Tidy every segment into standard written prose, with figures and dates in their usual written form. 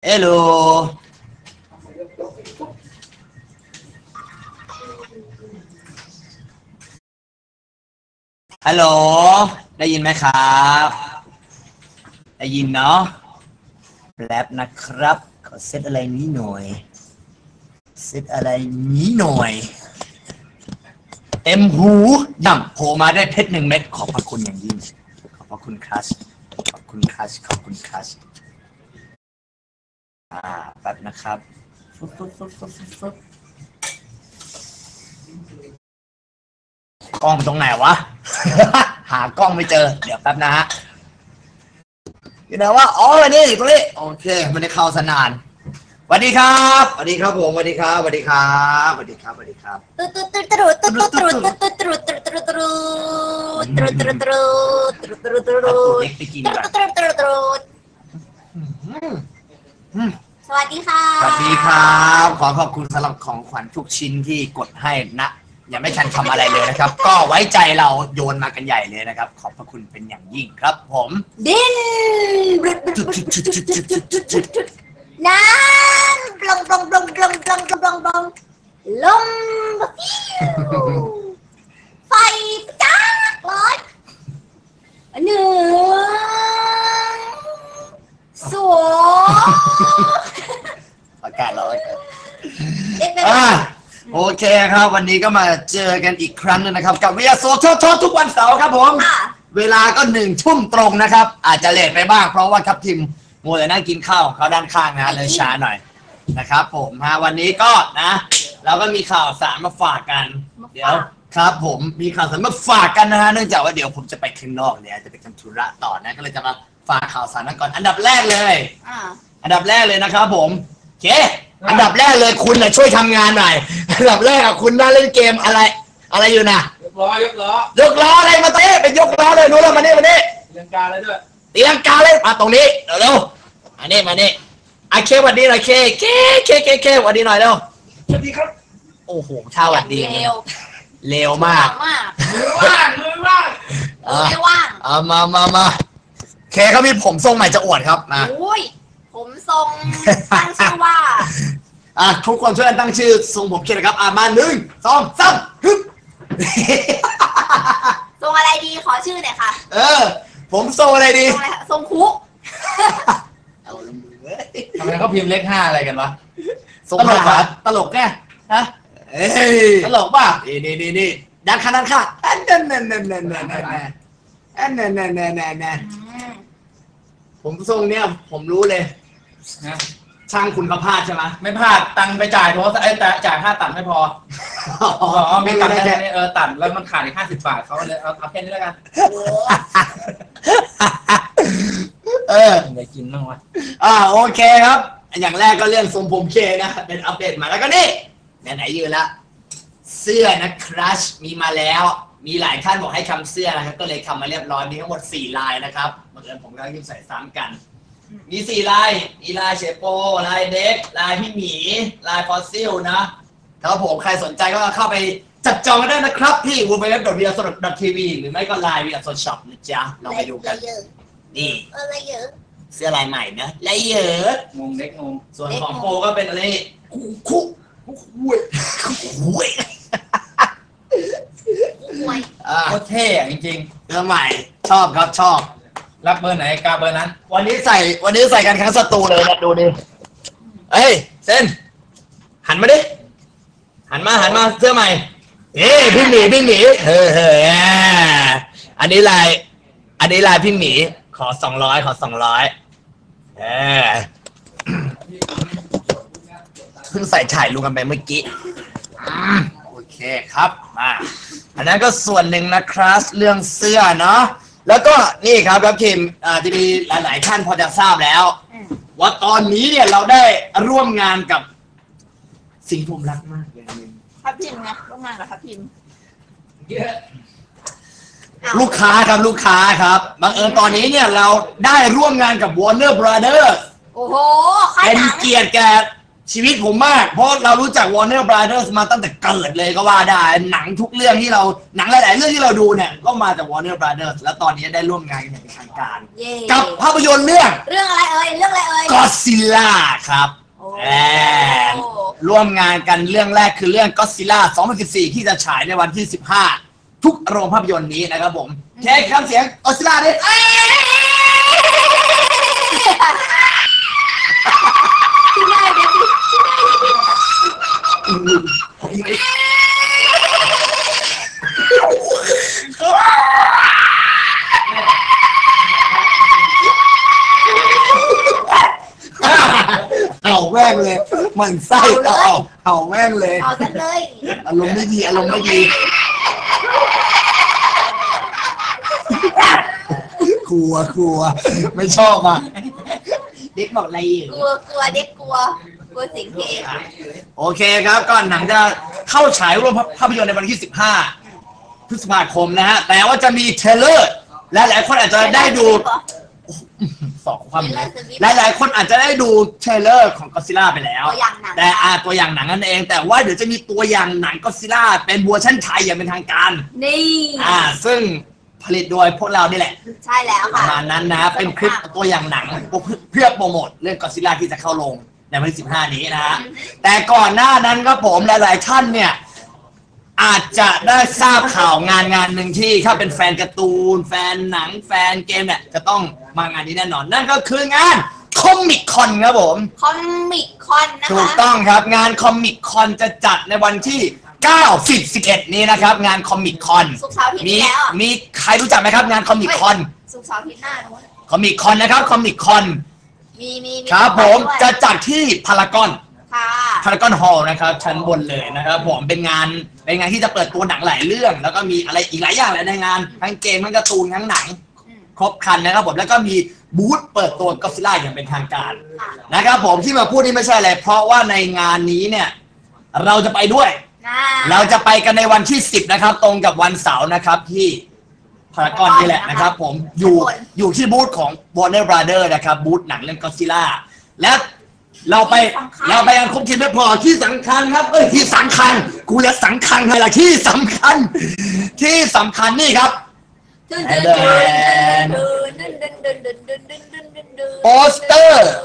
เฮลโหลฮัลโหลได้ยินไหมครับได้ยินเนาะแป๊บนะครับขอเซตอะไรนี้หน่อยเซตอะไรนี้หน่อยเต็มหูย่ำโผล่มาได้เพชร1 เม็ดขอบพระคุณอย่างยิ่งขอบพระคุณครัชขอบคุณครัชขอบคุณครัชแป๊บนะครับฟึบกล้องตรงไหนวะ หากล้องไม่เจอเดี๋ยวแป๊บนะฮะอยู่ไหนวะอ๋อวันนี้ตรงนี้โอเคไม่ได้เข้าสนานสวัสดีครับสวัสดีครับผมสวัสดีครับสวัสดีครับสวัสดีครับสวัสดีครับเล็กไปกินก่อนสวัสดีค่ะสวัสดีครับขอบคุณสำหรับของขวัญทุกชิ้นที่กดให้นะยังไม่ทันทำอะไรเลยนะครับก็ไว้ใจเราโยนมากันใหญ่เลยนะครับขอบพระคุณเป็นอย่างยิ่งครับผมดินน้ำปลงลมไฟจ้าร้อนหนึ่งสองประกาศแล้วโอเคครับวันนี้ก็มาเจอกันอีกครั้งนึงนะครับกับวิทยาโซทุกวันเสาร์ครับผมเวลาก็1 ทุ่มตรงนะครับอาจจะเลทไปบ้างเพราะว่าครับทีมมัวแต่นั่งกินข้าวของเขาด้านข้างนะเลยช้าหน่อยนะครับผมวันนี้ก็นะเราก็มีข่าวสารมาฝากกันเดี๋ยวครับผมมีข่าวสารมาฝากกันนะฮะเนื่องจากว่าเดี๋ยวผมจะไปข้างนอกเนี่ยจะไปทำธุระต่อนะก็เลยจะมาฝากข่าวสารกันก่อนอันดับแรกเลยนะครับผมโอเคอันดับแรกเลยคุณช่วยทำงานหน่อยอันดับแรกคุณน่าเล่นเกมอะไรอยู่นะยกล้อะไรมาเต้เป็นยกล้อเลยนู้นแล้วมานี่ตีลังกาเลยด้วยตีลังกาเลยมาตรงนี้เร็วมานี่เควันนี้หน่อยเควันนี้หน่อยเร็วสวัสดีครับโอ้โหท่าวันดีเร็วมากมือว่างไม่ว่างมาเคเขามีผมทรงใหม่จะอวดครับมาผมทรงตั้งชื่อว่าทุกคนช่วยกันตั้งชื่อทรงผมเคนะครับมา1 2 3ฮึบทรงอะไรดีขอชื่อหน่อยค่ะผมทรงอะไรดีทรงคุทำไมเขาพิมพ์เลข5อะไรกันวะตลกแน่ฮะตลกป่ะนี่ด้านข้างอันนั่นผมทรงเนี้ยผมรู้เลยช่างคุณเขาพลาดใช่ไหมไม่พลาดตังไปจ่ายเพราะแต่จ่ายค่าตัดไม่พอมีตัดแค่นี้ตัดแล้วมันขาดอีก50 บาทเขาเลยเอาแค่นี้แล้วกันได้กินบ้างวะโอเคครับอย่างแรกก็เรื่องทรงผมเคนะเป็นอัปเดตมาแล้วก็นี่ไหนยืนละเสื้อนะครัชมีมาแล้วมีหลายท่านบอกให้ทำเสื้อนะครับก็เลยทำมาเรียบร้อยมีทั้งหมด4 ลายนะครับบังเอิญผมก็ยิ่งใส่ซ้ำกันมี4 ลายมีลายเชโปลายเด็กลายพี่หมีลายฟอสซิลนะครับผมใครสนใจก็เข้าไปจับจองกันได้นะครับที่ www.viasodot.tv หรือไม่ก็ไลน์ viasodot นะจ๊ะลองไปดูกันนี่เสื้อลายใหม่นะลายเยอะงงเล็กงงส่วนของโปก็เป็นอะไรคุยโคตรเท่จริงๆเสื้อใหม่ชอบครับชอบรับเบอร์ไหนกาเบอร์นั้นวันนี้ใส่กันทั้งสตูเลยนะดูดิเซนหันมาดิหันมาเสื้อใหม่พี่หมีอันนี้ลายพี่หมีขอ200เพิ่งใส่ถ่ายรูปกันไปเมื่อกี้โอเคครับมาอันนั้นก็ส่วนหนึ่งนะครับเรื่องเสื้อเนาะแล้วก็นี่ครับทีมจะมีหลายๆท่านพอจะทราบแล้วว่าตอนนี้เนี่ยเราได้ร่วมงานกับสิ่งที่ผมรักมากอย่างนึงทัพทิมไงร่วมงานกับทัพทิมลูกค้าครับบังเอิญตอนนี้เนี่ยเราได้ร่วมงานกับ Warner Brothers โอ้โหเป็นเกียรติแก่ชีวิตผมมาก เพราะเรารู้จัก Warner Brothers มาตั้งแต่เกิดเลยก็ว่าได้หนังทุกเรื่องที่เราหนังหลายๆเรื่องที่เราดูเนี่ยก็มาจาก Warner Brothers แล้วตอนนี้ได้ร่วมงานอย่างเป็นทางการเย่กับภาพยนตร์เรื่องอะไรเอ่ยเรื่องอะไรเอ่ย Godzilla ครับโอ้ร่วมงานกันเรื่องแรกคือเรื่อง Godzilla 2014 ที่จะฉายในวันที่ 15 ทุกโรงภาพยนตร์นี้นะครับผมแค่คำเสียง Godzilla ดิที่ได้เด็กที่ได้เด็กเอาแม่งเลยมันไส้เอาแม่งเลยเอาซะเลยอารมณ์ไม่ดีอารมณ์ไม่ดีกลัวไม่ชอบอ่ะเด็กบอกอะไรอยู่กลัวเด็กกลัวสิ่งที่โอเคครับก่อนหนังจะเข้าฉายร่วมภาพยนตร์ในวันที่ 15 พฤษภาคมนะฮะแต่ว่าจะมีเทรลเลอร์และหลายคนอาจจะได้ดูสองความเลยหลายคนอาจจะได้ดูเทรลเลอร์ของก็อดซิลล่าไปแล้วตัวอย่างหนังแต่ตัวอย่างหนังนั่นเองแต่ว่าเดี๋ยวจะมีตัวอย่างหนังก็อดซิลล่าเป็นเวอร์ชันไทยอย่างเป็นทางการนี่ซึ่งผลิตโดยพวกเรานี่แหละใช่แล้วปค่ะระมาณนั้นนะเป็นคลิปตัวอย่างหนังเพื่อโปรโมทเรื่องก็อดซิลล่าที่จะเข้าลงในวันที่ 15 นี้นะฮะแต่ก่อนหน้านั้นก็ผมหลายๆท่านเนี่ยอาจจะได้ทราบข่าวงานหนึ่งที่ถ้าเป็นแฟนการ์ตูนแฟนหนังแฟนเกมเนี่ยจะต้องมางานนี้แน่นอนนั่นก็คืองานคอมิคคอนครับผมคอมิคคอนนะคะถูกต้องครับงานคอมิคคอนจะจัดในวันที่ 9 10 11 นี้นะครับงานคอมิคคอนศุกร์เสาร์อาทิตย์นี้แล้วมีใครรู้จักไหมครับงานคอมิคคอนศุกร์เสาร์อาทิตย์หน้านู้นคอมิคคอนนะครับคอมิคคอนมีครับผมจะจัดที่พารากอนค่ะพารากอนฮอลล์นะครับชั้นบนเลยนะครับผมเป็นงานที่จะเปิดตัวหนังหลายเรื่อง แล้วก็มีอะไรอีกหลายอย่างเลยในงานทั้งเกมทั้งการ์ตูนทั้งหนังครบครันนะครับผมแล้วก็มีบูธเปิดตัวก็อดซิลล่าอย่างเป็นทางการนะครับผมที่มาพูดนี่ไม่ใช่อะไรเพราะว่าในงานนี้เนี่ยเราจะไปด้วย เราจะไปกันในวันที่ 10 นะครับ ตรงกับวันเสาร์นะครับที่พารากอนนี่แหละนะครับผมอยู่ที่บูธของ Warner Brothers นะครับบูธหนังเรื่องก็อดซิลล่าและเราไปกันครบทีมไม่พอที่สำคัญครับที่สำคัญกูจะสำคัญไงล่ะที่สำคัญนี่ครับโปสเตอร์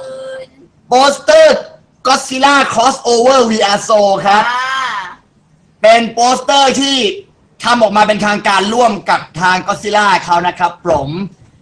Godzilla Crossover VR So ครับเป็นโปสเตอร์ที่ทำออกมาเป็นทางการร่วมกับทาง Godzilla เขานะครับผม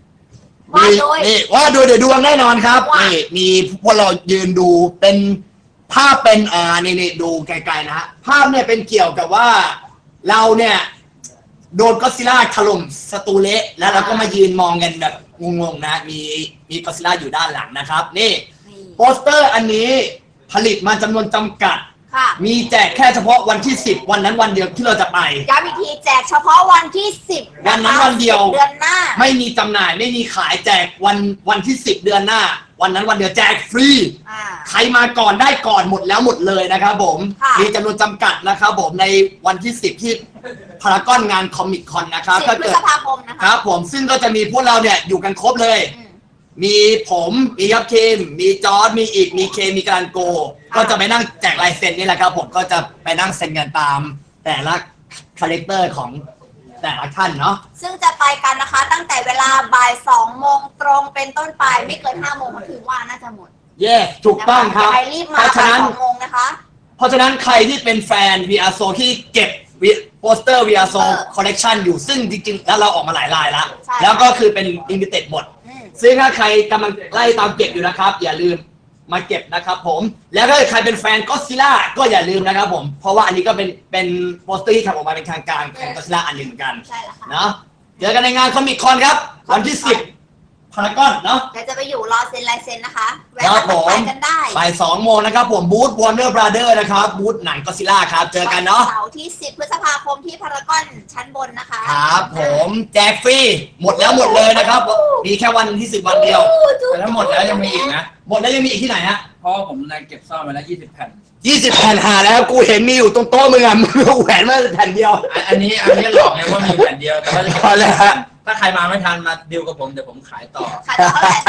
ว่าโดยดวงแน่นอนครับนี่มีพวกเรายืนดูเป็นภาพเป็นนี่ดูไกลๆนะฮะภาพเนี่ยเป็นเกี่ยวกับว่าเราเนี่ยโดนก็อดซิลล่าถล่มสตูเละแล้วเราก็มายืนมองกันแบบงงๆนะมีก็อดซิลล่าอยู่ด้านหลังนะครับนี่โปสเตอร์อันนี้ผลิตมาจำนวนจำกัดมีแจกแค่เฉพาะวันที่ 10วันนั้นวันเดียวที่เราจะไปย้ำอีกทีแจกเฉพาะวันที่10 วันนั้นวันเดียวเดือนหน้าไม่มีจำหน่ายไม่มีขายแจกวันที่10เดือนหน้าวันนั้นวันเดียวแจกฟรีใครมาก่อนได้ก่อนหมดแล้วหมดเลยนะครับผมมีจำนวนจำกัดนะครับผมในวันที่10ที่พารากอนงานคอมิคคอนนะครับ 10 พฤษภาคมนะคะครับผมซึ่งก็จะมีพวกเราเนี่ยอยู่กันครบเลยมีผมมียับเคมมีจอร์ดมีอีกมีเคมีการโกก็จะไปนั่งแจกลายเซ็นนี่แหละครับผมก็จะไปนั่งเซ็นกันตามแต่ละคาแรคเตอร์ของแต่ละท่านเนาะซึ่งจะไปกันนะคะตั้งแต่เวลาบ่าย2 โมงตรงเป็นต้นไปไม่เกิน5 โมงก็ถือว่าน่าจะหมดถูกต้องครับรีบมาบ่าย2 โมงนะคะเพราะฉะนั้นใครที่เป็นแฟน VR So ที่เก็บโปสเตอร์ VR So Collection อยู่ซึ่งจริงๆแล้วเราออกมาหลายลายแล้วก็คือเป็น Limited หมดซึ่งถ้าใครกำลังไล่ตามเก็บอยู่นะครับอย่าลืมมาเก็บนะครับผมแล้วถ้าใครเป็นแฟนก็อดซิลล่าก็อย่าลืมนะครับผมเพราะว่าอันนี้ก็เป็นโปสเตอร์ที่ทำออกมาเป็นทางการของก็อดซิลล่าอันหนึ่งเหมือนกันเนาะเจอกันในงานคอมิคคอนครับวันที่ 10พารากอนเนาะจะไปอยู่รอเซ็นลายเซ็นนะคะแวะไปกันได้บ่าย2 โมงนะครับผมบูธ Warner Brothers นะครับบูธหนังก็อดซิลล่าครับเจอกันเนาะเสาร์ที่10 พฤษภาคมที่พารากอนชั้นบนนะคะครับผมแจกฟรีหมดแล้วหมดเลยนะครับมีแค่วันที่10วันเดียวแต่ถ้าหมดแล้วยังมีอีกนะหมดแล้วยังมีอีกที่ไหนฮะเพราะผมเก็บซ่อนไว้แล้ว20 แผ่น 20 แผ่นหาแล้วกูเห็นมีอยู่ตรงโต๊ะมึงอ่ะมึงแหวนมาแผ่นเดียวอันนี้หลอกไงว่ามีแผ่นเดียวแต่ว่าถ้าใครมาไม่ทันมาดิวกับผมเดี๋ยวผมขายต่อเท่าไหร่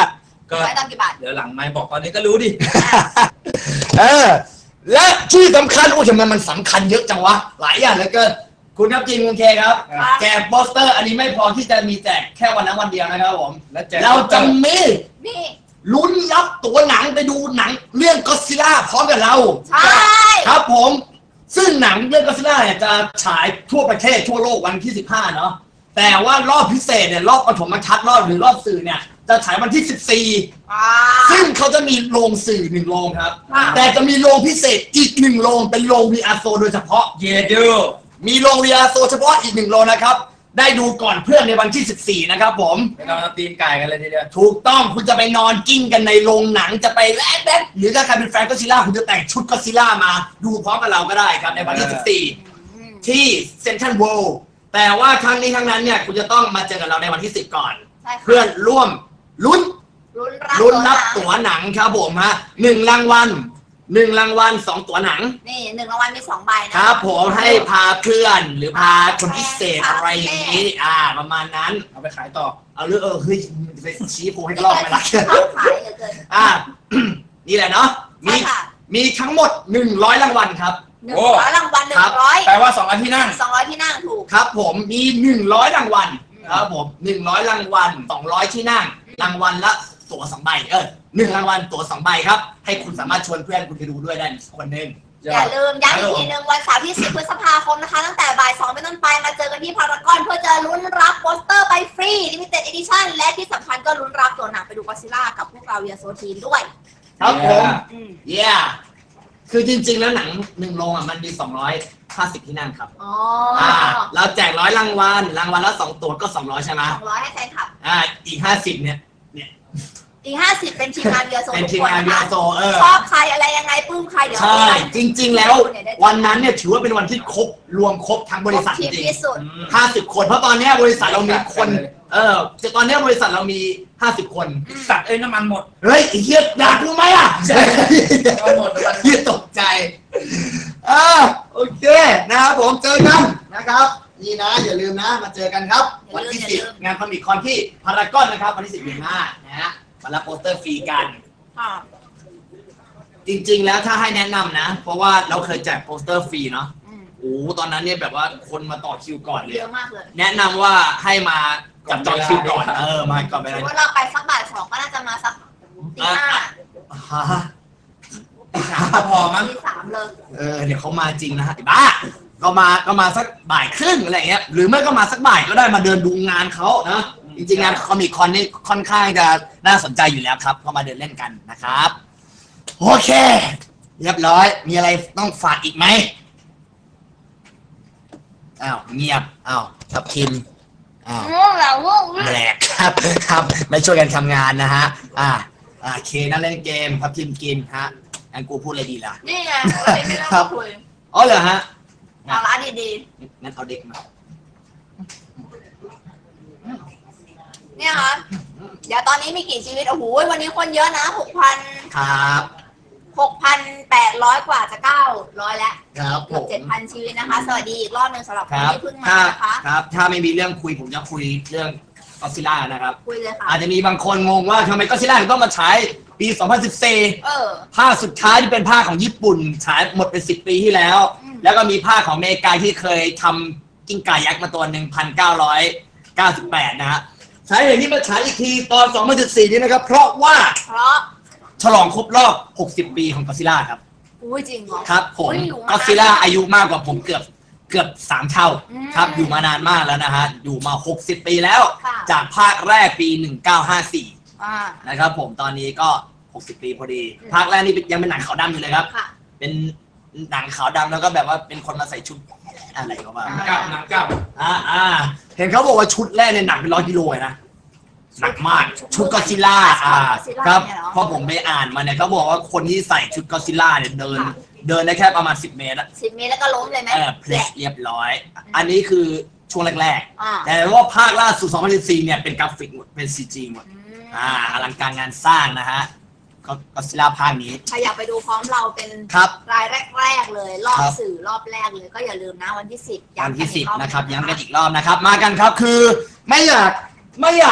ก็ไว้ตอนกี่บาทเดี๋ยวหลังไม่บอกตอนนี้ก็รู้ดิและที่สำคัญโอ้ยทำไมมันสำคัญเยอะจังวะหลายอย่างเหลือเกินคุณครับจริงคุณเคครับครับแจกโปสเตอร์อันนี้ไม่พอที่จะมีแจกแค่วันนั้นวันเดียวนะครับผมและแจกเราจะมีนี่ลุ้นรับตั๋วหนังไปดูหนังเรื่องก็ซิล่าพร้อมกับเราใช่ครับผมซึ่งหนังเรื่องก็ซิล่าเนี่ยจะฉายทั่วประเทศทั่วโลกวันที่ 15 เนาะแต่ว่ารอบพิเศษเนี่ยรอบปฐมทัศน์รอบหรือรอบสื่อเนี่ยจะฉายวันที่ 14 ซึ่งเขาจะมีโรงสื่อ1โรงครับ แต่จะมีโรงพิเศษอีก1โรงเป็นโรง VR Show โดยเฉพาะเยเดอร์มีโรง VR Show เฉพาะอีก1โรงนะครับได้ดูก่อนเพื่อนในวันที่ 14 นะครับผมไปนอนตีนไก่กันเลยทีเดียวถูกต้องคุณจะไปนอนกิ้งกันในโรงหนังจะไปแลกแบหรือถ้าใครเป็นแฟนก็ซิล่าคุณจะแต่งชุดก็ซิล่ามาดูพร้อมกับเราก็ได้ครับในวันที่ 14 ที่เซ็นทรัลเวิลด์แต่ว่าครั้งนี้ครั้งนั้นเนี่ยคุณจะต้องมาเจอกับเราในวันที่ 10 ก่อนใช่ค่ะเพื่อนร่วมลุ้นลุ้นรับตั๋วหนังครับผมฮะ1 รางวัล1 รางวัล2 ตั๋วหนังนี่1 รางวัลมี2 ใบนะครับผมให้พาเพื่อนหรือพาคนพิเศษอะไรอย่างนี้ประมาณนั้นเอาไปขายต่อเอาเรื่องเฮ้ยไปชี้โพให้รอบไหมล่ะขายเหลือเกินนี่แหละเนาะใช่ค่ะมีทั้งหมด100 รางวัลครับ 100 รางวัลครับแปลว่า2 อันที่นั่ง 200ที่นั่งถูกครับผมมี100 รางวัลครับผม100 รางวัล200 ที่นั่งรางวัลละตั๋ว2 ใบ1 รางวัลตั๋ว2 ใบครับให้คุณสามารถชวนเพื่อนคุณไปดูด้วยได้คนหนึ่งอย่าลืมย้ำอีกทีนึงวันเสาร์ที่ 10 พฤษภาคมนะคะ ตั้งแต่บ่าย 2 เป็นต้นไปมาเจอกันที่พารากอนเพื่อจะลุ้นรับโปสเตอร์ไปฟรี Limited Edition และที่สำคัญก็ลุ้นรับตัวหนังไปดูก็อดซิลล่ากับพวกเราเวียโซทีมด้วยครับผมอืมคือจริงๆแล้วหนัง1 โรงมันมี250 ที่นั่งครับอ๋อเราแจก100 รางวัลรางวัลละ2 ตั๋วก็200ใช่ไหม 200ให้แฟนคลับอีก50เนี่ยอีก 50 เป็นทีมงานเวียโซเป็นทุทีกมคนงานนะ VR คะ Show ชอบใครอะไรยังไงปลื้มใครเดี๋ยวใช่จริง ๆ แล้ววันนั้นเนี่ยถือว่าเป็นวันที่รวมครบทั้งบริษัทจทีมริงที่สุด 50 คนเพราะตอนเนี้ยบริษัทเรามีคนตอนเนี้ยบริษัทเรามี50 คนสัตว์น้ำมันหมดเฮ้ยไอ้เหี้ยด่ากูไหมอ่ะน้ำมันหมดเหี้ยตกใจโอเคนะครับผมเจอกันนะครับนี่นะอย่าลืมนะมาเจอกันครับวันที่ 10 งานคอมิคคอนที่พารากอนนะครับวันที่ 10 เดือนหน้านะฮะมารับโปสเตอร์ฟรีกันค่ะจริงๆ แล้วถ้าให้แนะนำนะ เพราะว่าเราเคยแจกโปสเตอร์ฟรีเนาะอืมโอ้ตอนนั้นเนี่ยแบบว่าคนมาต่อคิวก่อนเลยเยอะมากเลยแนะนำว่าให้มาจับจองคิวก่อนมาก่อนไปสเลมยมติเราไปสักบ่าย 2 ก็น่าจะมาสักตี 5 ฮะพอมั้งตี 3 เลยเดี๋ยวเขามาจริงนะฮะไอ้บ้าก็มาสักบ่ายครึ่งอะไรเงี้ยหรือไม่ก็มาสักบ่ายก็ได้มาเดินดูงานเขานะจริงๆงานคอมิคคอนนี่ค่อนข้างจะน่าสนใจอยู่แล้วครับก็มาเดินเล่นกันนะครับโอเคเรียบร้อยมีอะไรต้องฝากอีกไหมเงียบทับทิมง่วงแล้วง่วงแหลกครับไม่ช่วยกันทำงานนะฮะเคนั่งเล่นเกมทับทิมกินฮะอันกูพูดอะไรดีล่ะนี่ไงวันนี้ไม่ต้องคุยอ๋อเหรอฮะเอาละดีงั้นเอาเด็กมาๆเนี่ยค่ะเดี๋ยวตอนนี้มีกี่ชีวิตโอ้โหวันนี้คนเยอะนะครับ 6,800 กว่าจะ 900 แล้วครับผเกือบม 7,000 ชีวิตนะคะ สวัสดีอีกรอบหนึ่งสำหรับคคนรับที่เพิ่งมาถ้านะคะครับถ้าไม่มีเรื่องคุยผมจะคุยเรื่องก็ซิล่านะครับคุยเลยค่ะอาจจะมีบางคนงงว่าทำไมก็ซิล่าถึงต้องมาฉายปี 2014 ภาคสุดท้ายที่เป็นภาคของญี่ปุ่นฉายหมดเป็น10 ปีที่แล้ว แล้วก็มีภาคของอเมริกาที่เคยทำกิ้งก่ายักษ์มาตัวหนึ่ง1998 นะฮะสาเหตุที่มาฉายอีกทีตอน 2014 นี้นะครับ เพราะว่าฉลองครบรอบ 60 ปีของก็ซิล่าครับอุ้ยจริงเหรอครับผมอุ้ยอยู่มาก็ซิล่าอายุมากกว่าผมเกือบ3 เท่าอืมครับอยู่มานานมากแล้วนะฮะอยู่มา 60 ปีแล้วค่ะจากภาคแรกปี 1954 อ่านะครับผมตอนนี้ก็ 60 ปีพอดี ภาคแรกนี่ยังเป็นหนังขาวดำอยู่เลยครับค่ะเป็นหนังขาวดำแล้วก็แบบว่าเป็นคนมาใส่ชุดอะไรก็ว่าหนังเก่าเห็นเขาบอกว่าชุดแรกในหนังเป็น100 กิโลเลยนะหนักมากชุดก็อดซิลล่าครับพอผมไปอ่านมาเนี่ยเขาบอกว่าคนที่ใส่ชุดก็อดซิลล่าเนี่ยเดินได้แค่ประมาณ10 เมตรอะ 10 เมตรแล้วก็ล้มเลยไหมเพลเรียบร้อย อันนี้คือช่วงแรกอ่าๆ แต่ว่าภาคล่าสุด 2014 เนี่ยเป็นกราฟิกหมดเป็น CG หมด อลังการงานสร้างนะฮะก็ซิลล่าภาคนี้ใครอยากไปดูพร้อมเราเป็นครับรายแรกๆเลย รอบครับสื่อรอบแรกเลยก็อย่าลืมนะวันที่ 10 วันที่ย้ำกัอีก 10 นะครับงย้ำกันอีกรอบนะครับ มากันครับคือไม่อยาก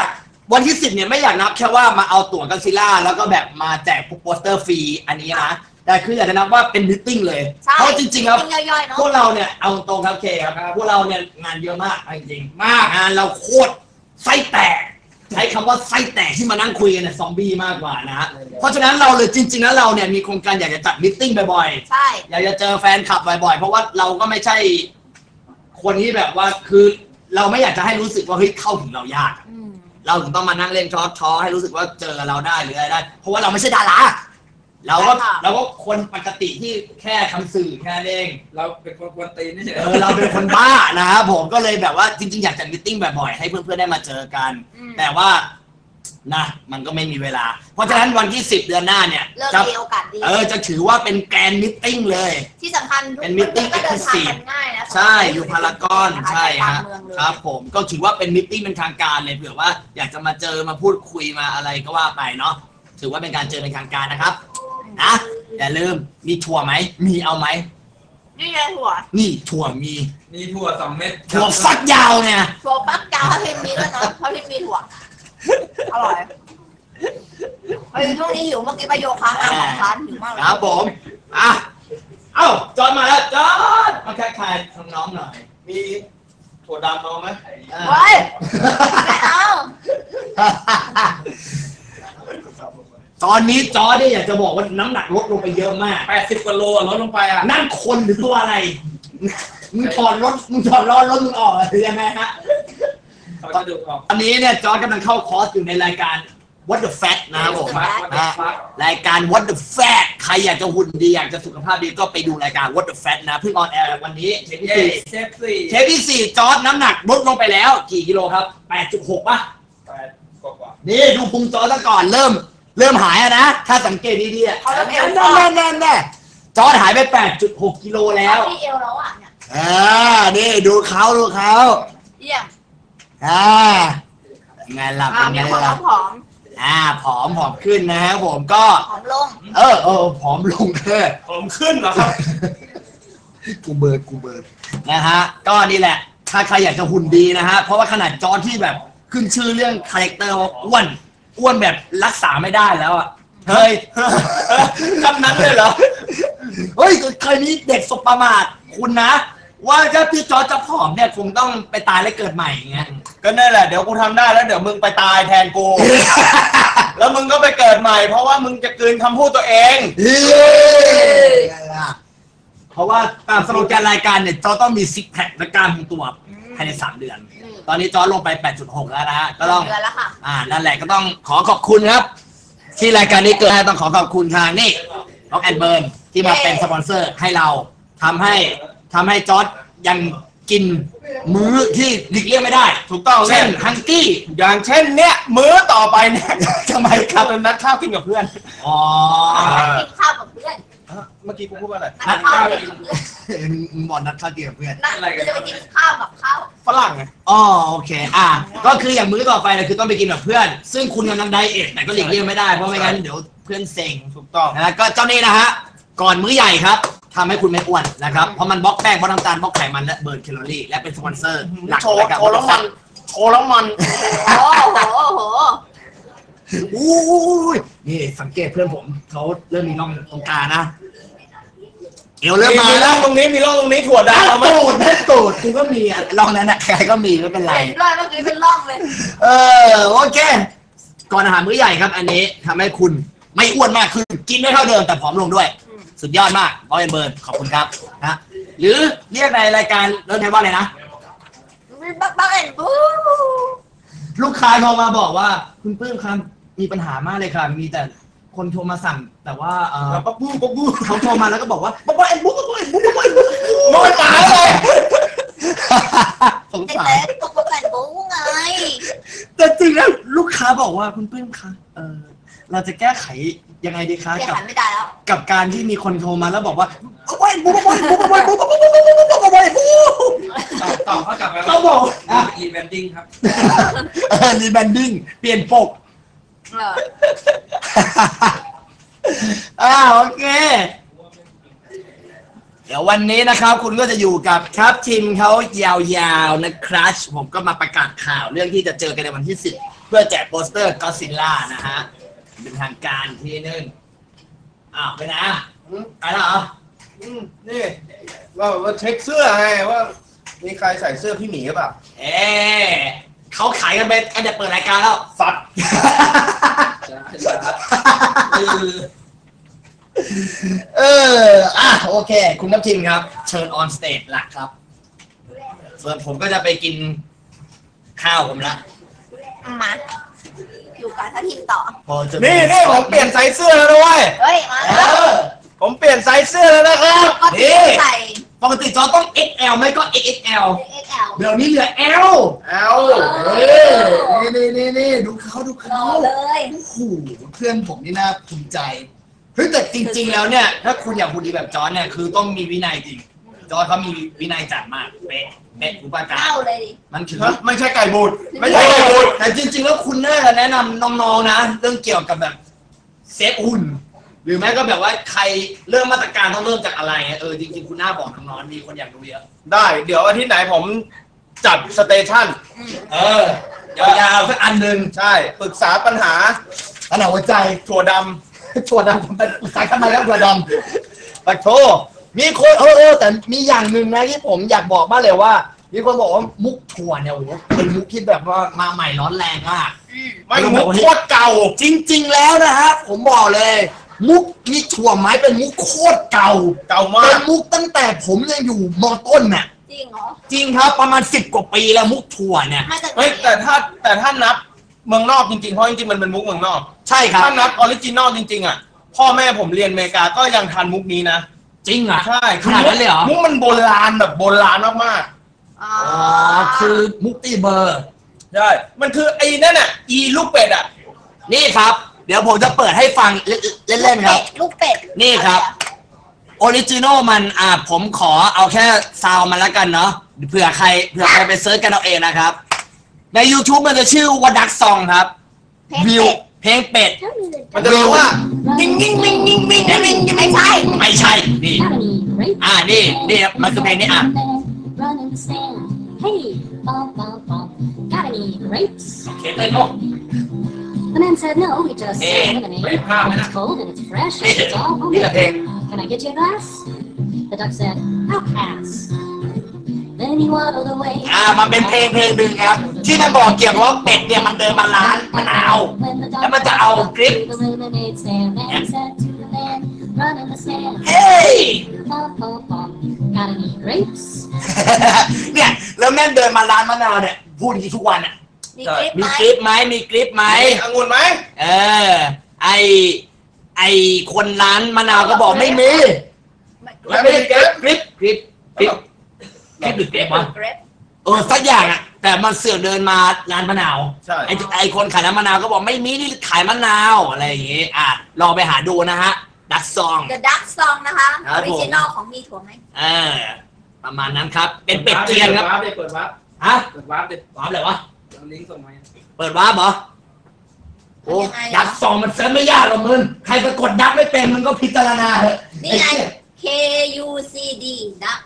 วันที่10เนี่ยไม่อยากนับแค่ว่ามาเอาตั๋วก็อดซิลล่าแล้วก็แบบมาแจกโปสเตอร์ฟรีอันนี้นะแต่คืออยากจะนับว่าเป็นมิทติ้งเลยเพราะจริงๆครับพวกเราเนี่ยเอาตรงครับเคครับพวกเราเนี่ยงานเยอะมากจริงๆมากงานเราโคตรไส้แตกใช้คำว่าไส้แตกที่มานั่งคุยกันเนี่ยซอมบี้มากกว่านะเพราะฉะนั้นเราเลยจริงๆแล้วเราเนี่ยมีโครงการอยากจะจัดมิทติ้งบ่อยๆใช่อยากจะเจอแฟนคลับบ่อยๆเพราะว่าเราก็ไม่ใช่คนที่แบบว่าคือเราไม่อยากจะให้รู้สึกว่าเฮ้ยเข้าถึงเรายากเราถึงต้องมานั่งเล่นช้อให้รู้สึกว่าเจอเราได้หรืออะไรได้เพราะว่าเราไม่ใช่ดาราเราก็คนปกติที่แค่คำสื่อแค่นั้นเองเราเป็นคนกวนตีนนี่เฉยเราเป็นคนบ้านะครับผมก็เลยแบบว่าจริงๆอยากจัดมิทติ้งบ่อยๆให้เพื่อนๆได้มาเจอกันแต่ว่านะมันก็ไม่มีเวลาเพราะฉะนั้นวันที่10 เดือนหน้าเนี่ยจะมีโอกาสดีจะถือว่าเป็นแกรนด์มิทติ้งเลยที่สำคัญเป็นมิทติ้งก็เดินทางกันง่ายนะใช่อยู่พารากอนใช่ฮะครับผมก็ถือว่าเป็นมิทติ้งเป็นทางการเลยเผื่อว่าอยากจะมาเจอมาพูดคุยมาอะไรก็ว่าไปเนาะถือว่าเป็นการเจอเป็นทางการนะครับนะอย่าลืมมีถั่วไหมมีเอาไหมนี่ไงถั่วนี่ถั่วมีถั่ว2 เม็ดถั่วฟักยาวเนี่ยถั่วฟักยาวเขาพิมพ์มีด้วยนะเขาพิมพ์มีถั่วอร่อยเฮ้ยช่วงนี้หิวเมื่อกี้ไปโยคะมาของร้านหิวมากเลยครับผมเอ้าจอนมาแล้วจอนมาแค่ใครน้องๆหน่อยมีถั่วดำเอาไหมเฮ้ยไม่เอาตอนนี้จอเนี่ยอยากจะบอกว่าน้ำหนักลดลงไปเยอะมาก 80 กว่าโลลดลงไปอ่ะนั่นคนหรือตัวอะไรมึงถอดล้อรถมึงออกหรือยังไงฮะตอนนี้เนี่ยจอร์จกำลังเข้าคอร์สอยู่ในรายการ What the Fat นะครับผมรายการ What the Fat ใครอยากจะหุ่นดีอยากจะสุขภาพดีก็ไปดูรายการ What the Fat นะเพิ่งออนแอร์วันนี้เทปที่4จอร์จน้ำหนักลดลงไปแล้วกี่กิโลครับ 8.6 ป่ะ 8 กว่านี่ดูพุงจอร์จก่อนเริ่มหายนะถ้าสังเกตดีๆเขาเริ่มเอวแน่จอร์จหายไป 8.6 กิโลแล้วที่เอวแล้วอ่ะเนี่ยนี่ดูเขาเยี่ยมไงล่ะเป็นไงล่ะผอมขึ้นนะครับผมก็ผอมลงผอมลงผอมขึ้นเหรอครับกูเบิร์ดนะฮะก็นี่แหละถ้าใครอยากจะหุ่นดีนะฮะเพราะว่าขนาดจอร์จที่แบบขึ้นชื่อเรื่องคาแรคเตอร์อ้วนแบบรักษาไม่ได้แล้วอ่ะเฮ้ยคำนั้นเลยเหรอเฮ้ยเคยมีเด็กสบประมาทคุณนะว่าถ้าพี่จอร์จจะผอมเนี่ยคงต้องไปตายและเกิดใหม่อย่างเงี้ยก็นั่นแหละเดี๋ยวกูทำได้แล้วเดี๋ยวมึงไปตายแทนกู แล้วมึงก็ไปเกิดใหม่เพราะว่ามึงจะกลืนคำพูดตัวเองเพราะว่าตามสโลแกนรายการเนี่ยจอร์จต้องมีซิกแพคและกล้ามทั้งตัวภายใน3 เดือนตอนนี้จอร์จลงไป 8.6 แล้วนะฮะก็ต้องนั่นแหละก็ต้องขอบคุณครับที่รายการนี้เกิดให้ต้องขอบคุณทางนี่น้องแอนเบิร์นที่มาเป็นสปอนเซอร์ให้เราทำให้จอร์จยังกินมื้อที่หลีกเลี่ยงไม่ได้ถูกต้องเช่นฮังกี้อย่างเช่นเนี้ยมื้อต่อไปเนี่ยทำไมครับเป็นนัดข้าวกินกับเพื่อนกินข้าวกับเพื่อนเมื่อกี้กูพูดว่าอะไรนัดข้าวกินกับเพื่อนมึงบอกนัดข้าวกินกับเพื่อนอะไรกันจะไปกินข้าวกับข้าวฝรั่งไงโอเคก็คืออย่างมื้อต่อไปเนี่ยคือต้องไปกินกับเพื่อนซึ่งคุณกำลังไดเอทแต่ก็หลีกเลี่ยงไม่ได้เพราะไม่งั้นเดี๋ยวเพื่อนเซ็งถูกต้องนะก็เจ้านี่นะฮะก่อนมื้อใหญ่ครับทำให้คุณไม่อ้วนนะครับเพราะมันบล็อกแป้งบล็อกน้ำตาลบล็อกไขมันและเบิร์นแคลอรี่และเป็นสปอนเซอร์หลักในการโชว์แล้วมันโอ้โหนี่สังเกตเพื่อนผมเขาเริ่มมีร่องตรงกลางนะเอวเริ่มมาร่องตรงนี้ถั่วดำตูดกูก็มีร่องนั้นนะใครก็มีไม่เป็นไรร่องเมื่อกี้เป็นร่องเลยโอเคก่อนอาหารมื้อใหญ่ครับอันนี้ทำให้คุณไม่อ้วนมากขึ้นกินได้เท่าเดิมแต่ผอมลงด้วยสุดยอดมากบอยเบิร์นขอบคุณครับนะหรือเรียกในรายการเริ่มใช้ว่าอะไรนะบักเอ็นบูลูกค้าโทรมาบอกว่าคุณปื้มครับมีปัญหามากเลยครับมีแต่คนโทรมาสั่งแต่ว่าปั๊บบูเขาโทรมาแล้วก็บอกว่าบักเอ็นบูไม่ตายเลยสงสารบักเอ็นบูไงแต่จริงแล้วลูกค้าบอกว่าคุณปื้มครับเราจะแก้ไขยังไงดีคะกับการที่มีคนโทรมาแล้วบอกว่าโอ้ยบูต่อเขากลับมาเขาบอกรีแบรนดิ้งครับรีแบรนดิ้งเปลี่ยนปกโอเคเดี๋ยววันนี้นะครับคุณก็จะอยู่กับครับทีมเขายาวๆนะครับผมก็มาประกาศข่าวเรื่องที่จะเจอกันในวันที่10 เพื่อแจกโปสเตอร์ก็ซิลล่านะฮะเป็นทางการทีนึงอ้าวไปไหนอ่ะไปแล้วเหรอนี่ว่าเช็คเสื้อไงว่ามีใครใส่เสื้อพี่หมีหรือเปล่าเขาขายกันไปตั้งแต่เปิดรายการแล้วสัตว์โอเค คุณน้ำทิมครับ เชิญออนสเตจหลักครับ ส่วนผมก็จะไปกินข้าวผมละมาอยู่กับท่าทีมต่อพอจะนี่ผมเปลี่ยนไซส์เสื้อแล้วด้วยเฮ้ยมาเอแล้วอผมเปลี่ยนไซส์เสื้อแล้วนะครับก็ที่ใส่ปกติจอต้อง XL ไม่ก็ XXL XL เดี๋ยวนี้เหลือ L เอานี่ดูเขารอเลยโอ้โหเพื่อนผมนี่น่าภูมิใจเฮ้ยแต่จริงๆแล้วเนี่ย ถ้าคุณอยากพูดดีแบบจอร์จเนี่ยคือต้องมีวินัยจริงจอร์จเขามีวินัยจัดมากเป๊ะอุปการเข้าเลยดิมันถือไม่ใช่ไก่บูดไม่ใช่แต่จริงๆแล้วคุณน่าจะแนะนำน้องๆนะเรื่องเกี่ยวกับแบบเซฟหุ่นหรือแม้ก็แบบว่าใครเริ่มมาตรการต้องเริ่มจากอะไรจริงๆคุณน่าบอกน้องๆมีคนอยากดูเยอะได้เดี๋ยวอาทิตย์ไหนผมจัดสเตชันยาวๆสักอันหนึ่งใช่ปรึกษาปัญหาอันไหนหัวใจถั่วดถั่วดำสายทำไมแล้วถั่วดำปะโถมีคนแต่มีอย่างหนึ่งนะที่ผมอยากบอกมากเลยว่ามีคนบอกว่ามุกถั่วเนี่ยโอ้โหเป็นมุกที่แบบว่ามาใหม่ร้อนแรงมากำไม่มุกโคตรเก่าจริงๆแล้วนะฮะผมบอกเลย มุกมีถั่วไม้เป็นมุกโคตรเก่าเก่ามาเป็นกมุกตั้งแต่ผมยังอยู่มต้นน่ะจริงเหรอจริงครับประมาณ10 กว่าปีแล้วมุกถั่วเนี่ยมาจากไหนเฮ้ยแต่ถ้านับเมืองนอกจริงๆเพราะจริงๆมันเป็นมุกเมืองนอกใช่ครับถ้านับออริจินอลจริงๆอ่ะพ่อแม่ผมเรียนอเมริกาก็ยังทันมุกนี้นะจริงอ่ะใช่ขนาดนั้นเลยเหรอมุกมันโบราณแบบโบราณมากอ๋อคือมุกตีเบอร์ๆใช่มันคือไอ้นั่นอ่ะอีลูกเป็ดอ่ะนี่ครับ เดี๋ยวผมจะเปิดให้ฟังเล่นๆครับลูกเป็ดนี่ครับ ออริจินอลมันผมขอเอาแค่ซาวมันแล้วกันเนาะเผื่อใครไปเซิร์ชกันเอาเองนะครับ ใน YouTube มันจะชื่อว่าดักซองครับเพลงเป็ดมันจะรู้ว่าวิ่งวิ่งวิ่งวิ่งวิ่งวิ่งไม่ใช่ไม่ใช่ นี่ นี่มันคือเพลงนี้อ่ะ Running the sand. Hey, bump, bump, bump. Got any grapes? เขียนเลยเนาะ The man said no, he just Hey, said lemonade. wait, how, It's cold and it's fresh and it's all นี่แหละเพลง homemade. Can I get you a glass? The duck said, I'll pass. Then he waddled away. มันเป็นเพลงหนึ่งครับ ที่มันบอกเกี่ยวกับว่าเป็ดเนี่ยมันเดินมาร้านมะนาว When the dog แล้วมันจะเอากริป the lemonade stand, man said to the man, running the sand. เฮ้ย Bump, bump, bump. Got any grapes? เนี่ยแล้วแม่งเดินมาร้านมะนาวเนี่ยพูดอย่างนี้ทุกวันอ่ะมีคลิปมีไหมกริปไหมมีกริปไหมองุ่นไหมไอคนร้านมะนาวก็บอกไม่มีแล้วมีเก็บกริปหรือเกรปวะเกรปสักอย่างอ่ะแต่มันเสือกเดินมาร้านมะนาวใช่ไอคนขายน้ำมะนาวก็บอกไม่มีนี่ขายมะนาวอะไรอย่างงี้ลองไปหาดูนะฮะดักซอง The Duck Song นะคะอครัอบผมริจินอลของมีถั่วไหมประมาณนั้นครับ เป็นเป็ดเกรียนครับเปิดวาร์ปฮะเปิดวาร์ปเด็ดวาร์ปอะไรวะลิงก์ส่งมาเปิดวาร์ปเหรอโอ้ดักซองมันเซิร์ชไม่ยากหรอกมึงใครไปกดดักไม่เป็นมึงก็พิจารณาเถอะนี่ไง K U C D Duck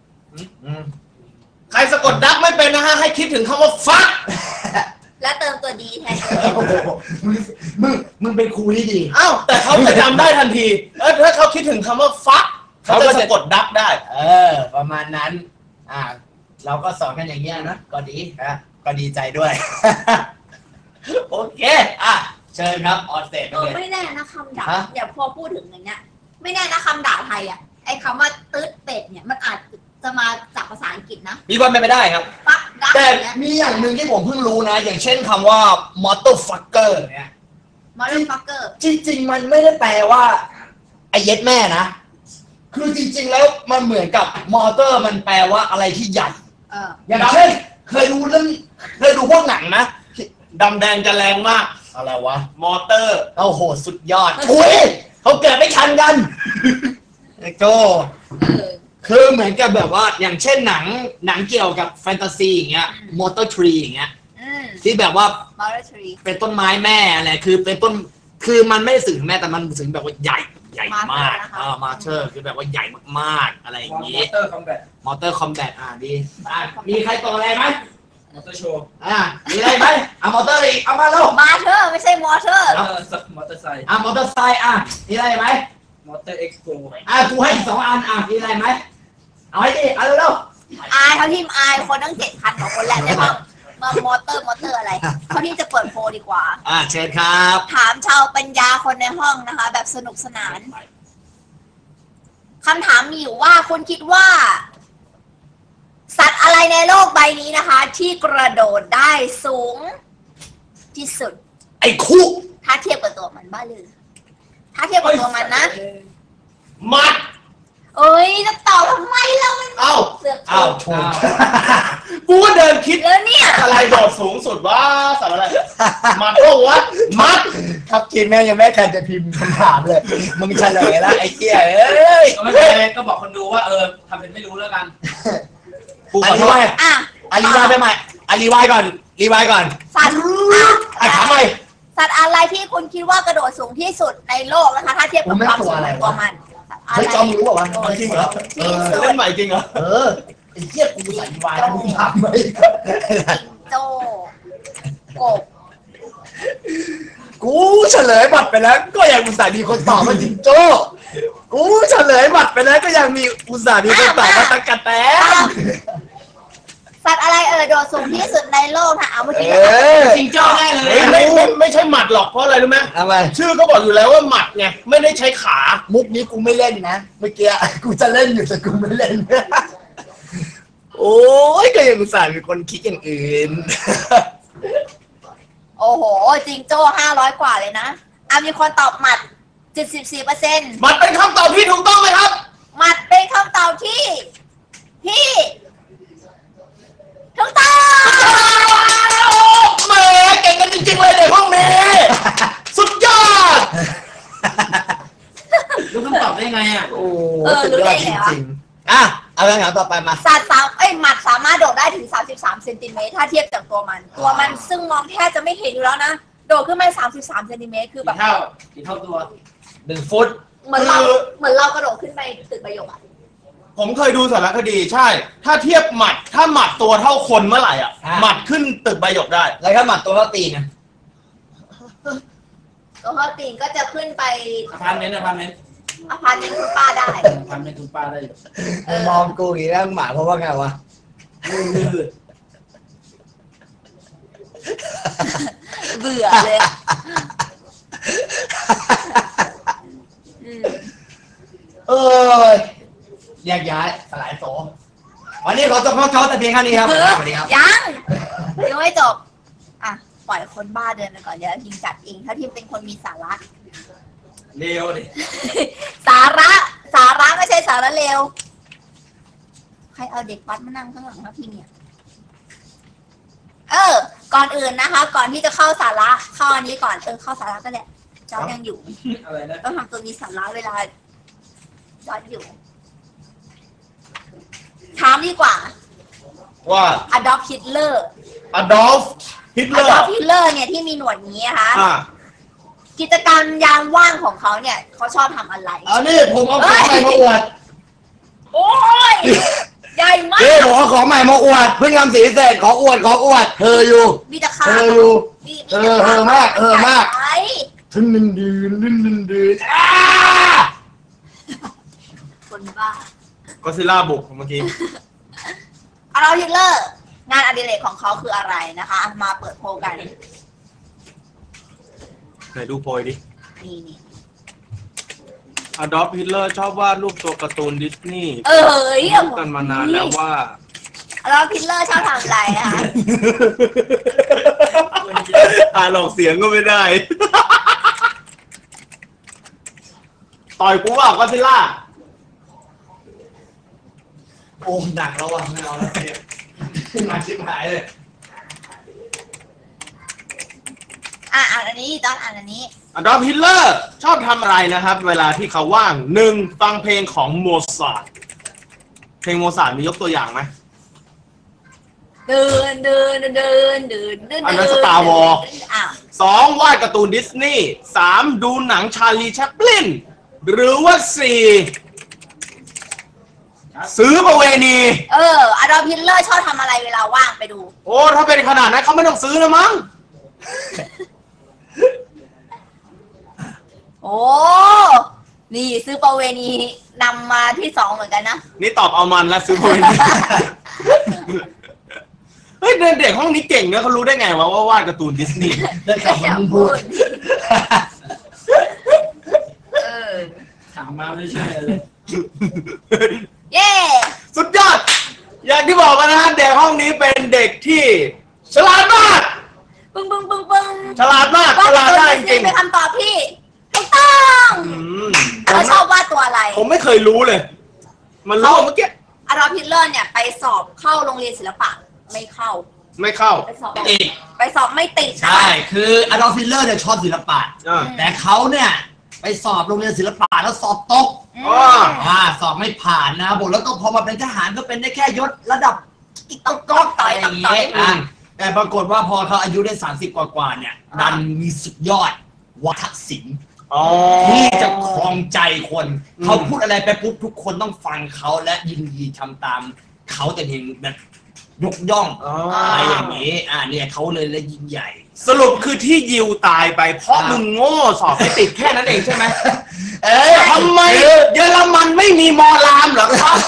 ใครสะกดดักไม่เป็นนะฮะให้คิดถึงคำว่าฟักและเติมตัวดีแทนโอ้โหมึงเป็นครูที่ดีอ้าวแต่เขาจะจำได้ทันทีถ้าเขาคิดถึงคำว่าฟักเขาจะสะกดดักได้ประมาณนั้นเราก็สอนกันอย่างเงี้ยนะก็ดีก็ดีใจด้วย โอเคเชิญครับออนสเตจไปเลยไม่แน่นะคำด่าฮะอย่าพอพูดถึงอย่างเงี้ยไม่แน่นะคำด่าไทยอ่ะไอ้คำว่าตืดเป็ดเนี่ยมันอาจจะมาจากภาษาอังกฤษนะมีความเป็นไปได้ครับฟักดักแต่อย่างเงี้ยมีอย่างหนึ่งที่ผมเพิ่งรู้นะ อย่างเช่นคำว่า motherfucker เนี่ยมอเตอร์ฟักเกอร์จริงๆ มันไม่ได้แปลว่าไอ้เย็ดแม่นะ คือจริงๆ แล้วมันเหมือนกับมอเตอร์มันแปลว่าอะไรที่ใหญ่ อย่างเช่นเคยดูพวกหนังนะดำแดงจะแรงมากอะไรวะมอเตอร์โอ้โห สุดยอดอุ้ยเขาเกิดไม่ทันกันไอ้โจคือเหมือนกับแบบว่าอย่างเช่นหนังเกี่ยวกับแฟนตาซีอย่างเงี้ยมอเตอร์ทรีอย่างเงี้ยที่แบบว่ามอเตอร์ทรีเป็นต้นไม้แม่อะไรคือเป็นต้นคือมันไม่ได้สื่อถึงแม่แต่มันสื่อถึงแบบว่าใหญ่มากมาเชอร์คือแบบว่าใหญ่มากๆอะไรอย่างมองี้เตอร์คอมแบทมอเตอร์คอมแบทดีมีใครต่ออะไรไหมมอเตอร์โชว์มีอะไรไหมมอเตอร์อีกเอามาเร็วมาเธอไม่ใช่มอเตอร์มอเตอร์ไซค์มอเตอร์ไซค์มีอะไรไหมมอเตอร์เอ็กซ์โปกูให้อีก2 อันมีอะไรไหมเอาให้ดิเอาเร็วอายเขาทีมอายคนตั้ง7,000กว่าคนแหละในห้องมามอเตอร์อะไรเขาที่จะเปิดโพลดีกว่าเชิญครับถามชาวปัญญาคนในห้องนะคะ แบบสนุกสนานคำถามมีอยู่ว่าคุณคิดว่า สัตว์อะไรในโลกใบนี้นะคะ ที่กระโดดได้สูงที่สุดไอ้คุกถ้าเทียบกับตัวมันบ้าเลยถ้าเทียบกับตัวมันนะมัดเอ้ยจะตอบทำไมเรามันเอ้าเสือกอ้าวถูกกูก็เดินคิดแล้วเนี่ยอะไรโดดสูงสุดวะสัตว์อะไรมัดโอ้วะมัดครับกินแม่ยังไม่ทันจะพิมพ์คำถามเลยมึงเฉลยแล้วไอ้เกี้ยเอ้ยก็ไม่เป็นไรก็บอกคนดูว่าทำเป็นไม่รู้แล้วกันกูขอโทษอ่ะรีวายไปใหม่รีวายก่อนสัตว์ถามใหม่สัตว์อะไรที่คุณคิดว่ากระโดดสูงที่สุดในโลกนะคะ ถ้าเทียบกับความสูงของตัวมันเฮ้ยจอมรู้ป่าวะจริงเหรอที่สุดเล่นใหม่จริงเหรอไอ้เกี้ยกูใส่รีวายแล้วมึงถามไหมโจกบกูเฉลยบัตรไปแล้วก็ยังอุตส่าห์มีคนตอบมาจิงโจ้กูเฉลยบัตรไปแล้วก็ยังมีอุตส่าห์มีคนตอบมาตั้งกระแตสัตว์อะไรโดดสูงที่สุดในโลกนะเอาเมื่อกี้จริงเจ้าได้เลยไม่ใช่หมัดหรอกเพราะอะไรรู้ไหมทำไมชื่อก็บอกอยู่แล้วว่าหมัดไงไม่ได้ใช้ขามุกนี้กูไม่เล่นนะเมื่อกี้กูจะเล่นอยู่แต่กูไม่เล่นโอ้ยก็ยังอุตส่าห์มีคนคิดอย่างอื่นโอ้โหจิงโจ้500 กว่าเลยนะมีคนตอบหมัด 74% หมัดเป็นคำตอบที่ถูกต้องไหมครับหมัดเป็นคำตอบที่ถูกต้องแหมเก่งกันจริงๆเลยเด็กห้องนี้สุดยอดรู้คำตอบได้ไงอ่ะโอ้สุดยอดจริงๆเอาคำถามต่อไปมาสัตว์หมัดสามารถโดดได้ถึง33 เซนติเมตรถ้าเทียบจากตัวมันซึ่งมองแทบจะไม่เห็นอยู่แล้วนะโดดขึ้นมา33 เซนติเมตรคือแบบกี่เท่าตัว 1 ฟุตเหมือนเรากระโดดขึ้นไปตึกประโยคอะผมเคยดูสารคดีใช่ ถ้าเทียบหมัดถ้าหมัดตัวเท่าคนเมื่อไหร่หมัดขึ้นตึกใบหยกได้แล้วถ้าหมัดตัวเท่าตีนนะตัวเขาตีนก็จะขึ้นไปอพาร์ตเมนต์คุณป้าได้อพาร์ตเมนต์คุณป้าได้อยู่มองกูอย่างนี้แล้วหมาเพราะว่าไงวะลื่นเบื่อเลยแยกย้ายสลายโสวันนี้ขอจบข้อเขาแต่เพียงแค่นี้ครับสวัสดีครับยังไม่จบปล่อยคนบ้าเดินไปก่อนเดี๋ยวทีมจัดเองถ้าทีมเป็นคนมีสาระเร็วดิสาระไม่ใช่สาระเลวใครเอาเด็กวัดมานั่งข้างหลังครับพี่เนี่ยก่อนอื่นนะคะ ก่อนที่จะเข้าสาระเข้าอันนี้ก่อนเข้าสาระก็แหละจอร์จยังอยู่อะไรนะต้องทำตัวมีสาระเวลาจอร์จอยู่ถามดีกว่าว่า Adolf Hitler Adolf Hitler Adolf Hitler เนี่ยที่มีหนวดนี้นะคะกิจกรรมยามว่างของเขาเนี่ยเขาชอบทำอะไรนี่ผมเอาของใหม่มาอวดโอ้ยใหญ่มากนี่ผมเอาของใหม่มาอวดเพิ่งทำสีเสร็จขออวดเธออยู่มีแต่ขาเธออยู่เธอมากทึ่งดืนคนบ้าก็ซิล่าบุกเมื่อกี้ Adolf Hitler งานอดิเรกของเขาคืออะไรนะคะ มาเปิดโพลกันไหนดูโพยดินี่ Adolf Hitler ชอบวาดรูปตัวการ์ตูนดิสนีย์รู้กันมานานแล้วว่า Adolf Hitler ชอบทำอะไรนะคะหลอกเสียงก็ไม่ได้ ต่อยกูว่าก็ซิล่าโอ้หนักแล้วว่ะไม่เอาแล้วเนี่ยหนักชิบหายเลยอ่านอันนี้ตอนอ่านอันนี้ Adolf Hitler ชอบทำอะไรนะครับ เวลาที่เขาว่าง1ฟังเพลงของโมซาร์ทเพลงโมซาร์ทมียกตัวอย่างไหมเดินอันนั้น Star Wars 2วาดการ์ตูนดิสนีย์3ดูหนังชาลีแชปลินหรือว่า4 ซื้อประเวณีอดอล์ฟ ฮิตเลอร์ชอบทำอะไรเวลาว่างไปดูโอ้ถ้าเป็นขนาดนั้นเขาไม่ต้องซื้อนะมั้งโอ้นี่ซื้อประเวณีนำมาที่2เหมือนกันนะนี่ตอบเอามันแล้วซื้อประเวณี เฮ้ยเด็กห้องนี้เก่งนะเขารู้ได้ไงว่าวาดการ์ตูนดิสนีย์เรื่องของมึงพูดถามมาไม่ใช่เลยเย้สุดยอด อย่างที่บอกกันนะฮะเด็กห้องนี้เป็นเด็กที่ฉลาดมากปึ้งฉลาดมากฉลาดได้จริงเป็นคำตอบที่ถูกต้อง เราชอบวาดตัวอะไรผมไม่เคยรู้เลย มันรู้เมื่อกี้อดอล์ฟ ฮิตเลอร์เนี่ยไปสอบเข้าโรงเรียนศิลปะไม่เข้า ไปสอบอีกไปสอบไม่ติดใช่ คืออดอล์ฟ ฮิตเลอร์เนี่ยชอบศิลปะ แต่เขาเนี่ยไปสอบโรงเรียนศิลปะแล้วสอบตก สอบไม่ผ่านนะผมแล้วก็พอมาเป็นทหารก็เป็นได้แค่ยศระดับก๊อกต่อยอย่างเงี้ยแต่ปรากฏว่าพอเขาอายุได้30กว่าเนี่ยดันมีสุดยอดวัฒนศิลป์ที่จะครองใจคนเขาพูดอะไรไปปุ๊บทุกคนต้องฟังเขาและยินดีทำตามเขาแต่เพียงแบบยกย่องอะไรอย่างนี้เนี่ยเขาเลยและยิ่งใหญ่สรุปคือที่ยิวตายไปเพราะมึงโง่สอบไม่ติดแค่นั้นเองใช่ไหม ทำไมเยอรมันไม่มีมอรามเหรอครับ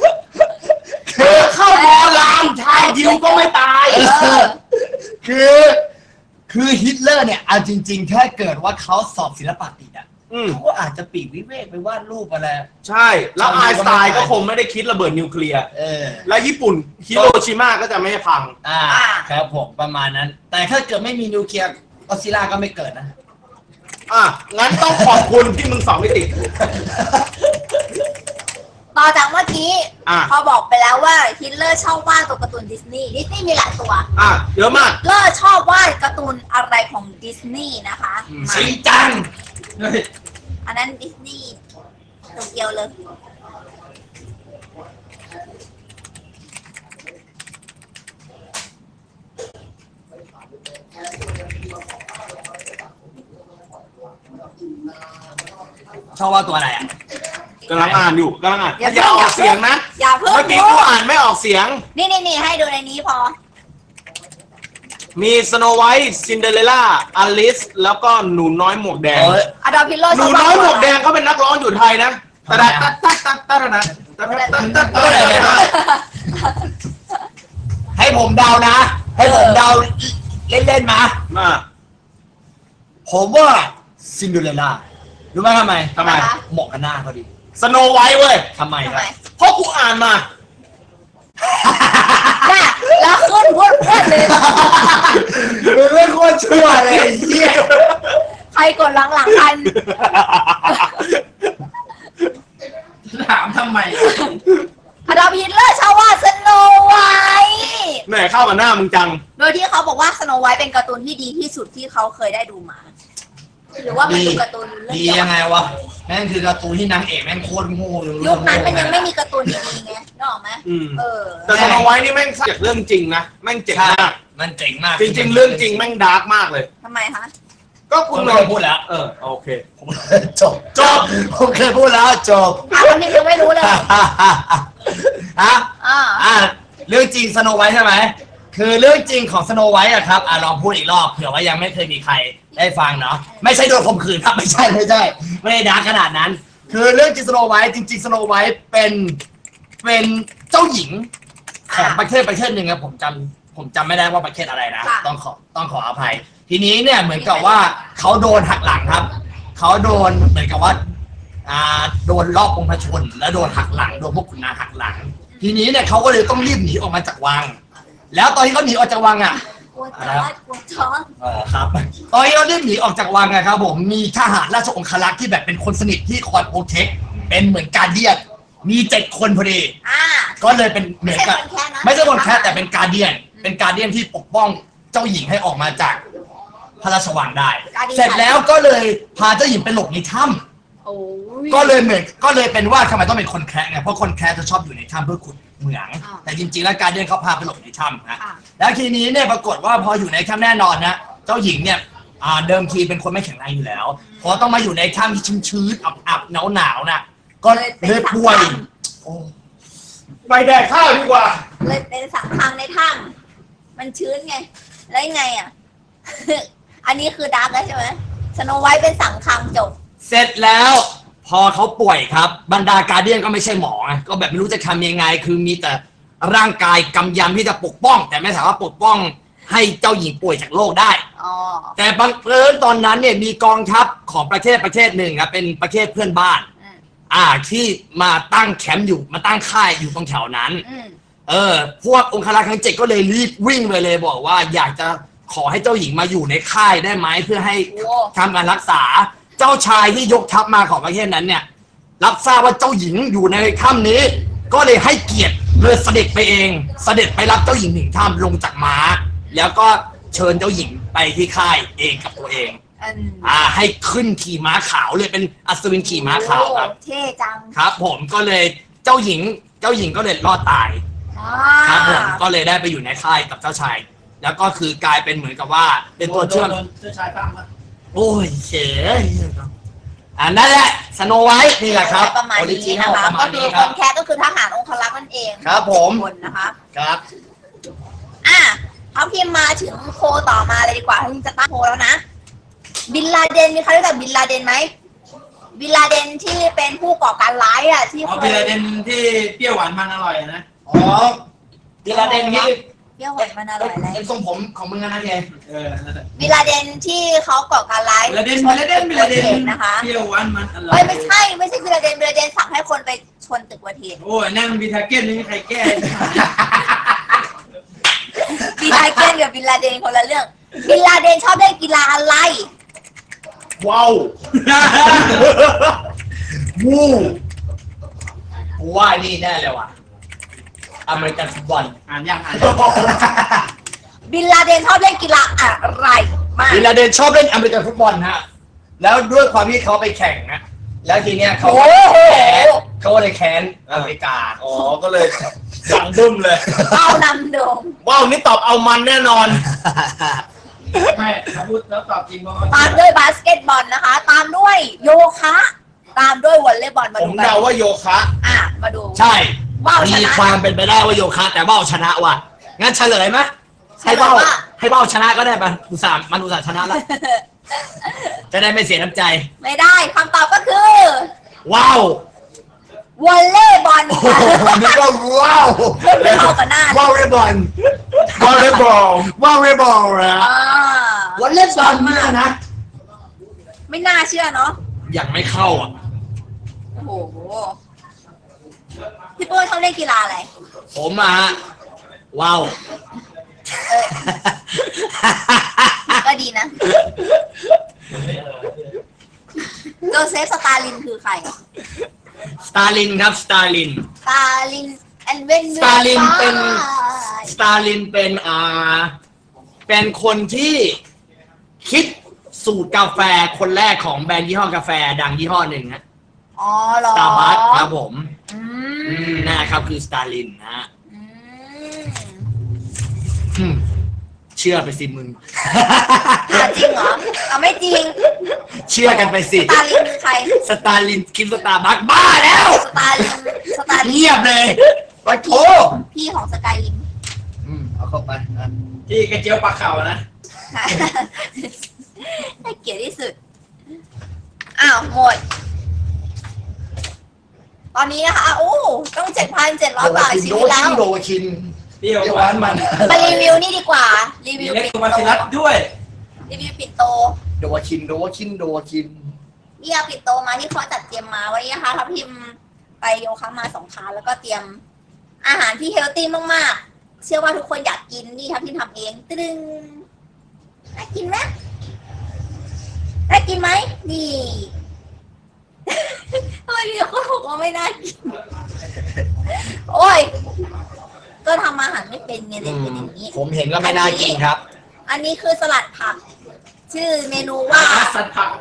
เข้ามอรามชาวยิวก็ไม่ตายคือฮิตเลอร์เนี่ยเอาจริงๆถ้าเกิดว่าเขาสอบศิลปะติดเขาก็อาจจะปีกวิเวกไปวาดรูปอะไรใช่ แล้วไอน์สไตน์ก็คงไม่ได้คิดระเบิดนิวเคลียร์ และญี่ปุ่นฮิโรชิมาก็จะไม่ให้พังครับผมประมาณนั้น แต่ถ้าเกิดไม่มีนิวเคลียร์ก็อดซิลล่าก็ไม่เกิดนะงั้นต้องขอบคุณที่มึงสอบไม่ติดต่อจากเมื่อกี้พอบอกไปแล้วว่าฮิตเลอร์ชอบวาดตัวการ์ตูนดิสนีย์มีหลายตัวเยอะมากฮิตเลอร์ชอบวาดการ์ตูนอะไรของดิสนีย์นะคะชินจังอันนั้นดิสนีย์โตเกียวเลยชอบว่าตัวอะไรกำลังอ่านอยู่กำลังอ่านอย่าออกเสียงนะอย่าเพิ่งเมื่อกี้กูอ่านไม่ออกเสียงนี่ให้ดูในนี้พอมีสโนไวท์ซินเดอเรลล่าอลิสแล้วก็หนูน้อยหมวกแดงอดอล์ฟ ฮิตเลอร์หนูน้อยหมวกแดงเขาเป็นนักร้องอยู่ไทยนะให้ผมเดานะ ให้ผมเดาเล่นๆมาผมว่าซินเดอเรลล่ารู้ไหมทำไมเหมาะกับหน้าเขาดีสโนไวท์เว้ยทำไมครับเพราะกูอ่านมาแล้วขึ้นพูดเลยไม่ควรเชื่อเลยเหี้ยใครกดหลังกันถามทำไมอดอล์ฟ ฮิตเลอร์ชอบวาดสโนไวท์แม่เข้ามาหน้ามึงจังโดยที่เขาบอกว่าสโนไวท์เป็นการ์ตูนที่ดีที่สุดที่เขาเคยได้ดูมาหรือว่ามันคือการ์ตูนดียังไงวะแม่งคือการ์ตูนที่นางเอกแม่งโคตรโง่เลยยุคนั้นมันยังไม่มีการ์ตูนดีๆไงนึกออกไหมแต่สโนไวท์นี่แม่งจากเรื่องจริงนะแม่งเจ๋งมากมันเจ๋งมากจริงๆเรื่องจริงแม่งดาร์กมากเลยทำไมคะก็คุณเคยพูดแล้วโอเคจบผมเคยพูดแล้วจบคนนี้ยังไม่รู้เลยเรื่องจริงสโนไวท์ใช่ไหมคือเรื่องจริงของสโนไวท์อะครับลองพูดอีกรอบเผื่อว่ายังไม่เคยมีใครได้ฟังเนาะไม่ใช่โดนข่มขืนครับไม่ใช่ไม่ได้ดาร์กขนาดนั้นคือเรื่องจริงสโนไวท์จริงๆสโนไวท์เป็นเจ้าหญิงของประเทศหนึ่งครับผมจำไม่ได้ว่าประเทศอะไรนะต้องขออภัยทีนี้เนี่ยเหมือนกับว่าเขาโดนหักหลังครับเขาโดนเหมือนกับว่าโดนรอบองค์พระชนแล้วโดนหักหลังโดนพวกขุนนางหักหลังทีนี้เนี่ยเขาก็เลยต้องรีบหนีออกมาจากวังแล้วตอนที่เขาหนีออกจากวังกลัวท้องครับตอนที่เขารีบหนีออกจากวังครับผมมีทหารราชองครักษ์ที่แบบเป็นคนสนิทที่คอยโปรเทคเป็นเหมือนการเดียนมี7 คนพอดีก็เลยเป็นเหมือนกับไม่ใช่คนแค่แต่เป็นการเดียนที่ปกป้องเจ้าหญิงให้ออกมาจากพระราชวังได้เสร็จแล้วก็เลยพาเจ้าหญิงไปหลบในถ้ำก็เลยเป็นว่าทำไมต้องเป็นคนแคะไงเพราะคนแคะจะชอบอยู่ในถ้ำเพื่อขุดเหมืองแต่จริงๆแล้วการเดินเขาพาไปหลบในถ้ำนะแล้วทีนี้เนี่ยปรากฏว่าพออยู่ในถ้ำแน่นอนนะเจ้าหญิงเนี่ยเดิมทีเป็นคนไม่แข็งแรงอยู่แล้วพอต้องมาอยู่ในถ้ำที่ชื้นๆอับๆหนาวๆนะก็เลยป่วยไปแดกข้าวดีกว่าเลยเป็นสังคังในถ้ำมันชื้นไงแล้วยังไงอ่ะ อันนี้คือดาร์กแล้วใช่ไหมสโนไวท์เป็นสังคังจบเสร็จแล้วพอเขาป่วยครับบรรดาการเดียนก็ไม่ใช่หมอไงก็แบบไม่รู้จะทำยังไงคือมีแต่ร่างกายกำยำที่จะปกป้อง แต่ไม่สามารถปกป้องให้เจ้าหญิงป่วยจากโรคได้อ๋อแต่บังเอิญตอนนั้นเนี่ยมีกองทัพของประเทศหนึ่งครับเป็นประเทศเพื่อนบ้าน ที่มาตั้งแคมป์อยู่มาตั้งค่ายอยู่ตรงแถวนั้น พวกองครักษ์ทั้ง 7ก็เลยรีบวิ่งไปเลยบอกว่าอยากจะขอให้เจ้าหญิงมาอยู่ในค่ายได้ไหมเพื่อให้ทำการรักษาเจ้าชายที่ยกทัพมาของประเทศนั้นเนี่ยรับทราบว่าเจ้าหญิงอยู่ในถ้ำนี้ก็เลยให้เกียรติเลยเสด็จไปเองเสด็จไปรับเจ้าหญิงถึงถ้ำลงจากม้าแล้วก็เชิญเจ้าหญิงไปที่ค่ายเองกับตัวเองให้ขึ้นขี่ม้าขาวเลยเป็นอัศวินขี่ม้าขาวครับเท่จังครับผมก็เลยเจ้าหญิงก็เลยรอดตายครับผมก็เลยได้ไปอยู่ในค่ายกับเจ้าชายแล้วก็คือกลายเป็นเหมือนกับว่าเป็นตัวเชื่อมเจ้าชายตั้งครับโอ้ยเฉยนั่นแหละสโนไวท์นี่แหละครับประมาณนี้นะคะก็คือคนแคสก็คือทหารองครักษ์นั่นเองครับผมคนนะคะครับเขาพิมพ์มาถึงโคต่อมาเลยดีกว่าที่จะตั้งโคแล้วนะบินลาเดนมีใครรู้จักบินลาเดนไหมบินลาเดนที่เป็นผู้ก่อการร้ายที่บินลาเดนที่เปรี้ยวหวานมันอร่อยนะบินลาเดนนี่เปรี้ยวหวานมันอร่อยอะไรทรงผมของมึงนะเองบินลาเดนที่เขาก่อการร้ายบินลาเดนนะคะเปรี้ยวหวานมันอร่อยไม่ใช่บินลาเดนสั่งให้คนไปชนตึกวันเทนโอ้ยนั่งบิทาเก้นไม่มีใครแก้บิทาเก้นกับบินลาเดนคนละเรื่องบินลาเดนชอบเล่นกีฬาอะไรว้าววู้ว่านี่แน่เลยว่ะอเมริกันฟุตบอลอ่านยังบินลาเดนชอบเล่นกีฬาอะไรมากบินลาเดนชอบเล่นอเมริกันฟุตบอลฮะแล้วด้วยความที่เขาไปแข่งนะแล้วทีเนี้ยเขาเลยแค้นอเมริกาก็เลยสั่งบึ้มเลยเอานำโด่งว้าวนี่ตอบเอามันแน่นอนไม่พูดแล้วตอบจริงตามด้วยบาสเกตบอลนะคะตามด้วยโยคะตามด้วยวอลเลย์บอลมาดูผมเดาว่าโยคะมาดูใช่มีความเป็นไปได้ว่าโยคะแต่ว่าวชนะว่ะงั้นเฉลยไหมให้ว่าวชนะก็ได้ปะอุตส่าห์ชนะแล้วจะได้ไม่เสียน้ำใจไม่ได้คำตอบก็คือว้าววอลเลย์บอลนึกว่าว้าวไม่เข้ากันหน้าวอลเลย์บอลนะวอลเลย์บอลวอลเลย์บอลมากนะไม่น่าเชื่อเนาะยังไม่เข้าโอ้โหพี่โป้เขาเล่นกีฬาอะไรผมว้าวก็ดีนะโจเซฟสตาลินคือใครสตาลินครับสตาลินสตาลินเป็นคนที่คิดสูตรกาแฟคนแรกของแบรนด์ยี่ห้อกาแฟดังยี่ห้อหนึ่งนะเหรอสตาร์บัคครับผมนะครับคือสตาลินนะเชื่อไปสิมึงจริงเหรอไม่จริงเชื่อกันไปสิสตาลินคือใครสตาลินคิดสตาร์บัคบ้าแล้วสตาลินเงียบเลยไปโถพี่ของสกายลินเอาเข้าไปที่กระเจียวปลาเข่านะให้เกียรติที่สุดหมดตอนนี้นะคะต้อง 7,700 บาทชีวิตแล้วโดชินเปรี้ยวหวานมันมารีวิวนี่ดีกว่ารีวิวปิ่นโตมารัดด้วยรีวิวปิ่นโตโดชินนี่เอาปิ่นโตมาที่เขาจัดเตรียมมาวันนี้นะคะทัพทิมไปโยคะมา2 ครั้งแล้วก็เตรียมอาหารที่เฮลตี้มากๆเชื่อว่าทุกคนอยากกินนี่ทัพทิมทำเองตึ้งน่ากินไหมนี่ทำไมพี่เขาบอกว่าไม่น่ากินโอ้ยก็ทำอาหารไม่เป็นไงเลยเป็นอย่างนี้ผมเห็นก็ไม่น่ากินครับอันนี้คือสลัดผักชื่อเมนูว่าสัตว์ผัก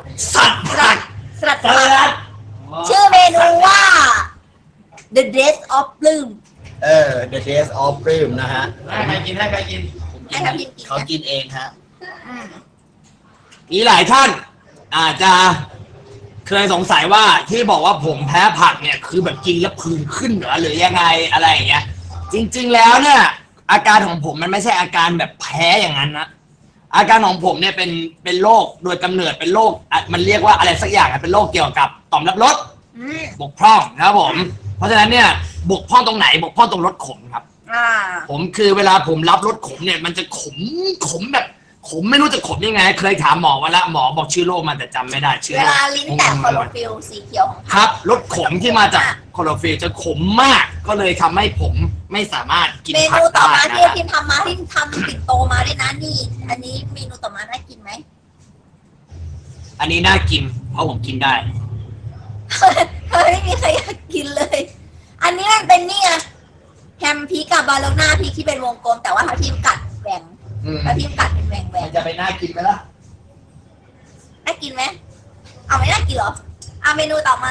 ชื่อเมนูว่า The Days of Bloom The Days of Bloom นะฮะให้ใครกินเขากินเองฮะมีหลายท่านอาจจะเคยสงสัยว่าที่บอกว่าผมแพ้ผักเนี่ยคือแบบกินแล้วผื่นขึ้นเหรอหรือยังไงอะไรอย่างเงี้ยจริงๆแล้วเนี่ยอาการของผมมันไม่ใช่อาการแบบแพ้อย่างนั้นนะอาการของผมเนี่ยเป็นโรคโดยกำเนิดเป็นโรคมันเรียกว่าอะไรสักอย่างเป็นโรคเกี่ยวกับต่อมรับรสบกพร่องนะครับผมเพราะฉะนั้นเนี่ยบกพร่องตรงไหนบกพร่องตรงรสขมครับผมคือเวลาผมรับรสขมเนี่ยมันจะขมแบบขมไม่รู้จะขมยังไงเคยถามหมอว่าละหมอบอกชื่อโรคมันแต่จำไม่ได้ชื่อเวลาลิ้นแตกคลอโรฟิลล์สีเขียวของครับรสขมที่มาจากคลอโรฟิลล์จะขมมากก็เลยทำให้ผมไม่สามารถกินเมผันูกต่อได้มานะที่ครับทีมทำมาที่ทำติดโตมาด้วยนะนี่อันนี้เมนูต่อมาน่ากินไหมอันนี้น่ากินเพราะผมกินได้ไม่มีใครอยากกินเลย อันนี้มันเป็นนี่ไงแฮมพริกกับบาโลน่าพริกที่เป็นวงกลมแต่ว่าทัพทีมกัดแหว่งทัพทีมกัดเป็นแหว่งมันจะไปน่ากินไหมล่ะน่ากินไหมเอาไม่น่ากินเหรอเอาเมนูต่อมา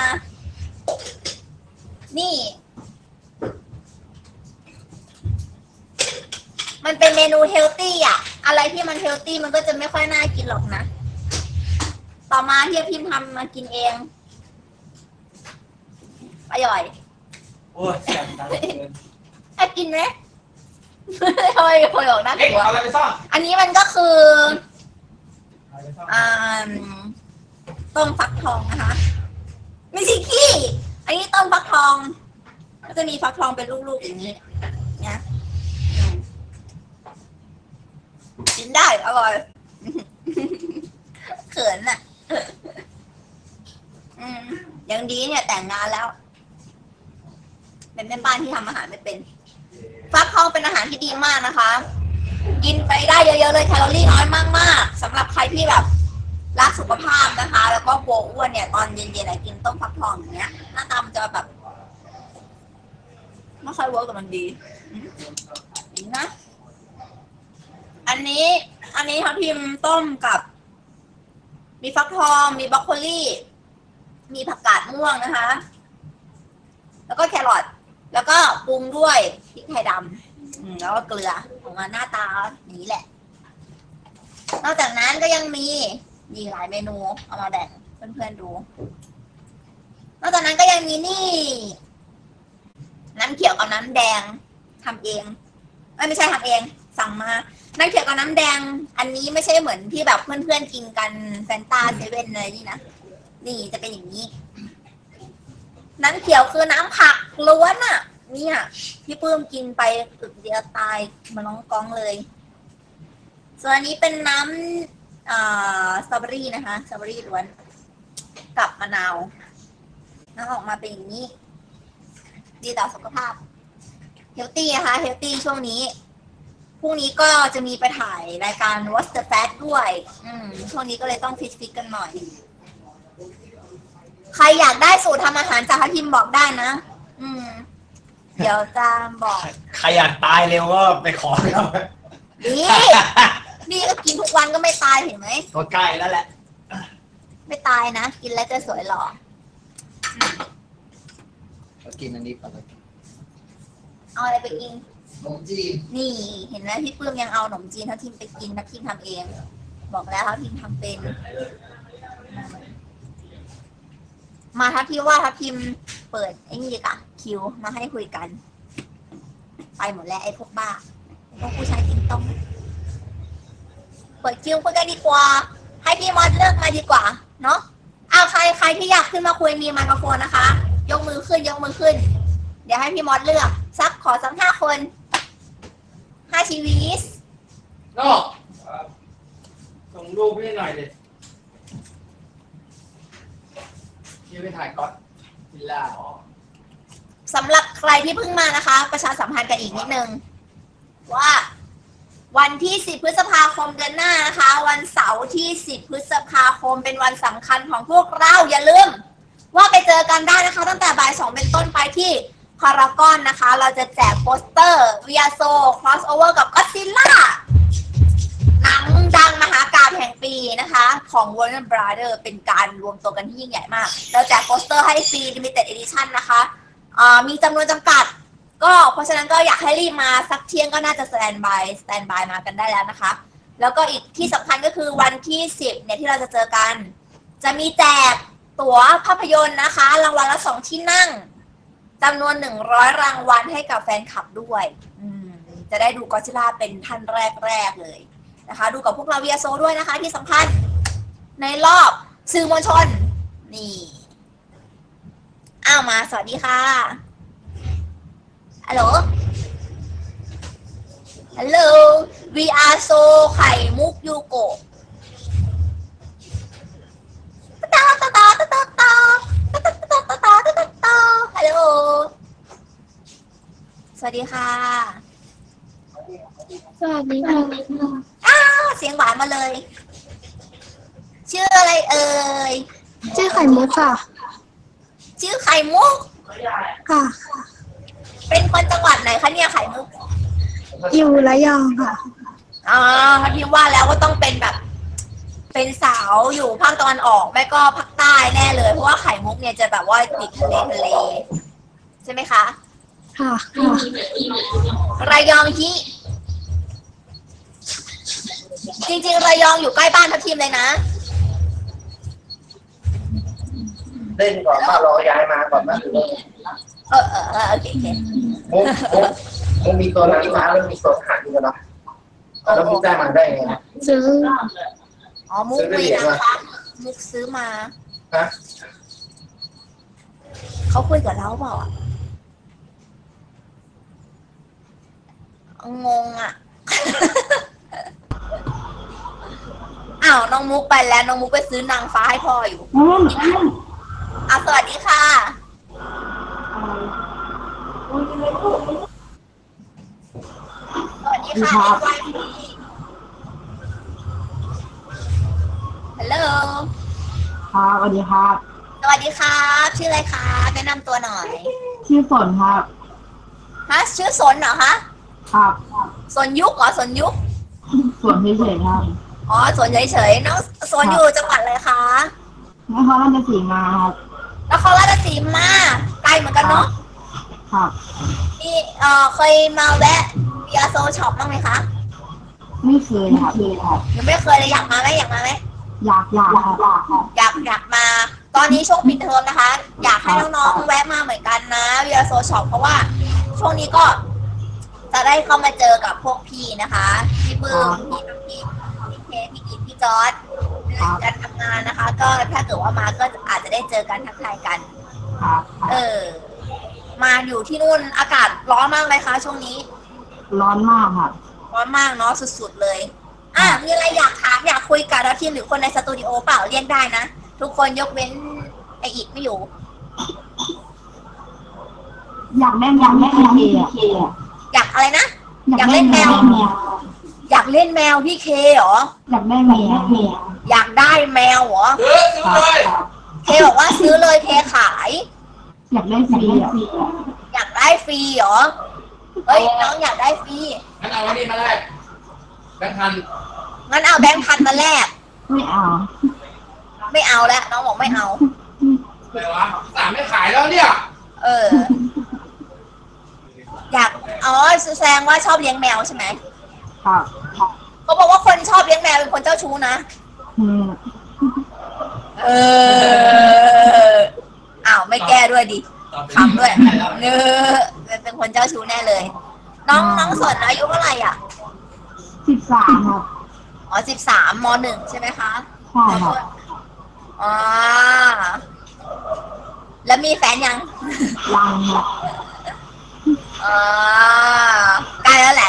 นี่ มันเป็นเมนูเฮลตี้อ่ะอะไรที่มันเฮลตี้มันก็จะไม่ค่อยน่ากินหรอกนะต่อมาที่พิมพ์ทำมากินเองอร่อยโอ้ยแสบตาเกินน่ากินไหม ทำไมคนบอกน่าเล็กกลัวเอาอะไรไปซ่อนอันนี้มันก็คือเอาอะไรไปซ่อนต้มฟักทองนะคะไม่ใช่ขี้อันนี้ต้มฟักทองแล้วจะมีฟักทองเป็นลูกๆอย่างนี้นะกินได้อร่อย เขินอ่ะยังดีเนี่ยแต่งงานแล้ว เป็นแม่บ้านที่ทำอาหารไม่เป็นฟักทองเป็นอาหารที่ดีมากนะคะ กินไปได้เยอะๆเลยแคลอรี่น้อยมากๆสำหรับใครที่แบบรักสุขภาพนะคะ แล้วก็กลัวอ้วนเนี่ยตอนเย็นๆกินต้มฟักทองอย่างเงี้ยหน้าตามันจะแบบไม่ค่อยเวิร์กกับมันดีนะ อันนี้ทับทิมต้มกับมีฟักทองมีบรอกโคลีมีผักกาดม่วงนะคะ แล้วก็แครอทแล้วก็ปรุงด้วยพริกไทยดำแล้วก็เกลือออกมาหน้าตาอย่างนี้แหละนอกจากนั้นก็ยังมีหลายเมนูเอามาแบ่งเพื่อนๆดูนอกจากนั้นก็ยังมีนี่น้ำเขียวกับน้ำแดงทำเองไม่ใช่ทำเองสั่งมาน้ำเขียวกับน้ำแดงอันนี้ไม่ใช่เหมือนที่แบบเพื่อนๆกินกันแฟนตาเซเว่นเลยนี่นะนี่จะเป็นอย่างนี้น้ำเขียวคือน้ำผักล้วนอ่ะเนี่ยพี่ปื้มกินไปอึกเดียวตายมาน้องกองเลยส่วนอันนี้เป็นน้ำสตรอเบอรี่นะคะสตรอเบอรี่ล้วนกับมะนาวแล้วออกมาเป็นอย่างนี้ดีต่อสุขภาพเฮลตี้นะคะเฮลตี้ช่วงนี้พรุ่งนี้ก็จะมีไปถ่ายรายการ What's the Fat ด้วยช่วงนี้ก็เลยต้องฟิตกันหน่อยใครอยากได้สูตรทำอาหารจากทัพทิมบอกได้นะเดี๋ยวจะบอกใครอยากตายเร็วก็ไปขอเขานี่ก็กินทุกวันก็ไม่ตายเห็นไหมก็ใกล้แล้วแหละไม่ตายนะกินแล้วจะสวยหล่อกินอันนี้ก่อนเลยเอาอะไรไปกินขนมจีนนี่เห็นไหมพี่ปื้มยังเอาขนมจีนทัพทิมไปกินทัพทิมทำเองบอกแล้วทัพทิมทำเป็นมาทัพทิมว่าทัพทิมเปิดไอ้นี่ดีกว่าคิวมาให้คุยกันไปหมดแล้วไอ้พวกบ้าพวกผู้ชายกินต้มเปิดคิวคุยกันดีกว่าให้พี่มอสเลือกมาดีกว่าเนาะเอาใครที่อยากขึ้นมาคุยมีไมโครโฟนนะคะยกมือขึ้นเดี๋ยวให้พี่มอสเลือกขอสัก5 คน5 ชีวิตโน่ส่งรูปให้หน่อยดิที่ไปถ่ายก๊อตวิลล่าสำหรับใครที่เพิ่งมานะคะประชาสัมพันธ์กันอีกนิดนึงว่าวันที่10 พฤษภาคมเดือนหน้านะคะวันเสาร์ที่10 พฤษภาคมเป็นวันสำคัญของพวกเราอย่าลืมว่าไปเจอกันได้นะคะตั้งแต่บ่าย 2เป็นต้นไปที่พารากอนนะคะเราจะแจกโปสเตอร์วิอาโซครอสโอเวอร์กับก็อดซิลล่าหนังดังมหากาพย์แห่งปีนะคะของ Warner Brothers เป็นการรวมตัวกันที่ยิ่งใหญ่มากเราแจกโปสเตอร์ให้ฟรี Limited Edition นะคะมีจำนวนจำกัดก็เพราะฉะนั้นก็อยากให้รีบมาสักเที่ยงก็น่าจะสแตนบายมากันได้แล้วนะคะแล้วก็อีกที่สำคัญก็คือวันที่10เนี่ยที่เราจะเจอกันจะมีแจกตั๋วภาพยนตร์นะคะรางวัลละ2ที่นั่งจำนวน100รางวัลให้กับแฟนคลับด้วยจะได้ดูก็อดซิลล่าเป็นท่านแรกเลยนะคะดูกับพวกเราVS Soulด้วยนะคะที่สำคัญในรอบสื่อมวลชนนี่มาสวัสดีค่ะฮัลโหลVS Soul ไข่มุกยูโกะฮัลโหลสวัสดีค่ะสวัสดีค่ะเสียงหวานมาเลยชื่ออะไรเอ่ยชื่อไข่มุกค่ะชื่อไข่มุกค่ะเป็นคนจังหวัดไหนคะเนี่ยไข่มุกอยู่ระยองค่ะพี่ว่าแล้วก็ต้องเป็นแบบเป็นสาวอยู่ภาคตะวันออกไม่ก็ภาคใต้แน่เลยเพราะว่าไข่มุกเนี่ยจะแบบว่าติดทะเลใช่ไหมคะค่ะระยองฮิจริงๆระยองอยู่ใกล้บ้านทัพทีมเลยนะเล่นก่อนป้ารอย้ายมาก่อนนะโอเคมุกมีตัวนั้นมาแล้วมีตัวหันกันเนาะแล้วมุกได้มาได้ไงซื้อมุกมีนะคะมุกซื้อมาเขาคุยกับเราเปล่างงน้องมุกไปแล้วน้องมุกไปซื้อนางฟ้าให้พ่ออยู่สวัสดีค่ะสวัสดีค่ะฮัลโหลสวัสดีครับสวัสดีครับชื่ออะไรคะแนะนำตัวหน่อยชื่อฝนครับชื่อสนเหรอคะครับสนยุคเหรอสนยุคสนเฉยๆครับสนเฉยๆน้องสนอยู่จังหวัดอะไรคะนครราชสีมาครับนครราชสีมาไกลเหมือนกันเนาะครับนี่เคยมาแวะVS Soulช็อปบ้างไหมคะไม่เคยครับยังไม่เคยเลยอยากมาไหมอยากมามาตอนนี้ช่วงปิดเทอมนะคะอยากให้น้องๆแวะมาเหมือนกันนะVS Soulช็อปเพราะว่าช่วงนี้ก็จะได้เข้ามาเจอกับพวกพี่นะคะพี่ปื้มพี่น้ำพี่เคพี่กิตพี่จอร์ดการทำงานนะคะก็ถ้าเกิดว่ามาก็อาจจะได้เจอกันทักทายกันมาอยู่ที่นู่นอากาศร้อนมากเลยคะช่วงนี้ร้อนมากค่ะร้อนมากเนาะสุดๆเลยมีอะไรอยากถามอยากคุยกับเราทีมหรือคนในสตูดิโอเปล่าเรียกได้นะทุกคนยกเว้นไออีกไม่อยู่อยากเล่นอยากอะไรนะอยากเล่นแมวอยากเล่นแมวพี่เคเหรออยากได้แมวอยากได้แมวเหรอเคบอกว่าซื้อเลยเคขายอยากได้ฟรีอยากได้ฟรีเหรอเฮ้ยน้องอยากได้ฟรีงั้นเอาอันนี้มาแลกแบงค์พันงั้นเอาแบงค์พันมาแลกไม่เอาแล้วน้องบอกไม่เอาอะไรวะไม่ขายแล้วเนี่ยอยากแสดงว่าชอบเลี้ยงแมวใช่ไหมค่ะเขาบอกว่าคนชอบเลี้ยงแมวเป็นคนเจ้าชู้นะไม่แก้ด้วยดิขำด้วยเป็นคนเจ้าชู้แน่เลยน้องสนอายุเท่าไหร่ 13ครับ 13ม.1 ใช่ไหมคะใช่ค่ะแล้วมีแฟนยังครับใกล้แล้วแหละ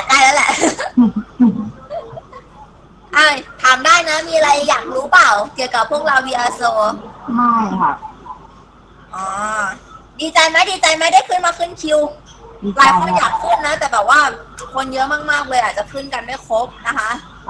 ถามได้นะมีอะไรอยากรู้เปล่าเกี่ยวกับพวกเราVS Soul ไม่ค่ะดีใจไหมได้ขึ้นคิวหลายคนอยากขึ้นนะแต่แบบว่าคนเยอะมากๆเลยอาจจะขึ้นกันไม่ครบนะคะ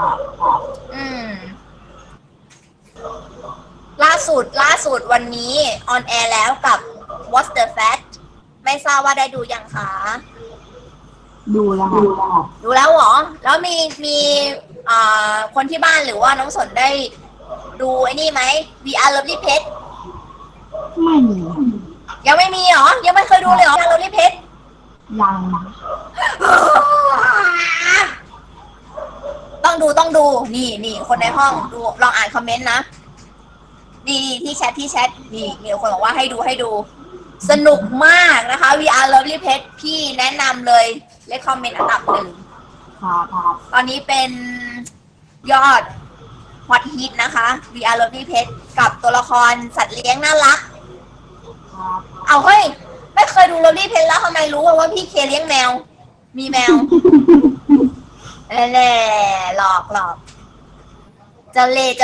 ล่าสุดวันนี้ออนแอร์แล้วกับ What's the Fact ไม่ทราบว่าได้ดูยังคะดูแล้วเหรอแล้วมีคนที่บ้านหรือว่าน้องสนได้ดูไอ้นี่ไหม VR Lovely Pet ไม่มียังไม่มีเหรอยังไม่เคยดูเลยเหรอ VR Lovely Pet ยังต้องดูนี่คนในห้องดูลองอ่านคอมเมนต์นะนี่ที่แชทนี่มีคนบอกว่าให้ดูสนุกมากนะคะ VR Lovely Pet พี่แนะนำเลยเลคคอมเมนต์อันดับ 1 ครับครับตอนนี้เป็นยอดฮอตฮิตนะคะ VR Lovely Pet กับตัวละครสัตว์เลี้ยงน่ารักครับเอาเฮ้ยไม่เคยดู Lovely Pet แล้วทำไมรู้ว่าพี่เคเลี้ยงแมว มีแมว แน่หลอกเจ้าเล่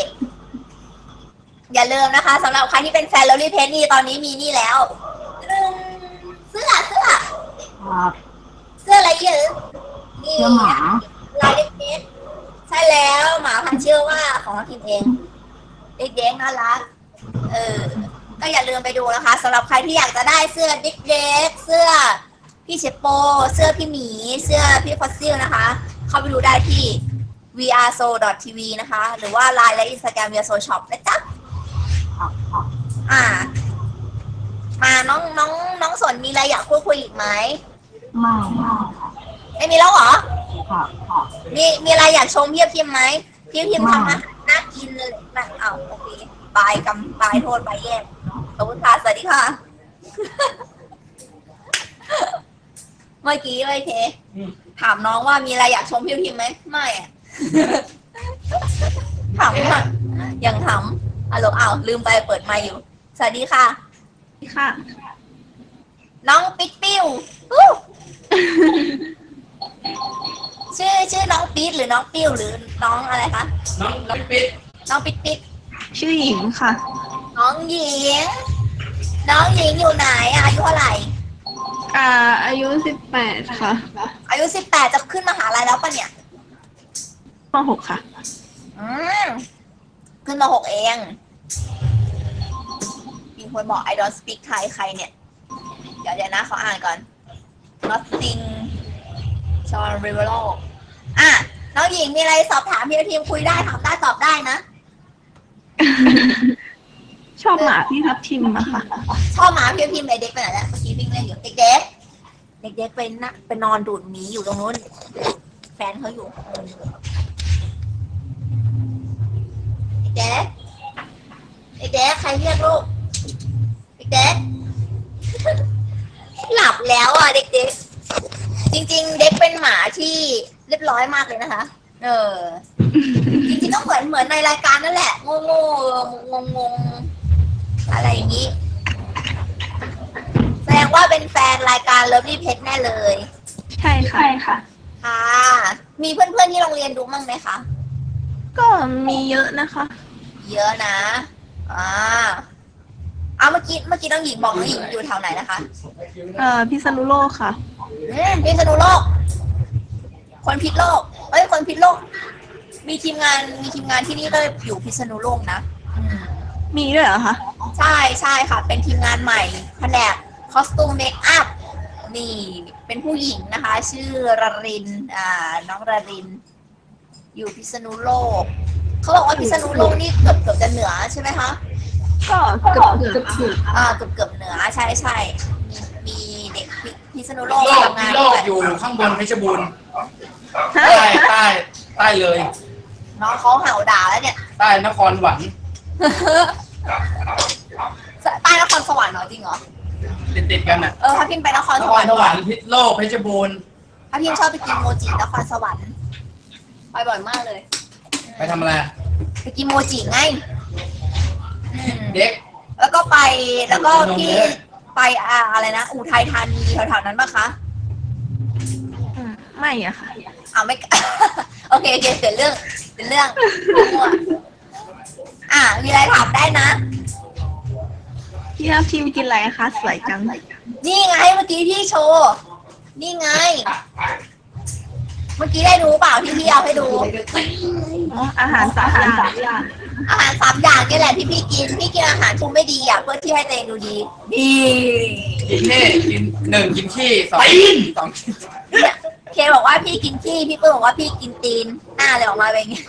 อย่าลืมนะคะสำหรับใครที่เป็นแฟน Lovely Pet นี่ตอนนี้มีนี่แล้วเสื้อครับอะไรเยอะนี่เสื้อหมาลายเล็กๆใช่แล้วหมาพันธุ์ชื่อว่าของน้องทีมเองเด็กๆน่ารักก็อย่าลืมไปดูนะคะสำหรับใครที่อยากจะได้เสื้อเด็กๆเสื้อพี่เชโปเสื้อพี่หมีเสื้อพี่ฟอสซิลนะคะเข้าไปดูได้ที่ vrso.tv นะคะหรือว่า Line และ Instagram vrso shop นะจ๊ะครับครับมาน้องสนมีอะไรอยากพูดคุยอีกไหมไม่ไม่ไม่มีแล้วเหรอครับครับมีอะไรอยากชมพี่พิมพ์ไหมพี่พิมพ์ทำอาหารน่ากินเลยนะเอาโอเคบายโทษบายแยกขอบคุณค่ะสวัสดีค่ะ เมื่อกี้เลยเคถามน้องว่ามีอะไรอยากชมพี่พิมพ์ไหมไม่อะ ถามอ่ะยังถามฮัลโหลลืมไปเปิดไมค์อยู่สวัสดีค่ะค่ะน้องปิ๊ดปิ้วอู้ ชื่อน้องปิ๊ดหรือน้องปิ้วหรือน้องอะไรคะน้องปิดน้องปิ๊ดปิ๊ดชื่อหญิงค่ะน้องหญิงอยู่ไหนอายุเท่าไหร่อายุ18ค่ะอายุ18จะขึ้นมหาลัยแล้วปะเนี่ยม.6 ค่ะขึ้นมา6เองมีคนบอก I don't speak Thai ใครเนี่ยเดี๋ยวนะเขาอ่านก่อน nothing Sean Rivero น้องหญิงมีอะไรสอบถามพี่ทีมคุยได้ถามได้ตอบได้นะชอบหมาพี่ทับทิมอะค่ะชอบหมาพี่พิมพ์เด็กๆไปไหนแล้วเมื่อกี้วิ่งเล่นอยู่เด็กๆไปนอนดูดหมีอยู่ตรงนู้นแฟนเขาอยู่เด็กๆใครเรียกลูกเด็กๆหลับแล้วอ่ะเด็กๆจริงๆเด็กเป็นหมาที่เรียบร้อยมากเลยนะคะจริงๆต้องเหมือนในรายการนั่นแหละงงอะไรอย่างนี้แสดงว่าเป็นแฟนรายการ Lovely Pet แน่เลยใช่ค่ะค่ะ มีเพื่อนๆที่โรงเรียนดูมั่งไหมคะก็มีเยอะนะคะเยอะนะเมื่อกี้น้องหญิงบอกน้องหญิงอยู่แถวไหนนะคะพิษณุโลกค่ะพิษณุโลกคนพิษโลกคนพิษโลกมีทีมงานที่นี่ก็อยู่พิษณุโลกนะมีด้วยเหรอคะใช่ค่ะ เป็นทีมงานใหม่แผนกคอสตูมเมคอัพนี่เป็นผู้หญิงนะคะ ชื่อรรินน้องรรินอยู่พิษณุโลกเขาบอกว่าพิษณุโลกนี่เกือบจะเหนือใช่ไหมคะก็เกือบเกือบเหนือใช่มีเด็กพิษณุโลกทำงานโลด้กวยอยู่ข้างบนเพชรบูรณ์ฮะใต้เลยน้องเขาเห่าด่าแล้วเนี่ยใต้นครหวันใต้นครสวรรค์เหรอจริงเหรอติดกันน่ะถ้าพิมพ์ไปนครนสควรรรค์สวรรค์พิษโลกเพชรบูรณ์ถ้าพิมพ์ชอบไปกินโมจินครสวรรค์ไปบ่อยมากเลยไปทำอะไรไปกินโมจิไงเด็กแล้วก็พี่ไปอะไรนะอุทัยธานีแถวๆนั้นปะคะไม่อะค่ะไม่ โอเคเปลี่ยนเรื่องมั่วมีอะไรถามได้นะพี่ทับทิมกินอะไรคะสวยจังนี่ไงเมื่อกี้พี่โชว์นี่ไง เมื่อกี้ได้ดูเปล่าที่พี่เอาให้ดูอาหาร3 อย่างอาหาร3 อย่างนี่แหละที่พี่กินอาหารทุกไม่ดีเพื่อที่ให้ตัวเองดูดีนี่กินนี่กิน1กินขี้2 เคบอกว่าพี่กินขี้พี่เปิ้ลบอกว่าพี่กินตีนหน้าเลยออกมาเป็นอย่างนี้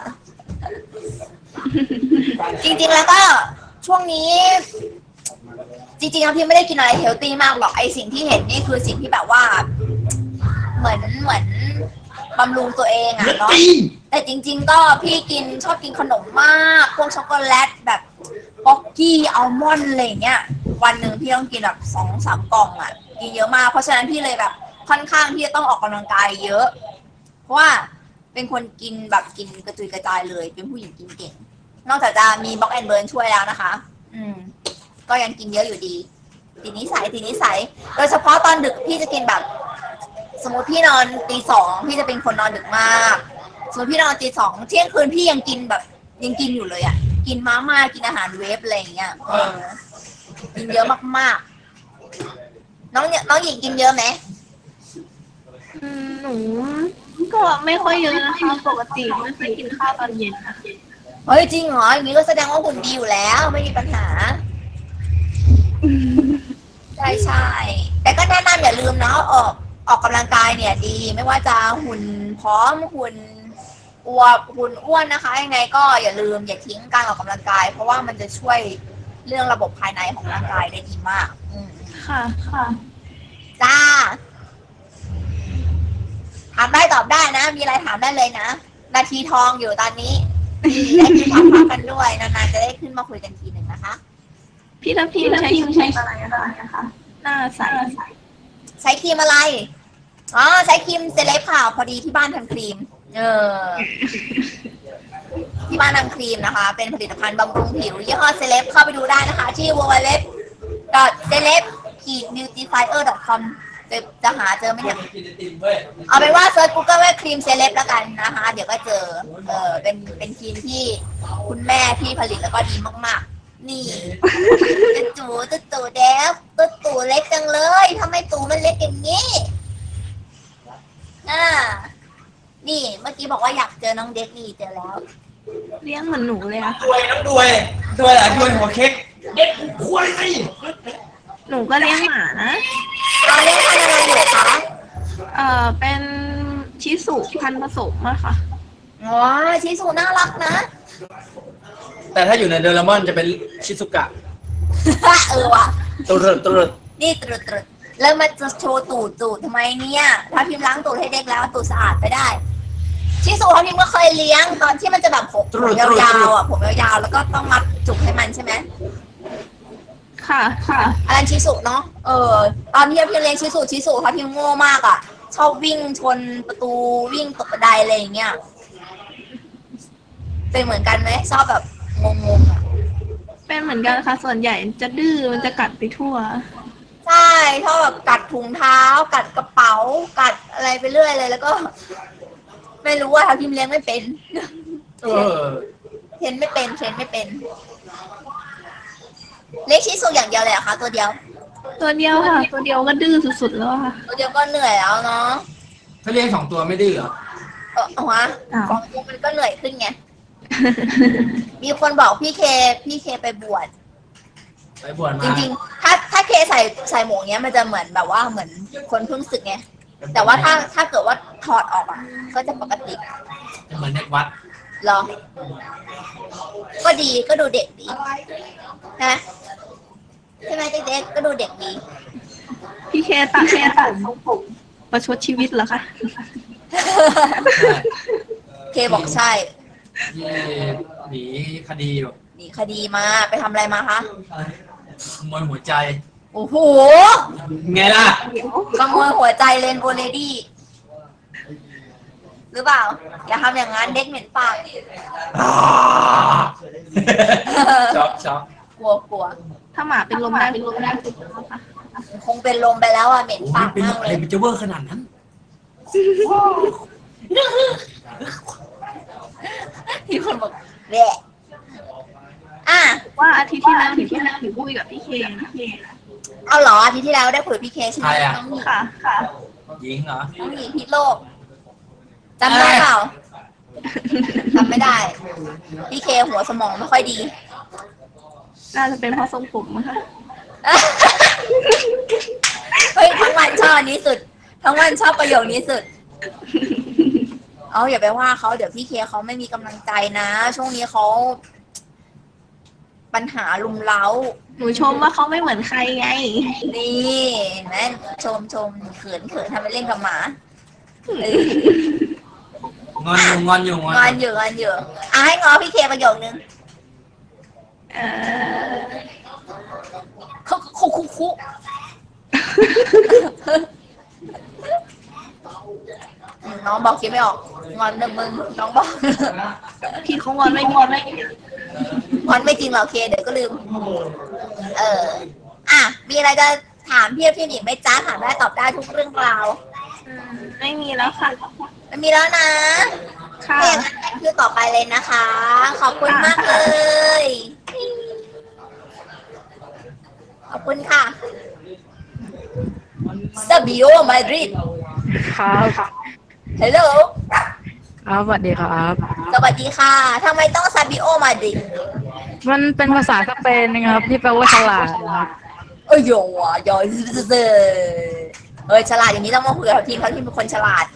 จริงๆแล้วก็ช่วงนี้จริงๆแล้วพี่ไม่ได้กินอะไรเฮลตี้มากหรอกไอสิ่งที่เห็นนี่คือสิ่งที่แบบว่าเหมือนบำรุงตัวเองเนาะแต่จริงๆก็พี่ชอบกินขนมมากพวกช็อกโกแลตแบบป๊อกกี้อัลมอนด์อะไรเงี้ยวันหนึ่งพี่ต้องกินแบบ2-3 กล่องอ่ะกินเยอะมากเพราะฉะนั้นพี่เลยแบบค่อนข้างที่จะต้องออกกำลังกายเยอะเพราะว่าเป็นคนกินแบบกินกระจุยกระจายเลยเป็นผู้หญิงกินเก่งนอกจากจะมีบล็อกแอนด์เบิร์นช่วยแล้วนะคะก็ยังกินเยอะอยู่ดีทีนิสัยโดยเฉพาะตอนดึกพี่จะกินแบบสมมติพี่นอนตี 2พี่จะเป็นคนนอนดึกมากสมมติพี่นอนตี 2เที่ยงคืนพี่ยังกินแบบยังกินอยู่เลยอ่ะกินมาม่ากินอาหารเวฟอะไรอย่างเงี้ยกินเยอะมากๆน้องหญิงกินเยอะไหมหนูก็ไม่ค่อยเยอะนะคะปกติไม่เคยกินข้าวตอนเย็นนะเฮ้ยจริงเหรออย่างนี้ก็แสดงว่าหุ่นดีอยู่แล้วไม่มีปัญหาใช่แต่ก็แนะนำอย่าลืมนะออกกำลังกายเนี่ยดีไม่ว่าจะหุ่นพร้อมหุ่นอ้วนนะคะยังไงก็อย่าลืมอย่าทิ้งการออกกำลังกายเพราะว่ามันจะช่วยเรื่องระบบภายในของร่างกายได้ดีมากค่ะจ้าถามได้ตอบได้นะมีอะไรถามได้เลยนะนาทีทองอยู่ตอนนี้ได้ที่ถามกันด้วยนานๆจะได้ขึ้นมาคุยกันทีหนึ่งนะคะพี่ทัพทีมใช้อะไรนะคะหน้าใสใช้ครีมอะไรใช้ครีมเซเลบค่ะพอดีที่บ้านทำครีมที่บ้านทำครีมนะคะเป็นผลิตภัณฑ์บำรุงผิวยี่ห้อเซเลบเข้าไปดูได้นะคะที่ www.celeb-beautifier.com จะหาเจอไหมเนี่ยเอาเป็นว่าเซิร์ช Google ว่าครีมเซเลบแล้วกันนะคะเดี๋ยวก็เจอเป็นครีมที่คุณแม่ที่ผลิตแล้วก็ดีมากๆนี่ตู่เดฟตู่เล็กจังเลยทำไมตู่มันเล็กอย่างนี้นี่เมื่อกี้บอกว่าอยากเจอน้องเด็กนี่เจอแล้วเลี้ยงเหมือนหนูเลยอะน้องด้วยเหรอด้วยหัวเค้กเด็กควายหนูก็เลี้ยงหมานะเลี้ยงพันธุ์อะไรอยู่คะเป็นชิสุพันธุ์ผสมอะค่ะชิสุน่ารักนะแต่ถ้าอยู่ในเดลมอนจะเป็นชิซุกะว่ะตุดนี่ตุดแล้วมันจะโชว์ตูดทำไมเนี่ยถ้าพิมพ์ล้างตูดให้เด็กแล้วตูดสะอาดไปได้ชิสุเขาพิมพ์ก็เคยเลี้ยงตอนที่มันจะแบบผมยาวๆผมยาวๆแล้วก็ต้องมัดจุกให้มันใช่ไหมค่ะอันนั้นชิสุเนาะตอนที่พิมเลี้ยงชิสุเขาพิมโง่มากอ่ะชอบวิ่งชนประตูวิ่งตกบันไดอะไรอย่างเงี้ยเป็นเหมือนกันไหมชอบแบบงงเป็นเหมือนกันค่ะส่วนใหญ่จะดื้อมันจะกัดไปทั่วใช่ชอบแบบกัดถุงเท้ากัดกระเป๋ากัดอะไรไปเรื่อยเลยแล้วก็ไม่รู้ว่าพิมเลี้ยงไม่เป็นเทรนไม่เป็นเลี้ยงชิสุอย่างเดียวเลยเหรอคะตัวเดียวค่ะตัวเดียวก็ดื้อสุดๆแล้วค่ะตัวเดียวก็เหนื่อยแล้วเนาะถ้าเลี้ยง2 ตัวไม่ดื้อเหรอของมันก็เหนื่อยขึ้นไงมีคนบอกพี่เคไปบวชมาจริงๆถ้าเคใส่หมวกเนี้ยมันจะเหมือนแบบว่าเหมือนคนเพิ่งศึกไงแต่ว่าถ้าเกิดว่าถอดออกอ่ะก็จะปกติจะเหมือนเด็กวัดหรอก็ดีก็ดูเด็กดีนะใช่ไหมเด็กก็ดูเด็กดีพี่เคตัดผมประชดชีวิตเหรอคะเคบอกใช่หนีคดีอยู่หนีคดีมาไปทำอะไรมาคะขโมยหัวใจโอ้โหไงล่ะขโมยหัวใจเรนโบว์เลดี้หรือเปล่าอย่าทำอย่างนั้นเด็กเหม็นปากช็อกกลัวถ้าหมาเป็นลมได้คงเป็นลมไปแล้วอ่ะเหม็นปากมากเลยมันจะเวอร์ขนาดนั้นที่คนบอกแหละว่าอาทิตย์ที่แล้วถึงคุยกับพี่เคเอาเหรออาทิตย์ที่แล้วได้คุยพี่เคใช่ไหมค่ะหญิงเหรอน้องหญิงพิษโลกจำได้เปล่าจำไม่ได้พี่เคหัวสมองไม่ค่อยดีน่าจะเป็นเพราะทรงผมมั้งคะเฮ้ยทั้งวันชอบนี้สุดทั้งวันชอบประโยคนี้สุดอย่าไปว่าเขาเดี๋ยวพี่เคเขาไม่มีกำลังใจนะช่วงนี้เขาปัญหาลุมเล้าหนูชมว่าเขาไม่เหมือนใครไงนี่แม่ชมเขินทำไปเล่นกับหมางอนอยู่ให้งอพี่เคประโยคนึงคุ น้องบอกคิดไม่ออกงอนหนึ่งมึงน้องบอกพี่เขางอนไม่งอนไม่จริงหรอกเคเดี๋ยวก็ลืมมีอะไรจะถามพี่หนิงไหมจ๊ะถามได้ตอบได้ทุกเรื่องราวไม่มีแล้วค่ะไม่มีแล้วนะค่ะถ้าอย่างนั้นไปคือต่อไปเลยนะคะ ขอบคุณมากเลย ขอบคุณค่ะซาบิโอมาดริดครับฮัลโหลครับสวัสดีครับสวัสดีค่ะทำไมต้องซาบิโอมาดริดมันเป็นภาษาสเปนนะครับที่แปลว่าฉลาดนะครับโยอ่ะโยฉลาดอย่างนี้ต้องมาคุยกับทีมเขาที่เป็นคนฉลาด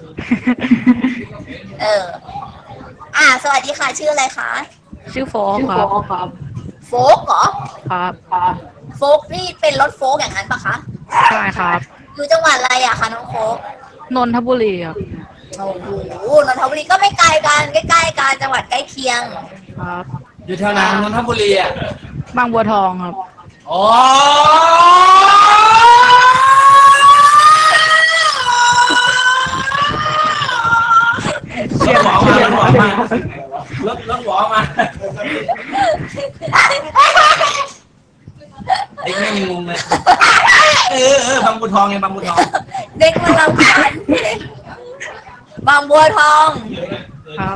สวัสดีค่ะชื่ออะไรคะชื่อโฟกครับโฟกเหรอครับโฟกนี่เป็นรถโฟกอย่างนั้นปะคะใช่ครับอยู่จังหวัดอะไรอะคะน้องโฟกนนทบุรีครับโอ้โหนนทบุรีก็ไม่ไกลกันใกล้ๆกันจังหวัดใกล้เคียงครับอยู่แถวไหนนนทบุรีอ่ะบางบัวทองครับอ๋อรถหวอมารถหวอมาเด็กไม่มีงงเลยบางบัวทองไงบางบัวทองเด็กมันลำพันบางบัวทองครับ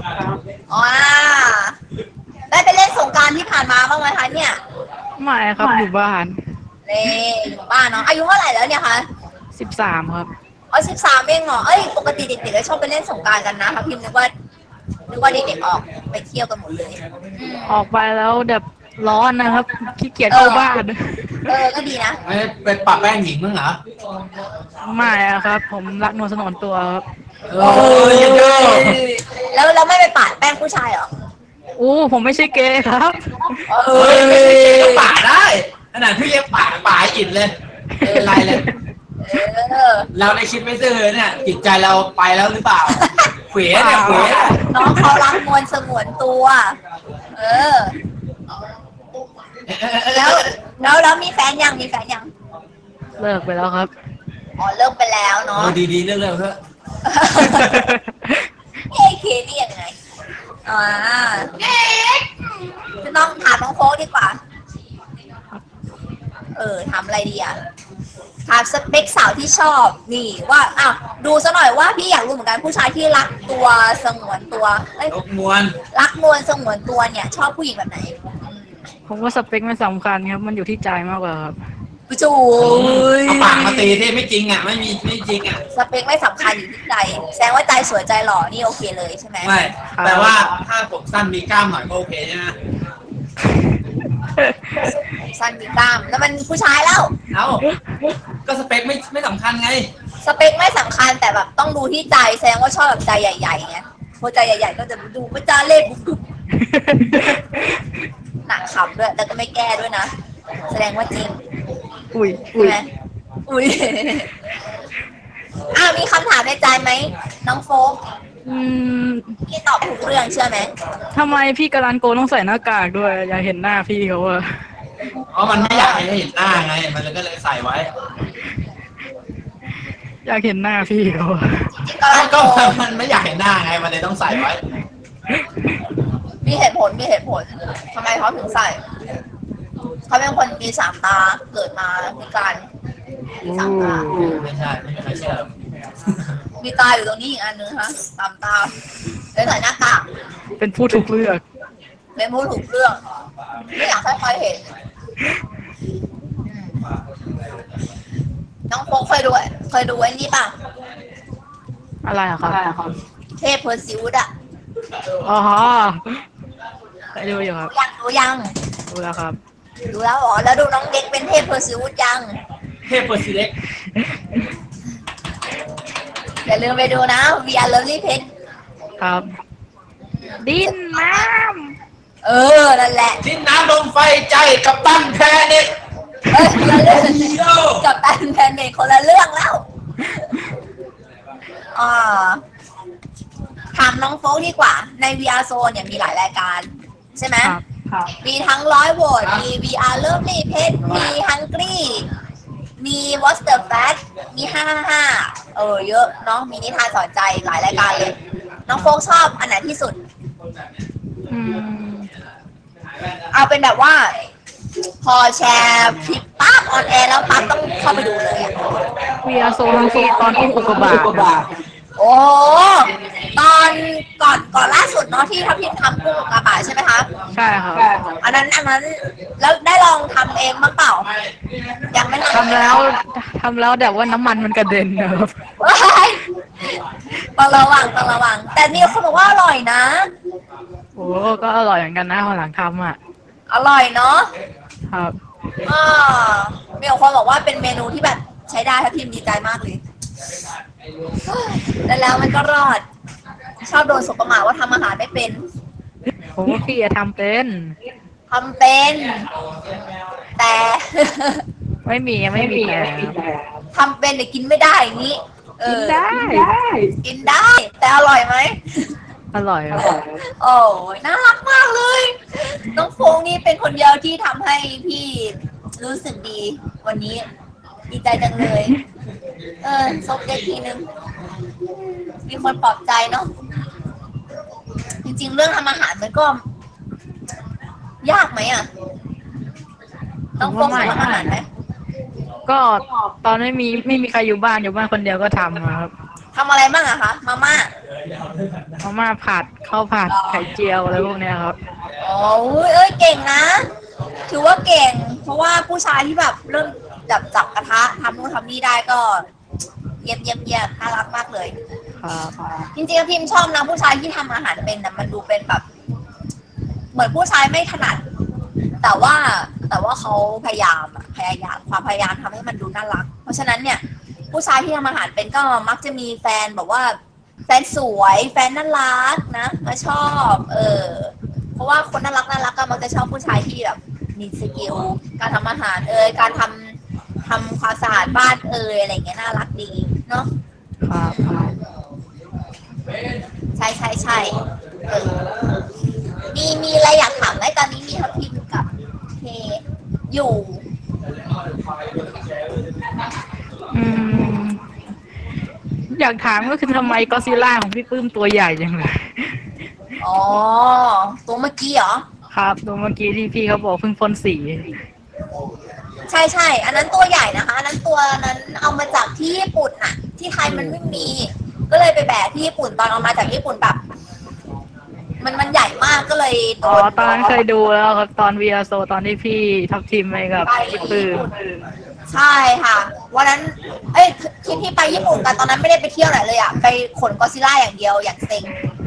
ได้ไปเล่นสงกรานต์ที่ผ่านมาบ้างไหมคะเนี่ยไม่ครับอยู่บ้านอยู่บ้านเนาะอายุเท่าไหร่แล้วเนี่ยคะ 13ครับ 13เองเหรอปกติเด็กๆก็ชอบไปเล่นสงกรานต์กันนะคะพิมพ์นึกว่าเด็กๆออกไปเที่ยวกันหมดเลยออกไปแล้วแบบร้อนนะครับขี้เกียจเข้าบ้านก็ดีนะไม่ไปปะแป้งหญิงมั้งเหรอไม่อะครับ ผมรักนวลสนนตัวครับแล้วเราไม่ไปปาดแป้งผู้ชายเหรอผมไม่ใช่เกย์ครับไม่ใช่ปะได้ขนาดพี่ยังปะอิดเลยอะไรเลยเราในคิดไม่ซื่อเนี่ยจิตใจเราไปแล้วหรือเปล่าเขวเนี่ยเขวน้องเขารักมวลสงวนตัวแล้วมีแฟนยังมีแฟนยังเลิกไปแล้วครับเลิกไปแล้วเนาะดีๆเรื่องเถอะเคนี่ยังไงจะต้องถามน้องโค้กดีกว่าถามอะไรดีอ่ะถามสเปคสาวที่ชอบนี่ว่าดูซะหน่อยว่าพี่อยากรู้เหมือนกันผู้ชายที่รักตัวสงวนตัวรักมวลสงวนตัวเนี่ยชอบผู้หญิงแบบไหนผมว่าสเปคไม่สำคัญครับมันอยู่ที่ใจมากกว่าครับจูยเอาปากมาตีที่ไม่จริงอ่ะไม่จริงอ่ะสเปคไม่สำคัญอยู่ที่ใจแสดงว่าใจสวยใจหล่อนี่โอเคเลยใช่ไหมไม่แต่ว่าถ้าผมสั้นมีกล้ามหน่อยก็โอเคใช่ไหมสั้นมีกล้ามแล้วมันผู้ชายแล้วก็สเปคไม่สำคัญไงสเปคไม่สำคัญแต่แบบต้องดูที่ใจแสดงว่าชอบแบบใจใหญ่ๆไงพอใจใหญ่ๆก็จะดูว่าจะเล่นบุบหนักขำด้วยแล้วก็ไม่แก้ด้วยนะแสดงว่าจริงใช่ไหมมีคำถามในใจไหมน้องโฟกพี่ตอบถูกเรื่องเชื่อไหมทำไมพี่กาลันโกต้องใส่หน้ากากด้วยอยากเห็นหน้าพี่เขาอะมันไม่อยากให้เห็นหน้าไงมันก็เลยใส่ไว้อยากเห็นหน้าพี่เขาอะก็มันไม่อยากเห็นหน้าไงมันเลยต้องใส่ไว้มีเหตุผลทำไมเขาถึงใส่เขาเป็นคนมี3 ตาเกิดมาพิการมี3 ตาไม่ใช่ไม่มีใครเชื่อมีตาอยู่ตรงนี้อีกอันนึงฮะ3 ตาเลยใส่หน้ากากเป็นผู้ถูกเลือกเป็นผู้ถูกเลือกไม่อยากให้ใครเห็นน้องโฟกเคยดูไอ้นี่ป่ะอะไรอะครับเทพเพอร์ซิวดอะอ๋อเคยดูอยู่ครับดูยังดูแล้วครับดูแล้วเหรอแล้วดูน้องเด็กเป็นเทพเพอร์ซิวดยังเทพเปอร์ซิเล็กอย่าลืมไปดูนะ VR Lovely Pet ครับ ดินน้นั่นแหละดินน้ำลมไฟใจกับตั้นแพนิกอย่าลืมกับตันแพนเนคนละเรื่องแล้วถามน้องโฟกดีกว่าใน VR Zone เนี่ยมีหลายรายการใช่ไหมมีทั้ง100 โหวตมี VR Lovely Pet มี Hungry มี What's the Fact มี555เยอะเนาะมีนิทานสอนใจหลายรายการเลยน้องโฟกชอบอันไหนที่สุดเอาเป็นแบบว่าพอแชร์คลิปปั๊บออนแอร์แล้วปั๊บต้องเข้าไปดูเลยอ่ะ VR โซนที่ตอนที่อุกกาบาตโอ้ตอนก่อนล่าสุดเนาะที่ทัพทิมทำกุ้งกระบะใช่ไหมคะใช่ครับอันนั้นแล้วได้ลองทำเองบ้างเปล่ายังไม่ทำแล้วแต่ว่าน้ำมันมันกระเด็นนะครับต้องระวังแต่นี่เขาบอกว่าอร่อยนะโอ้ก็อร่อยเหมือนกันนะหลังทำอ่ะอร่อยเนาะครับมีคนบอกว่าเป็นเมนูที่แบบใช้ได้ทัพทิมดีใจมากเลยแล้วมันก็รอดชอบโดนสบประมาทว่าทำอาหารไม่เป็นโอ้พี่จะทำเป็นแต่ไม่มีทำเป็นแต่กินไม่ได้อย่างนี้กินได้แต่อร่อยไหมอร่อยโอ้ยน่ารักมากเลยน้องโฟงนี่เป็นคนเดียวที่ทำให้พี่รู้สึกดีวันนี้ดีใจจังเลยซบได้ทีนึงมีคนปลอบใจเนาะจริงๆเรื่องทำอาหารมันก็ยากไหมอ่ะต้องโฟกัสทำอาหารไหมก็ตอนไม่มีใครอยู่บ้านคนเดียวก็ทำครับทำอะไรบ้างอะคะมาม่าผัดข้าวผัดไข่เจียวอะไรพวกเนี้ยครับอ๋อเก่งนะถือว่าเก่งเพราะว่าผู้ชายที่แบบเริ่มจับกระทะทำนู่นทำนี่ได้ก็เยี่ยมน่ารักมากเลยจริงๆพิมชอบนะผู้ชายที่ทำอาหารเป็นนะมันดูเป็นแบบเหมือนผู้ชายไม่ถนัดแต่ว่าเขาพยายามความพยายามทำให้มันดูน่ารักเพราะฉะนั้นเนี่ยผู้ชายที่ทำอาหารเป็นก็มักจะมีแฟนแบบว่าแฟนสวยแฟนน่ารักนะก็ชอบเพราะว่าคนน่ารักก็มักจะชอบผู้ชายที่แบบมีสกิลการทำอาหารการทำความสะอาดบ้านอะไรเงี้ยน่ารักดีเนาะใช่มีอะไรอยากถามไหมตอนนี้มีทัพทิมกับเคอยู่อยากถามก็คือทำไมก็ซิล่าของพี่ปื้มตัวใหญ่จังเลยตัวเมื่อกี้เหรอครับตัวเมื่อกี้ที่พี่เขาบอกเพิ่งพ่นสีใช่อันนั้นตัวใหญ่นะคะอันนั้นเอามาจากที่ญี่ปุ่นอะที่ไทยมันไม่มีก็เลยไปแบกที่ญี่ปุ่นตอนเอามาจากญี่ปุ่นแบบมันใหญ่มากก็เลยตอนนั้นเคยดูแล้วครับตอนVRโซตอนที่พี่ทัพทีมไปกับพี่ปื้มใช่ค่ะวันนั้นที่ไปญี่ปุ่นกันตอนนั้นไม่ได้ไปเที่ยวไหนเลยอะไปขนก็ซิล่าอย่างเดียวอย่างเซ็ง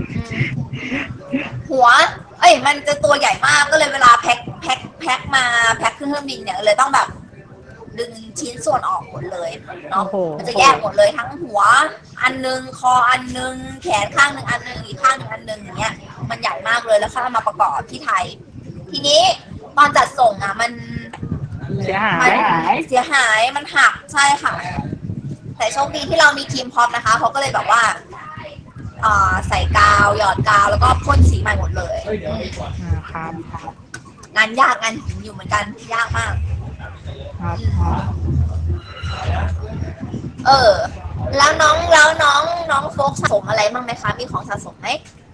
หัวมันจะตัวใหญ่มากก็เลยเวลาแพ็คมาแพ็คขึ้นเครื่องบินเนี่ยเลยต้องแบบดึงชิ้นส่วนออกหมดเลยเนาะมันจะแยกหมดเลยทั้งหัวอันนึงคออันนึงแขนข้างนึงอันนึงอีกข้างนึงอันนึงอย่างเงี้ยมันใหญ่มากเลยแล้วข้ามาประกอบที่ไทยทีนี้ตอนจัดส่งอ่ะมันเสียหายมันหักใช่ค่ะแต่โชคดีที่เรามีทีมพร้อมนะคะเขาก็เลยแบบว่าใส่กาวหยอดกาวแล้วก็พ่นสีใหม่หมดเลยครับงานยากงานหินอยู่เหมือนกันยากมากแล้วน้องโฟกสะสมอะไรบ้างไหมคะมีของสะสมไหม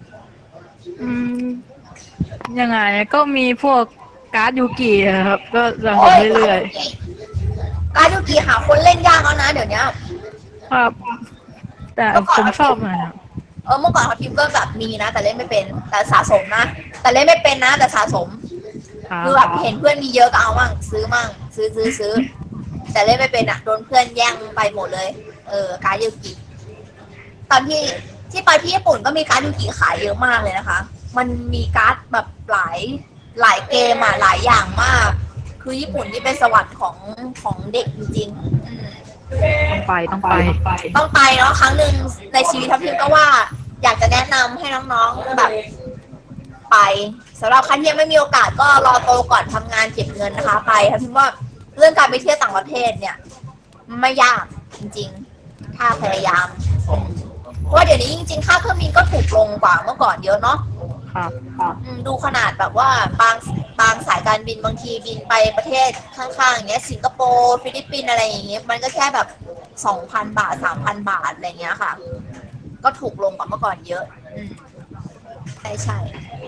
ยังไงก็มีพวกการ์ดยูกิครับก็สะสมเรื่อยๆการ์ดยูกิหาคนเล่นยากแล้วนะเดี๋ยวนี้ครับแต่ผมชอบนะเมื่อก่อนเขาทีมก็แบบมีนะแต่เล่นไม่เป็นแต่สะสมนะแต่เล่นไม่เป็นนะแต่สะสมคือแบบเห็นเพื่อนมีเยอะก็เอามั่งซื้อมั่งซื้อแต่เล่นไม่เป็นอ่ะโดนเพื่อนแย่งไปหมดเลยการ์ดยูกิตอนที่ไปที่ญี่ปุ่นก็มีการ์ดยูกิขายเยอะมากเลยนะคะมันมีการ์ดแบบหลายเกมอ่ะหลายอย่างมากคือญี่ปุ่นนี่เป็นสวรรค์ของเด็กจริงๆต้องไปเนาะครั้งหนึ่งในชีวิตทัพทิมก็ว่าอยากจะแนะนำให้น้องๆแบบไปสำหรับใครที่ยังไม่มีโอกาสก็รอโตก่อนทำงานเก็บเงินนะคะไปทัพทิมว่าเรื่องการไปเที่ยวต่างประเทศเนี่ยไม่ยากจริงๆถ้าพยายามเพราะเดี๋ยวนี้จริงๆค่าเครื่องบินก็ถูกลงกว่าเมื่อก่อนเยอะเนาะครับดูขนาดแบบว่าบางสายการบินบางทีบินไปประเทศข้างๆอย่างเงี้ยสิงคโปร์ฟิลิปปินส์อะไรอย่างเงี้ยมันก็แค่แบบ 2,000 บาท 3,000 บาทอะไรเงี้ยค่ะก็ถูกลงกว่าเมื่อก่อนเยอะใช่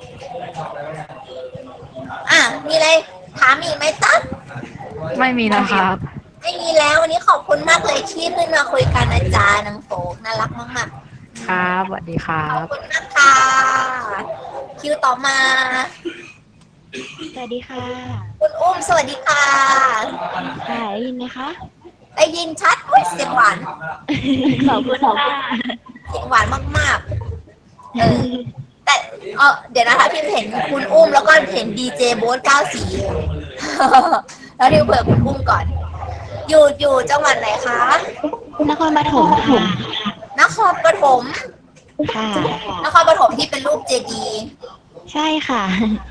มีอะไรถามอีกไหมจ๊ะไม่มีนะครับไม่มีแล้ววันนี้ขอบคุณมากเลยที่ขึ้นมาคุยกันอาจารย์นางโฟกน่ารักมากๆครับสวัสดีครัขอบบ คุณมากค่ะคิวต่อมาสวัสดีค่ะคุณอุ้มสวัสดีค่ะได้ยินไหมคะได้ยินชัดเสียงหวานขอบคุณค่ะเสียงหวานมากๆแต่เดี๋ยวนะคะที่เห็นคุณอุ้มแล้วก็เห็นดีเจโบ๊ท9 สีแล้วเดี๋ยวเผื่อคุณอุ้มก่อนอยู่จังหวัดไหนคะนครปฐมค่ะนครปฐมค่ะนครปฐมที่เป็นรูปเจดีย์ใช่ค่ะ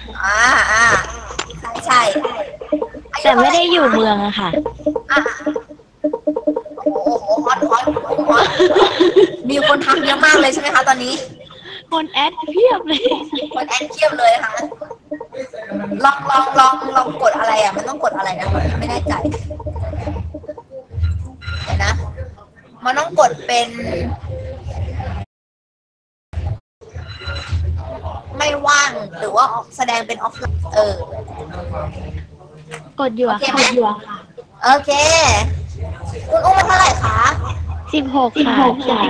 ใช่แต่ไม่ได้อยู่เมืองอะค่ะโอ้โหฮอตมีคนทักเยอะมากเลยใช่ไหมคะตอนนี้คนแอดเพียบเลยคนแอดเทียบเลยค่ะลองกดอะไรอ่ะมันต้องกดอะไรนะไม่แน่ใจเดี๋ยวนะมันต้องกดเป็นไม่ว่างหรือว่าแสดงเป็นออฟไลน์กดอยู่อะค่ะโอเคคุณอุ้มมาเท่าไหร่คะ 16 ค่ะ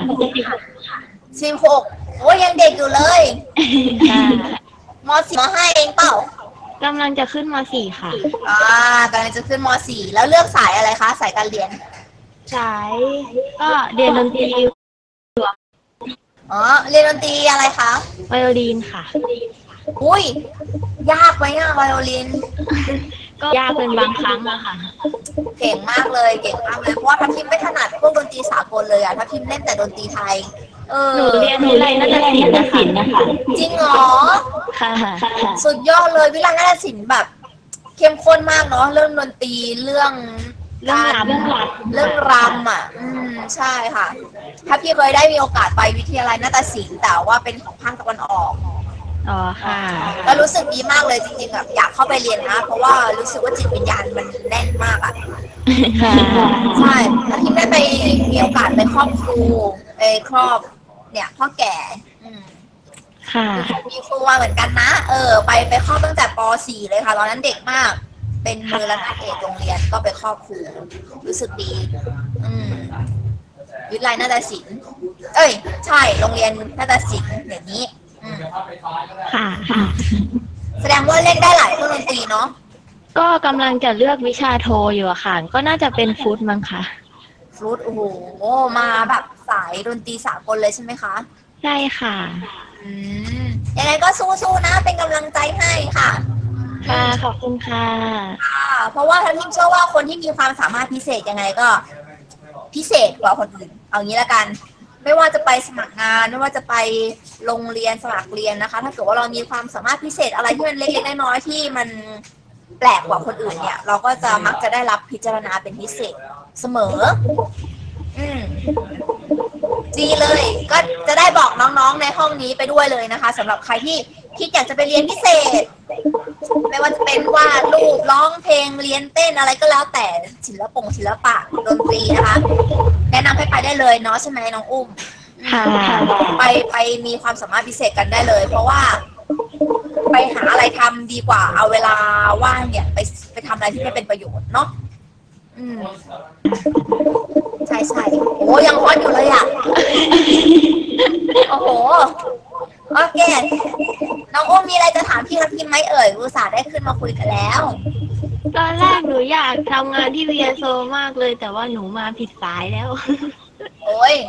16โอ้ยยังเด็กอยู่เลยม.4 ม.5 เองเปล่ากำลังจะขึ้นม .4 ค่ะกำลังจะขึ้นม.4 แล้วเลือกสายอะไรคะสายการเรียนสายก็เรียนดนตรีเรียนดนตรีอะไรคะไวโอลินค่ะอุ้ยยากไหมอะไวโอลินก็ยากเป็นบางครั้งอะค่ะเก่งมากเลยเพราะว่าทัพทิมไม่ถนัดพวกดนตรีสากลเลยอะทัพทิมเล่นแต่ดนตรีไทยหนูเรียนวิไลนาฏศิลป์นะคะจริงเหรอค่ะสุดยอดเลยวิไลนาฏศิลป์แบบเข้มข้นมากเนาะเรื่องดนตรีเรื่องรำอ่ะใช่ค่ะถ้าพี่เคยได้มีโอกาสไปวิทยาลัยนาฏศิลป์แต่ว่าเป็นของภาคตะวันออกค่ะแล้วรู้สึกดีมากเลยจริงๆแบบอยากเข้าไปเรียนนะเพราะว่ารู้สึกว่าจิตวิญญาณมันแน่นมากอ่ะใช่แล้วที่ได้ไปมีโอกาสไปครอบครูครอบเนี่ยพ่อแก่มีครูมาเหมือนกันนะไปครอบตั้งแต่ป .4 เลยค่ะตอนนั้นเด็กมากเป็นมือระนาดเอกโรงเรียนก็ไปครอบครูรู้สึกดีวิทยาลัยนาฏศิลป์ใช่โรงเรียนนาฏศิลป์อย่างนี้ค่ะแสดงว่าเล่นได้หลายเครื่องดนตรีเนาะก็กำลังจะเลือกวิชาโทอยู่อะค่ะก็น่าจะเป็นฟลุตมั้งค่ะฟลุตโอ้โหมาแบบสายดนตรีสากลเลยใช่ไหมคะใช่ค่ะยังไงก็สู้ๆนะเป็นกำลังใจให้ค่ะค่ะขอบคุณค่ะเพราะว่าทัพทิมเชื่อว่าคนที่มีความสามารถพิเศษยังไงก็พิเศษกว่าคนอื่นเอางี้ละกันไม่ว่าจะไปสมัครงานไม่ว่าจะไปโรงเรียนสมัครเรียนนะคะถ้าเกิดว่าเรามีความสามารถพิเศษอะไรที่มันเล็กๆน้อยๆที่มันแปลกกว่าคนอื่นเนี่ยเราก็จะมักจะได้รับพิจารณาเป็นพิเศษเสมอดีเลยก็จะได้บอกน้องๆในห้องนี้ไปด้วยเลยนะคะสำหรับใครที่คิดอยากจะไปเรียนพิเศษไม่ว่าจะเป็นวาดรูปร้องเพลงเรียนเต้นอะไรก็แล้วแต่ศิลปะดนตรีนะคะแนะนำให้ไปได้เลยเนาะใช่ไหมน้องอุ้มไปมีความสามารถพิเศษกันได้เลยเพราะว่าไปหาอะไรทำดีกว่าเอาเวลาว่างเนี่ยไปทำอะไรที่ไม่เป็นประโยชน์เนาะใช่โอ้ยังฮอตอยู่เลยอ่ะโอ้โหโอเคน้องอุ้มมีอะไรจะถามพี่ทัพทิมไหมอุตส่าห์ได้ขึ้นมาคุยกันแล้วตอนแรกหนูอยากทำงานที่วีเอโซมากเลยแต่ว่าหนูมาผิดสายแล้วโอ้ย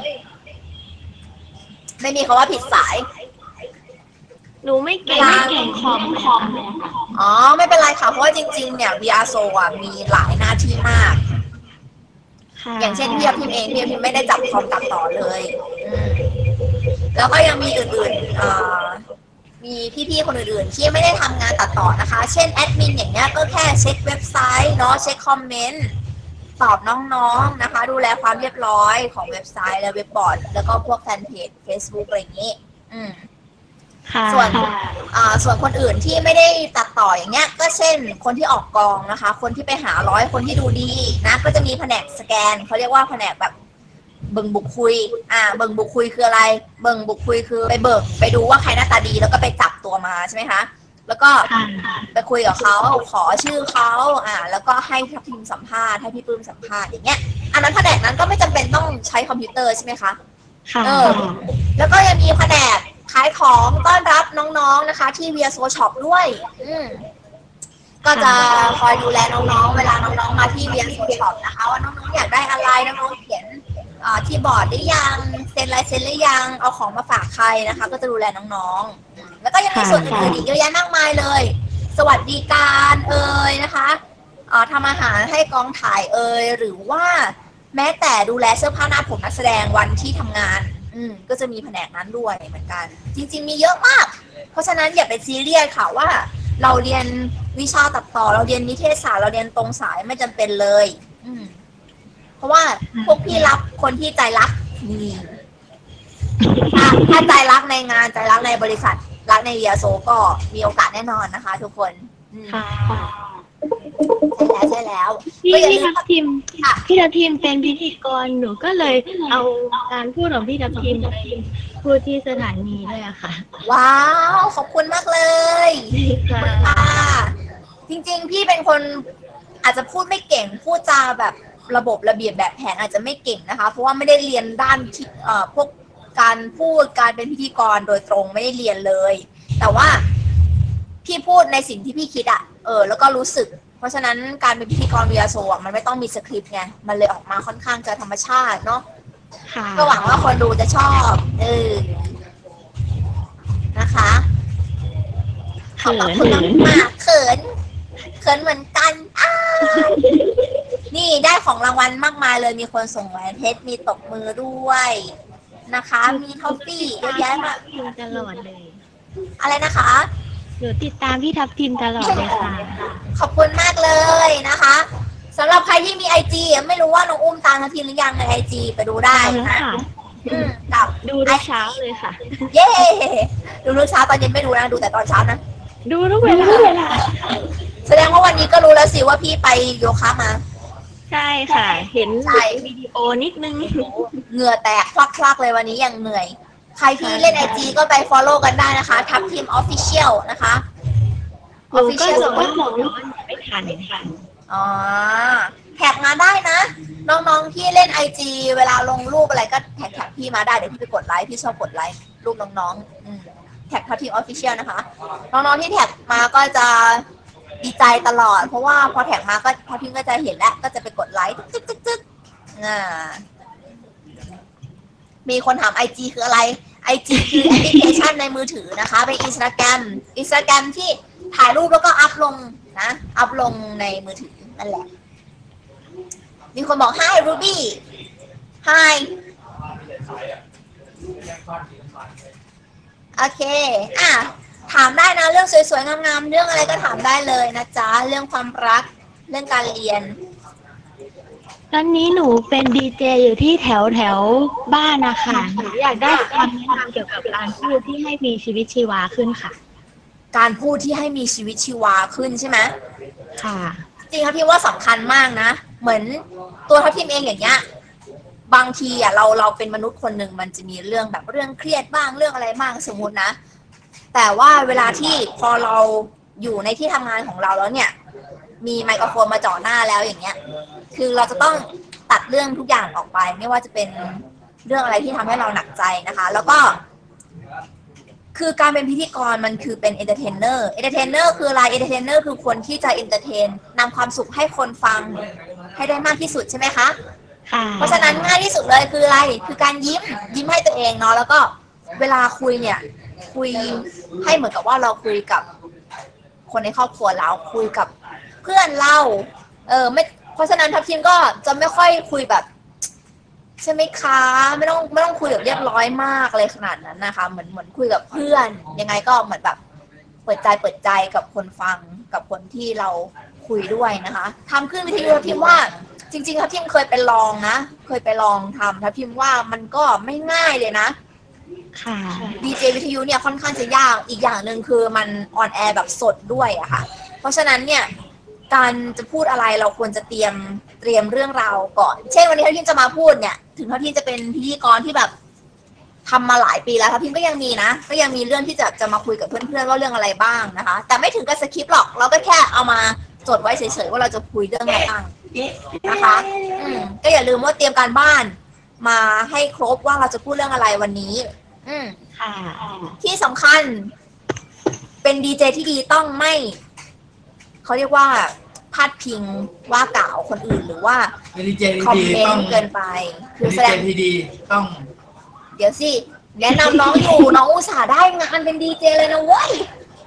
ไม่มีคำว่าผิดสายหนูไม่เก่งคอมไม่เป็นไรค่ะเพราะว่าจริงๆเนี่ยวีอาโซมีหลายหน้าที่มากอย่างเช่นพี่ทัพทิมเองพี่ทัพทิมไม่ได้จับคอมตัดต่อเลยแล้วก็ยังมีอื่นๆมีพี่ๆคนอื่นๆที่ไม่ได้ทำงานตัดต่อนะคะเช่นแอดมินอย่างเงี้ยก็แค่เช็คเว็บไซต์เนาะเช็คคอมเมนต์ตอบน้องๆนะคะดูแลความเรียบร้อยของเว็บไซต์และเว็บบอร์ดแล้วก็พวกแฟนเพจ Facebook อะไรอย่างงี้ค่ะส่วนคนอื่นที่ไม่ได้ตัดต่ออย่างเงี้ยก็เช่นคนที่ออกกองนะคะ คนที่ไปหาร้อยคนที่ดูดีนะก็จะมีแผนกสแกนเขาเรียกว่าแผนกแบบเบิ่งบุกคุยเบิ่งบุกคุยคืออะไรเบิ่งบุกคุยคือไปดูว่าใครหน้าตาดีแล้วก็ไปจับตัวมาใช่ไหมคะแล้วก็ไปคุยกับเขาขอชื่อเขาแล้วก็ให้ทัพทีมสัมภาษณ์ให้พี่ปื้มสัมภาษณ์อย่างเงี้ยอันนั้นแผนกนั้นก็ไม่จำเป็นต้องใช้คอมพิวเตอร์ใช่ไหมคะแล้วก็ยังมีแผนกขายของต้อนรับน้องๆนะคะที่เวียโซช็อปด้วยก็จะคอยดูแลน้องๆเวลาน้องๆมาที่เวียโซช็อปนะคะว่าน้องๆอยากได้อะไรน้องๆเขียนที่บอร์ดหรือยังเซ็นลายเซ็นหรือยังเอาของมาฝากใครนะคะก็จะดูแลน้องๆแล้วก็ยังมีส่วนอื่นอีกเยอะแยะมากมายเลยสวัสดิการนะคะทำอาหารให้กองถ่ายหรือว่าแม้แต่ดูแลเสื้อผ้าหน้าผมนักแสดงวันที่ทำงานก็จะมีแผนกนั้นด้วยเหมือนกันจริงๆมีเยอะมากเพราะฉะนั้นอย่าไปซีเรียสค่ะว่าเราเรียนวิชาตัดต่อเราเรียนนิเทศศาสตร์เราเรียนตรงสายไม่จำเป็นเลยเพราะว่าพวกพี่รับคนที่ใจรักถ้าใจรักในงานใจรักในบริษัทรักในเวียโซก็มีโอกาสแน่นอนนะคะทุกคนใช่แล้วพี่ทัพทิมเป็นพิธีกรหนูก็เลยเอาการพูดของพี่ทัพทิมไปพูดที่สถานีด้วยอะค่ะว้าวขอบคุณมากเลยค่ะจริงๆพี่เป็นคนอาจจะพูดไม่เก่งพูดจาแบบระบบระเบียบแบบแผนอาจจะไม่เก่งนะคะเพราะว่าไม่ได้เรียนด้านพวกการพูดการเป็นพิธีกรโดยตรงไม่ได้เรียนเลยแต่ว่าพี่พูดในสิ่งที่พี่คิดแล้วก็รู้สึกเพราะฉะนั้นการเป็นพิธีกรวิทยาโซมันไม่ต้องมีสคริปต์ไงมันเลยออกมาค่อนข้างจะธรรมชาติเนาะก็หวังว่าคนดูจะชอบนะคะขอบคุณมากเขินเหมือนกันนี่ได้ของรางวัลมากมายเลยมีคนส่งแหวนเพชรมีตบมือด้วยนะคะมีท็อฟฟี่เยอะแยะมากตลอดเลยอะไรนะคะหนูติดตามพี่ทัพทิมตลอดเลยค่ะขอบคุณมากเลยนะคะสำหรับใครที่มี IG ไม่รู้ว่าน้องอุ้มตามทัพทิมหรือยังใน IG ไปดูได้ค่ะดูทุกเช้าเลยค่ะเย้ดูทุกเช้าตอนเย็นไม่ดูนะดูแต่ตอนเช้านะดูทุกเวลาแสดงว่าวันนี้ก็รู้แล้วสิว่าพี่ไปโยคะมาใช่ค่ะเห็นวิดีโอนิดนึงเหงื่อแตกคลักๆเลยวันนี้ยังเหนื่อยใครที่เล่น IG ก็ไป follow กันได้นะคะทัพทีม Official นะคะ Official ก็บอกไม่ทันแท็กมาได้นะน้องๆที่เล่น IG เวลาลงรูปอะไรก็แท็กพี่มาได้เดี๋ยวพี่ไปกดไลค์พี่ชอบกดไลค์รูปน้องๆแท็กทัพทีม Official นะคะน้องๆที่แท็กมาก็จะดีใจตลอดเพราะว่าพอแท็กมาก็ทัพทีมก็จะเห็นแล้วก็จะไปกดไลค์จึ๊กมีคนถาม IG คืออะไร IG คือแอปพลิเคชันในมือถือนะคะเป็น Instagram ที่ถ่ายรูปแล้วก็อัพลงนะอัพลงในมือถือนั่นแหละมีคนบอก Hi Ruby Hi โอเคถามได้นะเรื่องสวยๆงามๆเรื่องอะไรก็ถามได้เลยนะจ๊ะเรื่องความรักเรื่องการเรียนตอนนี้หนูเป็นดีเจอยู่ที่แถวบ้านนะคะหนูอยากได้คำแนะนำเกี่ยวกับการพูดที่ให้มีชีวิตชีวาขึ้นค่ะการพูดที่ให้มีชีวิตชีวาขึ้นใช่ไหมค่ะจริงครับพี่ว่าสำคัญมากนะเหมือนตัวทัพทีมเองอย่างเงี้ยบางทีเราเป็นมนุษย์คนหนึ่งมันจะมีเรื่องแบบเรื่องเครียดบ้างเรื่องอะไรบ้างสมมุตินะแต่ว่าเวลาที่พอเราอยู่ในที่ทำงานของเราแล้วเนี่ยมีไมโครโฟนมาจ่อหน้าแล้วอย่างเงี้ยคือเราจะต้องตัดเรื่องทุกอย่างออกไปไม่ว่าจะเป็นเรื่องอะไรที่ทำให้เราหนักใจนะคะแล้วก็คือการเป็นพิธีกรมันคือเป็นเอนเตอร์เทนเนอร์คืออะไรเอนเตอร์เทนเนอร์คือคนที่จะเอนเตอร์เทนนำความสุขให้คนฟังให้ได้มากที่สุดใช่ไหมคะเพราะฉะนั้นง่ายที่สุดเลยคืออะไรคือการยิ้มให้ตัวเองเนาะแล้วก็เวลาคุยเนี่ยคุยให้เหมือนกับว่าเราคุยกับคนในครอบครัวเราคุยกับเพื่อนเราไม่เพราะฉะนั้นทัพทีมก็จะไม่ค่อยคุยแบบใช่ไหมคะไม่ต้องคุยแบบเรียบร้อยมากเลยขนาดนั้นนะคะเหมือนคุยกับเพื่อนยังไงก็เหมือนแบบเปิดใจกับคนฟังกับคนที่เราคุยด้วยนะคะทำขึ้นวิทยุทัพทีมว่าจริงๆทัพทีมเคยไปลองทำทัพทีมว่ามันก็ไม่ง่ายเลยนะค่ะดีเจวิทยุเนี่ยค่อนข้างจะยากอีกอย่างหนึ่งคือมันออนแอร์แบบสดด้วยอะค่ะเพราะฉะนั้นเนี่ยการจะพูดอะไรเราควรจะเตรียมเรื่องราวก่อนเช่นวันนี้ถ้าพิมจะมาพูดเนี่ยถึงถ้าพิมจะเป็นพิธีกรที่แบบทำมาหลายปีแล้วถ้าพิมก็ยังมีนะก็ยังมีเรื่องที่จะมาคุยกับเพื่อนๆว่าเรื่องอะไรบ้างนะคะแต่ไม่ถึงกับสคริปต์หรอกเราก็แค่เอามาจดไว้เฉยๆว่าเราจะคุยเรื่องอะไรบ้างนะคะก็อย่าลืมว่าเตรียมการบ้านมาให้ครบว่าเราจะพูดเรื่องอะไรวันนี้ค่ะที่สำคัญเป็นดีเจที่ดีต้องไม่เขาเรียกว่าพาดพิงว่ากล่าวคนอื่นหรือว่าดีเจคอมดีเมต้อน งต์เกินไปคือดีแสเจดงที่ดีต้องเดี๋ยวสิแนะนำน้องอยู่ น้องอุตส่าห์ได้งานเป็นดีเจเลยนะเว้ย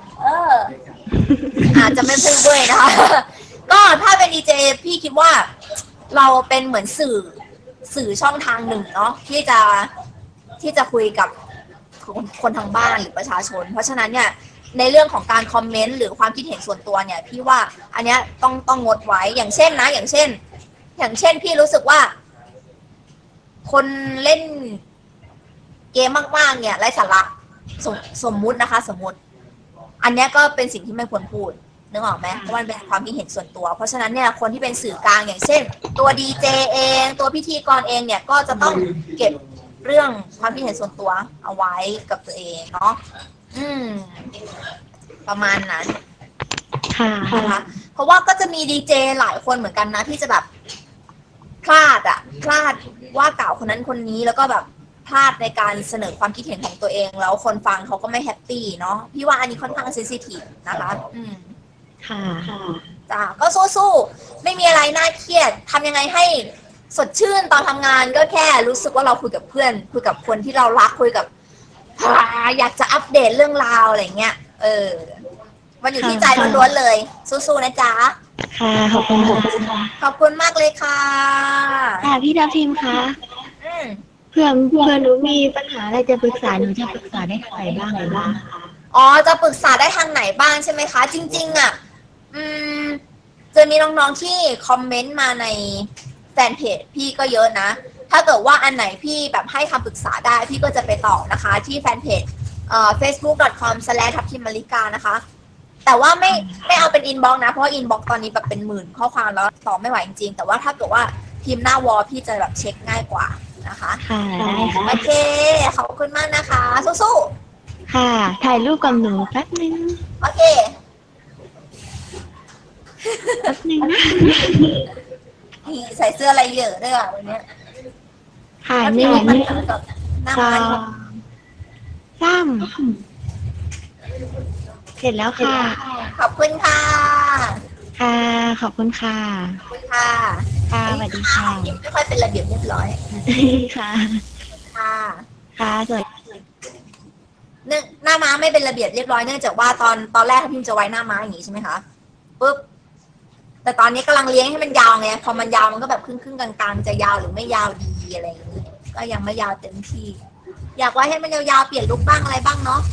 อาจจะไม่พูดด้วยนะคะ ก็ถ้าเป็นดีเจพี่คิดว่าเราเป็นเหมือนสื่อช่องทางหนึ่งเนาะที่จะคุยกับคนทางบ้านหรือประชาชนเพราะฉะนั้นเนี่ยในเรื่องของการคอมเมนต์หรือความคิดเห็นส่วนตัวเนี่ยพี่ว่าอันเนี้ยต้องงดไว้อย่างเช่นพี่รู้สึกว่าคนเล่นเกมมากๆเนี่ยไร้สาระสมมุตินะคะสมมุติอันเนี้ยก็เป็นสิ่งที่ไม่ควรพูดนึกออกไหมเพราะมันเป็นความคิดเห็นส่วนตัวเพราะฉะนั้นเนี่ยคนที่เป็นสื่อกลางอย่างเช่นตัวดีเจเองตัวพิธีกรเองเนี่ยก็จะต้องเก็บเรื่องความคิดเห็นส่วนตัวเอาไว้กับตัวเองเนาะประมาณนั้นนะคะเพราะว่าก็จะมีดีเจหลายคนเหมือนกันนะที่จะแบบพลาดว่ากล่าวคนนั้นคนนี้แล้วก็แบบพลาดในการเสนอความคิดเห็นของตัวเองแล้วคนฟังเขาก็ไม่แฮปปี้เนาะพี่ว่าอันนี้ค่อนข้างเซนซิทีฟนะคะค่ะจ้าก็สู้ๆไม่มีอะไรน่าเครียดทำยังไงให้สดชื่นตอนทำงานก็แค่รู้สึกว่าเราคุยกับเพื่อนคุยกับคนที่เรารักคุยกับอยากจะอัปเดตเรื่องราวอะไรเงี้ยมันอยู่ที่ใจล้วนๆเลยสู้ๆนะจ๊ะค่ะขอบคุณค่ะขอบคุณมากเลยค่ะค่ะพี่ทัพทิมคะเพื่อนหนูมีปัญหาอะไรจะปรึกษาหนูจะปรึกษาได้ทางไหนบ้างอ๋อจะปรึกษาได้ทางไหนบ้างใช่ไหมคะจริงๆอ่ะจะมีน้องๆที่คอมเมนต์มาในแฟนเพจพี่ก็เยอะนะถ้าเกิดว่าอันไหนพี่แบบให้คำปรึกษาได้พี่ก็จะไปตอบนะคะที่แฟนเพจfacebook.com/taptimmalika นะคะแต่ว่าไม่เอาเป็นอินบ็อกซ์นะเพราะอินบ็อกซ์ตอนนี้แบบเป็นหมื่นข้อความแล้วตอบไม่ไหวจริงๆแต่ว่าถ้าเกิดว่าพิมพ์หน้าวอลพี่จะแบบเช็คง่ายกว่านะคะโอเคขอบคุณมากนะคะสู้ๆค่ะถ่ายรูปกับหนูแป๊บนึงโอเคแป๊บนึงนะใส่เสื้ออะไรเยอะด้วยอ่ะวันนี้ค่ะนี่เสร็จแล้วค่ะขอบคุณค่ะค่ะขอบคุณค่ะขอบคุณค่ะค่ะสวัสดีค่ะไม่ค่อยเป็นระเบียบเรียบร้อยค่ะค่ะสวัสดีหน้าม้าไม่เป็นระเบียบเรียบร้อยเนื่องจากว่าตอนแรกพิมจะไว้หน้าม้าอย่างนี้ใช่ไหมคะปุ๊บแต่ตอนนี้กำลังเลี้ยงให้มันยาวไงพอมันยาวมันก็แบบครึ่งกลางๆจะยาวหรือไม่ยาวดีอะไรอย่างนี้ก็ยังไม่ยาวเต็มที่อยากไว้ให้มันยาวๆเปลี่ยนลุคบ้างอะไรบ้างเนาะ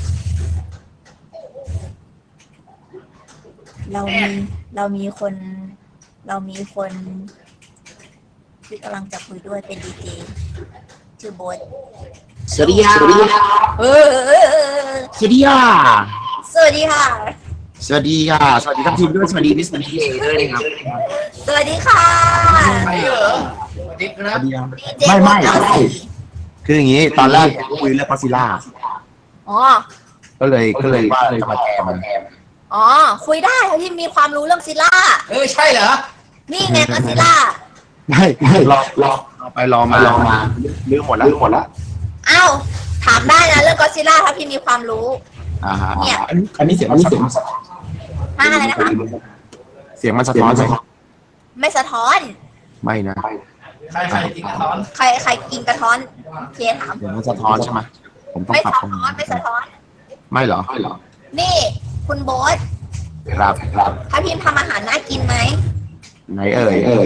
เรามีคนที่กำลังจะคุยด้วยเป็นดีเจชื่อโบ๊ทสวัสดีค่ะสวัสดีค่ะสวัสดีค่ะสวัสดีทัพทีมด้วยสวัสดีมิสเตอร์ทีเอด้วยนะครับสวัสดีค่ะไปเหรอสวัสดีครับไม่คืออย่างนี้ตอนแรกคุยเรื่องก็อดซิลล่าก็เลยว่ามาแจมคุยได้ค่ะที่มีความรู้เรื่องซิล่าใช่เหรอนี่ไงก็ซิล่าไม่รอมาเรื่องหมดแล้วอ้าวถามได้นะเรื่องก็ซิล่าถ้าพี่มีความรู้เนี่ยอันนี้เสียงอะไรนะคะเสียงมันสะท้อนใช่ไหมไม่สะท้อนไม่นะใครกินกระท้อนใครกินกระท้อนเคถามเสียงมันสะท้อนใช่ไหมผมต้องปรับไม่สะท้อนไม่เหรอนี่คุณโบ๊ทครับถ้าพิมทำอาหารน่ากินไหมไหนเอ่ย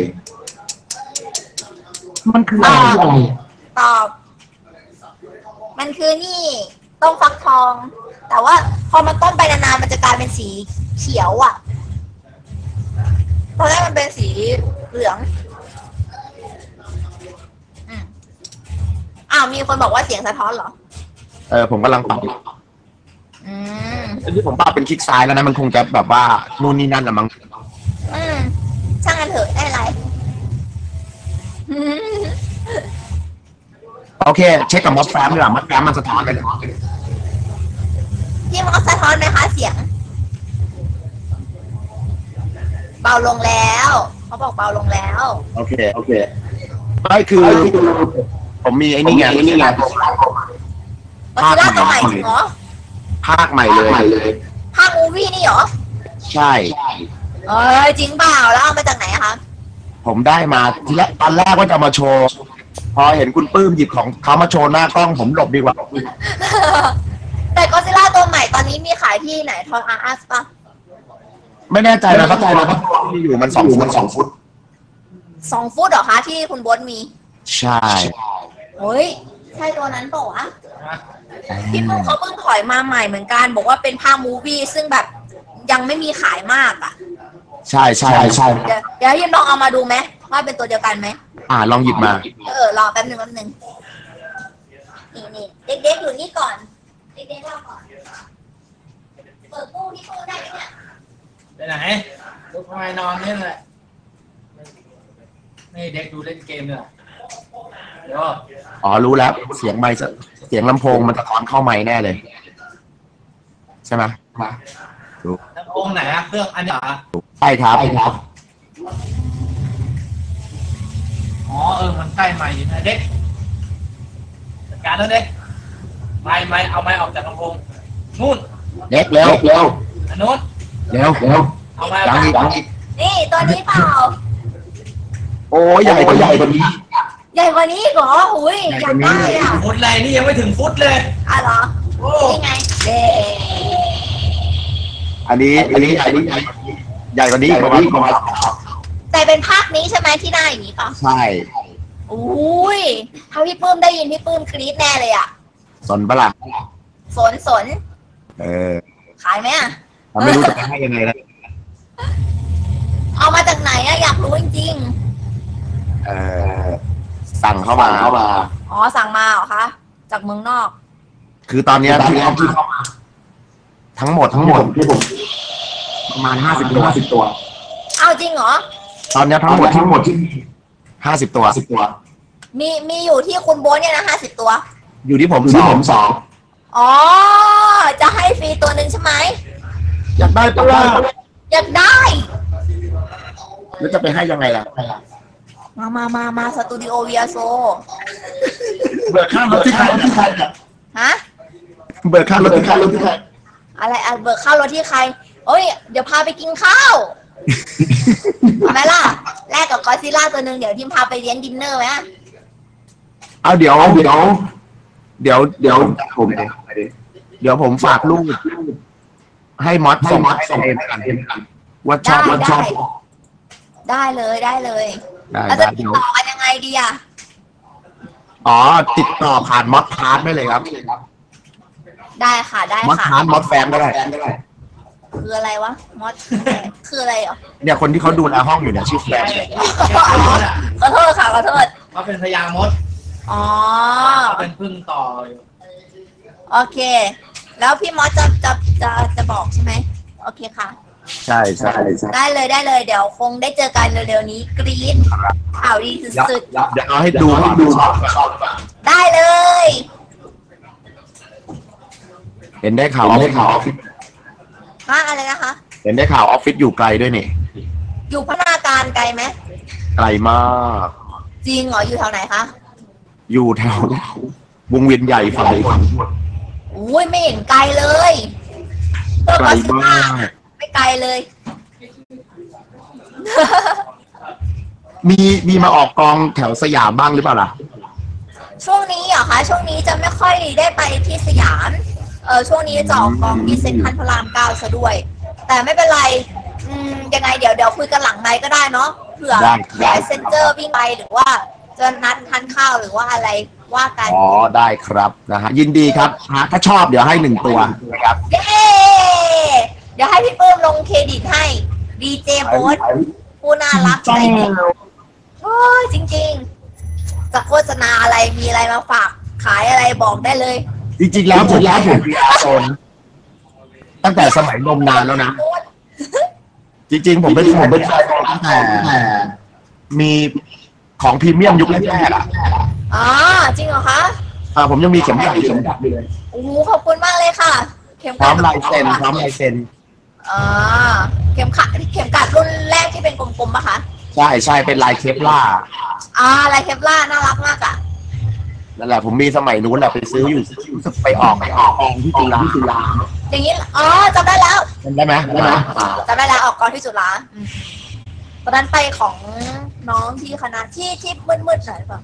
มันคืออะไรตอบมันคือนี่ต้มฟักทองแต่ว่าพอมันต้มไปนานๆมันจะกลายเป็นสีเขียวอ่ะตอนแรกมันเป็นสีเหลืองมีคนบอกว่าเสียงสะท้อนเหรอผมกำลังปรับอืมที่ผมปรับเป็นคลิกซ้ายแล้วนะมันคงจะแบบว่านู่นนี่นั่นละมั้งช่างกันเถอะได้ไรโอเคเช็คกับมอสแฟมดีกว่ามอสแฟมมันสะท้อนเลยพี่มอสสะท้อนไหมคะเสียง เบาลงแล้วเขาบอกเบาลงแล้วโอเคไม่คือผมมีไอ้นี่ไงก็ซิล่าตัวใหม่จริงเหรอภาคใหม่เลยภาคมูวี่นี่เหรอใช่จริงเปล่าแล้วเอามาจากไหนคะผมได้มาทีแรกตอนแรกว่าจะมาโชว์พอเห็นคุณปื้มหยิบของเขามาโชว์หน้ากล้องผมหลบดีกว่าแต่ก็ซิล่าตัวใหม่ตอนนี้มีขายที่ไหนทอยอาร์สปะไม่แน่ใจนะครับที่อยู่มัน2 ฟุต 2 ฟุตเหรอคะที่คุณบดมีใช่เฮ้ยใช่ตัวนั้นเปล่าวะพี่ปุ้งเขาเพิ่งถอยมาใหม่เหมือนกันบอกว่าเป็นภาคมูวี่ซึ่งแบบยังไม่มีขายมากอ่ะใช่เดี๋ยวยิมลองเอามาดูไหมว่าเป็นตัวเดียวกันไหมลองหยิบมารอแป๊บหนึ่งนี่เด็กๆอยู่นี่ก่อนเด็กๆรอก่อนเปิดตู้ที่ตู้ได้ไหมเนี่ยไปไหนลูกทำไมนอนเล่นเลยไม่เด็กดูเล่นเกมเลยเดี๋ยวรู้แล้วเสียงไมค์เสียงลำโพงมันสะท้อนเข้าไมค์แน่เลยใช่ไหมลำโพงไหนอะเครื่องอันนี้เหรอใช่ครับอ๋อมันใกล้ไมค์อยู่นะเด็กจัดการแล้วเด็กไมค์เอาไมค์ออกจากลำโพงนู่นเด็กเร็วอันนู้นเร็วเอาไมค์ยังอีกนี่ตัวนี้เปล่าโอ้ใหญ่กว่านี้ใหญ่กว่านี้เหรออุ้ยอยากได้อ่ะฟุตเลยนี่ยังไม่ถึงฟุตเลยเหรอนี่ไงอันนี้ใหญ่กว่านี้ประมาณแต่เป็นภาคนี้ใช่ไหมที่ได้อย่างนี้ป่ะใช่อุ้ยถ้าพี่ปื้มได้ยินพี่ปื้มกรี๊ดแน่เลยอ่ะสนปะล่ะสนขายไหมอ่ะไม่รู้จะให้ยังไงนะเอามาจากไหนอะอยากรู้จริงสั่งเข้ามาอ๋อสั่งมาเหรอคะจากเมืองนอกคือตอนนี้ที่เข้ามาทั้งหมดที่ผมประมาณ50 ตัวเอาจริงเหรอตอนนี้ทั้งหมดที่50 ตัวมีอยู่ที่คุณโบ๊ทเนี่ยนะ50 ตัวอยู่ที่ผม2 อ๋อจะให้ฟรีตัวหนึ่งใช่ไหมอยากได้ปะล่ะอยากได้แล้วจะไปให้ยังไงล่ะมาสตูดิโอเวียโซเบิกค่ารถที่ใครฮะเบิกค่ารถที่ใครอะไรเบิกข้าวรถที่ใครเอ้ยเดี๋ยวพาไปกินข้าวทำไมล่ะแลกกับก็อดซิลล่าตัวหนึ่งเดี๋ยวทีมพาไปเลี้ยงดินเนอร์ไหมเอาเดี๋ยวผมเดี๋ยวผมฝากลูกให้มอสส่งให้กันว่าชอบได้เลยแล้วจะติดต่อกันยังไงดีอ่ะติดต่อผ่านมอสพาร์ทได้เลยครับได้ค่ะมอสพาร์ทมอสแฟมก็ได้คืออะไรวะมอสคืออะไรเหรอเนี่ยคนที่เขาดูแลห้องอยู่เนี่ยชื่อแฟมขอโทษค่ะขอโทษเขาเป็นพญามดอ๋อเป็นพึ่งต่ออยู่โอเค แล้วพี่มอสจะบอกใช่ไหมโอเคค่ะใช่ได้เลยเดี๋ยวคงได้เจอกันเร็วๆนี้กรี๊ดข่าวดีสุดเดี๋ยวเอาให้ดูๆได้เลยเห็นได้ข่าวออฟฟิศอะไรนะคะเห็นได้ข่าวออฟฟิศอยู่ไกลด้วยนี่อยู่พัฒนาการไกลไหมไกลมากจริงเหรออยู่แถวไหนคะอยู่แถววงเวียนใหญ่ฝั่งอุ้ยไม่เห็นไกลเลยเพื่อไกลก็มากไม่ไกลเลยมีมาออกกองแถวสยามบ้างหรือเปล่าล่ะช่วงนี้เหรอคะช่วงนี้จะไม่ค่อยได้ไปที่สยามช่วงนี้จะออกกองที่เซ็นทรัลพระราม9ซะด้วย แต่ไม่เป็นไรยังไงเดี๋ยวคุยกันหลังไมค์ก็ได้เนาะเผื่อเซนเจอร์วิ่งไปหรือว่าจะนัดทานข้าวหรือว่าอะไรว่ากันได้ครับนะฮะยินดีครับถ้าชอบเดี๋ยวให้1 ตัวนะครับเย้เดี๋ยวให้พี่ปื้มลงเครดิตให้ดีเจโบ๊ทผู้น่ารักใจดีโอ้ยจริงๆจะโฆษณาอะไรมีอะไรมาฝากขายอะไรบอกได้เลยจริงๆแล้วผมโซนตั้งแต่สมัยนมนานแล้วนะจริงๆผมเป็นแฟนตั้งแต่มีของพรีเมียมยุคแรกๆอ่ะจริงเหรอคะผมยังมีเข็มขัดอยู่เลยโอ้โหขอบคุณมากเลยค่ะเข็มพร้อมลายเซ็นเข็มขัดรุ่นแรกที่เป็นกลมๆป่ะคะใช่เป็นลายเคปล่าลายเคปล่าน่ารักมากอ่ะนั่นแหละผมมีสมัยนู้นแหละไปซื้ออยู่ไปออกกองที่จุฬาอย่างนี้จำได้แล้วได้ไหมจำได้แล้วออกกองที่จุฬาตอนนั้นไปของน้องที่คณะที่มืดๆหน่อยป่ะ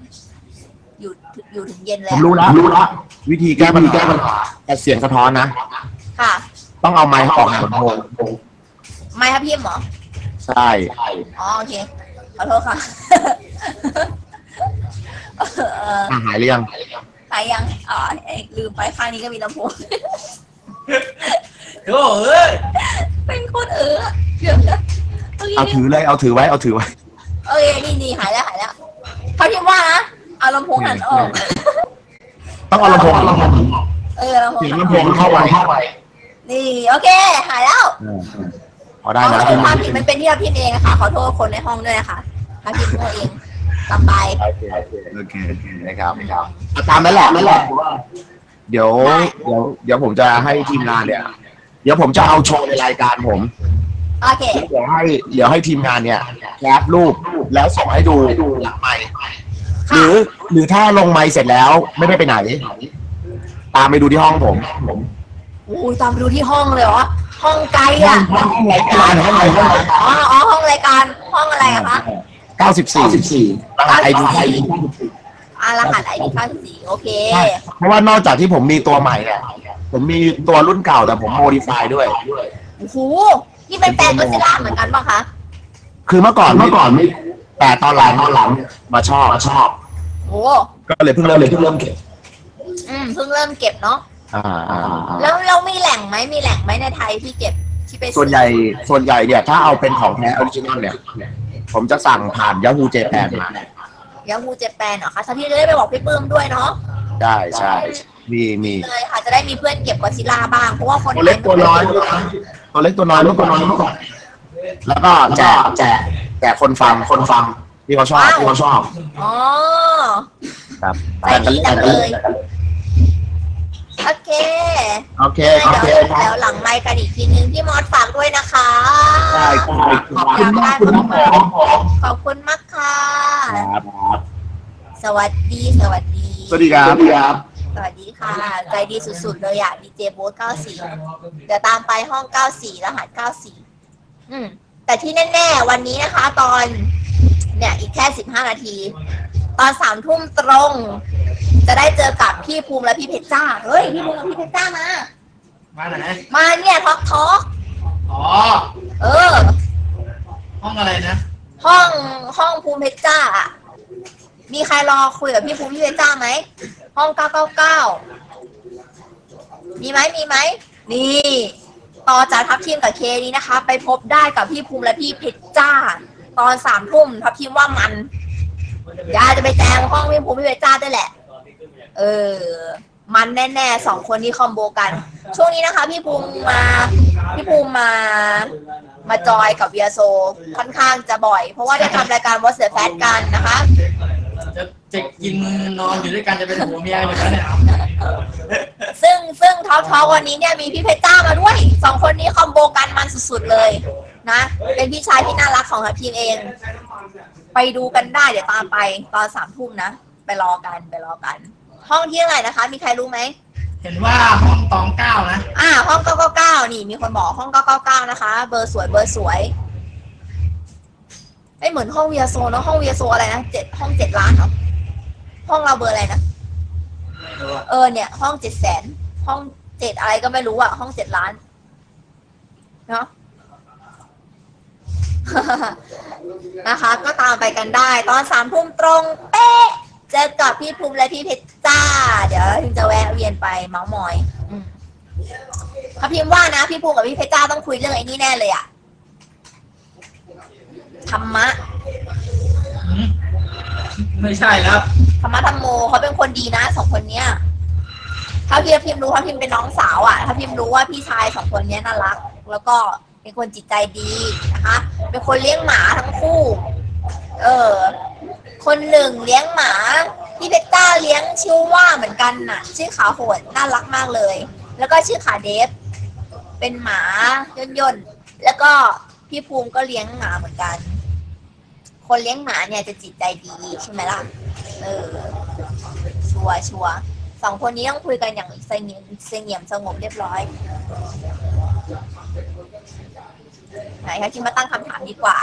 อยู่ถึงเย็นแล้วผมรู้แล้ววิธีแก้ปัญหาแต่เสียงสะท้อนนะค่ะต้องเอาไมค์ออกจากลำโพงไมค์ครับพี่หมอใช่โอเคขอโทษค่ะหายหรือยังลืมไปข้างนี้ก็มีลำโพงโอ้ยเป็นคนเดี๋ยวนะเอาถือไว้โอเคนี่หายแล้วเขาคิดว่านะเอาลำโพงหันออกต้องเอาลำโพงลำโพงเข้าไปนี่โอเคหายแล้วได้นะความผิดมันเป็นที่เราพิมพ์เองนะคะขอโทษคนในห้องด้วยนะคะเราพิมพ์ตัวเองตามไปโอเคนะครับตามนั่นแหละเดี๋ยวผมจะให้ทีมงานเนี่ยเดี๋ยวผมจะเอาโชว์ในรายการผมโอเคเดี๋ยวให้ทีมงานเนี่ยแคปรูปแล้วส่งให้ดูหลังไมค์หรือถ้าลงไมค์เสร็จแล้วไม่ได้ไปไหนตามไปดูที่ห้องผมตามไปดูที่ห้องเลยเหรอห้องไกลอ่ะห้องรายการห้องรายการห้องอะไรอะคะ 94รหัส ID รหัส ID 94โอเคเพราะว่านอกจากที่ผมมีตัวใหม่เนี่ยผมมีตัวรุ่นเก่าแต่ผมโมดิฟายด้วยโอ้โหนี่เป็นแฟนก็ซิล่าเหมือนกันป่ะคะคือเมื่อก่อนไม่แต่ตอนหลังมาชอบโอ้ก็เลยเพิ่งเริ่มเก็บเพิ่งเริ่มเก็บเนาะแล้วเรามีแหล่งไหมในไทยที่เก็บที่ไปส่วนใหญ่เนี่ยถ้าเอาเป็นของแท้ออริจินอลเนี่ยผมจะสั่งผ่าน Yahoo Japan มา Yahoo Japan เหรอคะถ้าพี่จะได้ไปบอกพี่ปื้มด้วยเนาะใช่มีเลยค่ะจะได้มีเพื่อนเก็บก็ซิล่าบ้างเพราะว่าคนตัวเล็กตัวน้อยเมื่อก่อนแล้วก็แจกคนฟังที่เขาชอบครับแต่กันเลยโอเคแล้วหลังไมค์กันอีกทีนึงพี่มอสฝากด้วยนะคะขอบคุณมากขอบคุณมากค่ะสวัสดีครับสวัสดีค่ะใจดีสุดๆเลยอ่ะดีเจโบ๊ท94เดี๋ยวตามไปห้อง94รหัส94แต่ที่แน่ๆวันนี้นะคะตอนเนี่ยอีกแค่15นาทีตอน3 ทุ่มตรงจะได้เจอกับพี่ภูมิและพี่เพชรจ้าพี่ภูมิและพี่เพชรจ้ามาไหนมาเนี่ยท็อกห้องอะไรนะห้องภูมิเพชรจ้ามีใครรอคุยกับพี่ภูมิพี่เพชรจ้าไหมห้อง999มีไหมนี่ต่อจากทัพทีมกับเคนี้นะคะไปพบได้กับพี่ภูมิและพี่เพชรจ้าตอน3 ทุ่มทัพทีมว่ามันยายจะไปแจงห้องพี่ภูมิพี่เพชรจ้าได้แหละมันแน่ๆ2 คนที่คอมโบกันช่วงนี้นะคะพี่ภูมิมาจอยกับเวียโซค่อนข้างจะบ่อยเพราะว่าได้ทำรายการ What's the Fat กันนะคะจะกินนอนอยู่ด้วยกันจะเป็นผัวเมียอยู่แล้วเนี่ยซึ่งท็อปวันนี้เนี่ยมีพี่เพชรจ้ามาด้วย2 คนนี้คอมโบกันมันสุดๆเลยนะเป็นพี่ชายที่น่ารักของทัพทีมเองไปดูกันได้เดี๋ยวตามไปตอน3 ทุ่มนะไปรอกันห้องที่อะไรนะคะมีใครรู้ไหมเห็นว่าห้อง29นะห้อง999นี่มีคนบอกห้อง999นะคะเบอร์สวยเหมือนห้องเวียโซเนาะห้องเวียโซอะไรนะห้อง7 ล้านเนาะห้องเราเบอร์อะไรนะเนี่ยห้อง700,000ห้อง7อะไรก็ไม่รู้ห้อง7 ล้านเนาะ นะคะก็ตามไปกันได้ตอน3 ทุ่มตรงเป๊ะเจอกับพี่ภูมิและพี่เพชรจ้าเดี๋ยวถึงจะแวะเวียนไปเมาส์มอยถ้าพิมพ์ว่านะพี่ภูมิกับพี่เพชรจ้าต้องคุยเรื่องไอ้นี่แน่เลยธรรมะไม่ใช่แล้วธรรมะธรรมโมเขาเป็นคนดีนะ2 คนเนี้ยถ้าพิมรู้ถ้าพิมเป็นน้องสาวอ่ะถ้าพิมรู้ว่าพี่ชาย2 คนนี้น่ารักแล้วก็เป็นคนจิตใจดีนะคะเป็นคนเลี้ยงหมาทั้งคู่คนหนึ่งเลี้ยงหมาพี่เพชรจ้าเลี้ยงชื่อว่าเหมือนกันน่ะชื่อขาโหดน่ารักมากเลยแล้วก็ชื่อขาเดฟเป็นหมาย่นแล้วก็พี่ภูมิก็เลี้ยงหมาเหมือนกันคนเลี้ยงหมาเนี่ยจะจิตใจดีใช่ไหมล่ะชัวร์2 คนนี้ต้องคุยกันอย่างเสงี่ยมสงบเรียบร้อยไหนคะที่มาตั้งคำถามดีกว่า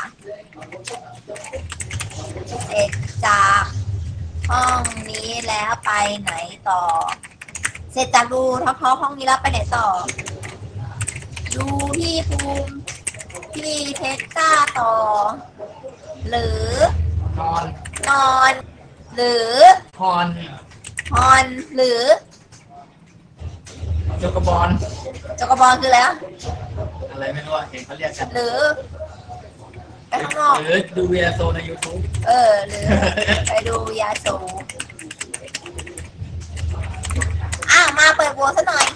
เสร็จจากห้องนี้แล้วไปไหนต่อเสร็จจากดูท็อปห้องนี้แล้วไปไหนต่อดูพี่ภูมิพี่เพชรจ้าต่อหรือนอนหรือพรหรือจกบอลคืออะไรอะไรไม่รู้เห็นเขาเรียกกันหรือไปข้างนอกหรือดูวีอาโซใน YouTube หรือไปดูวีอาโซมาเปิดโหวตซะหน่อย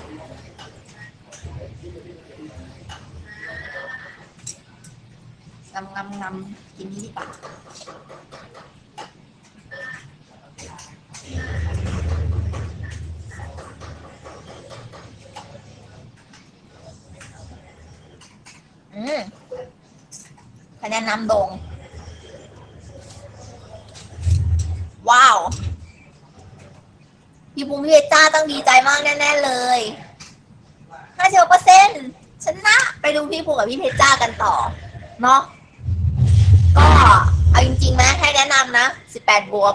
งำกินนี้ดีกว่าคะแนนนำโด่งว้าวพี่ภูมิพี่จ้าต้องดีใจมากแน่ๆเลย50%ชนะไปดูพี่ภูมิกับพี่เพชรจ้ากันต่อเนาะก็เอาจริงๆไหมให้แนะนำนะ18 บวก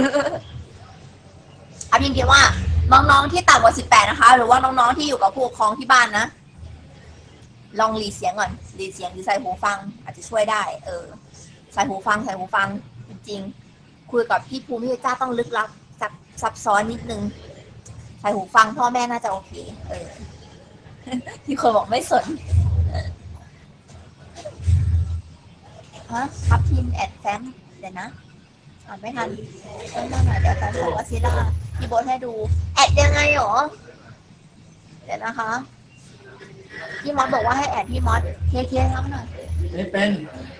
อาพิมคิดว่าน้องๆที่ต่ำกว่า18นะคะหรือว่าน้องๆที่อยู่กับผู้ปกครองที่บ้านนะลองรีเสียงก่อนรีเสียงหรือใส่หูฟังอาจจะช่วยได้ใส่หูฟังจริงๆคุยกับพี่ภูมิพี่จ้าต้องลึกลับซับซ้อนนิดนึงใส่หูฟังพ่อแม่น่าจะโอเคที่คนบอกไม่สนครับทีมแอดแฟมเดี๋ยวนะอ่านไม่ทันต้องมาเดี๋ยวการบอกว่าซิล่าพี่โบทให้ดูแอดยังไงหรอเดี๋ยวนะคะพี่มอสบอกว่าให้แอดพี่มอสเคทั้งหน่อยไม่เป็น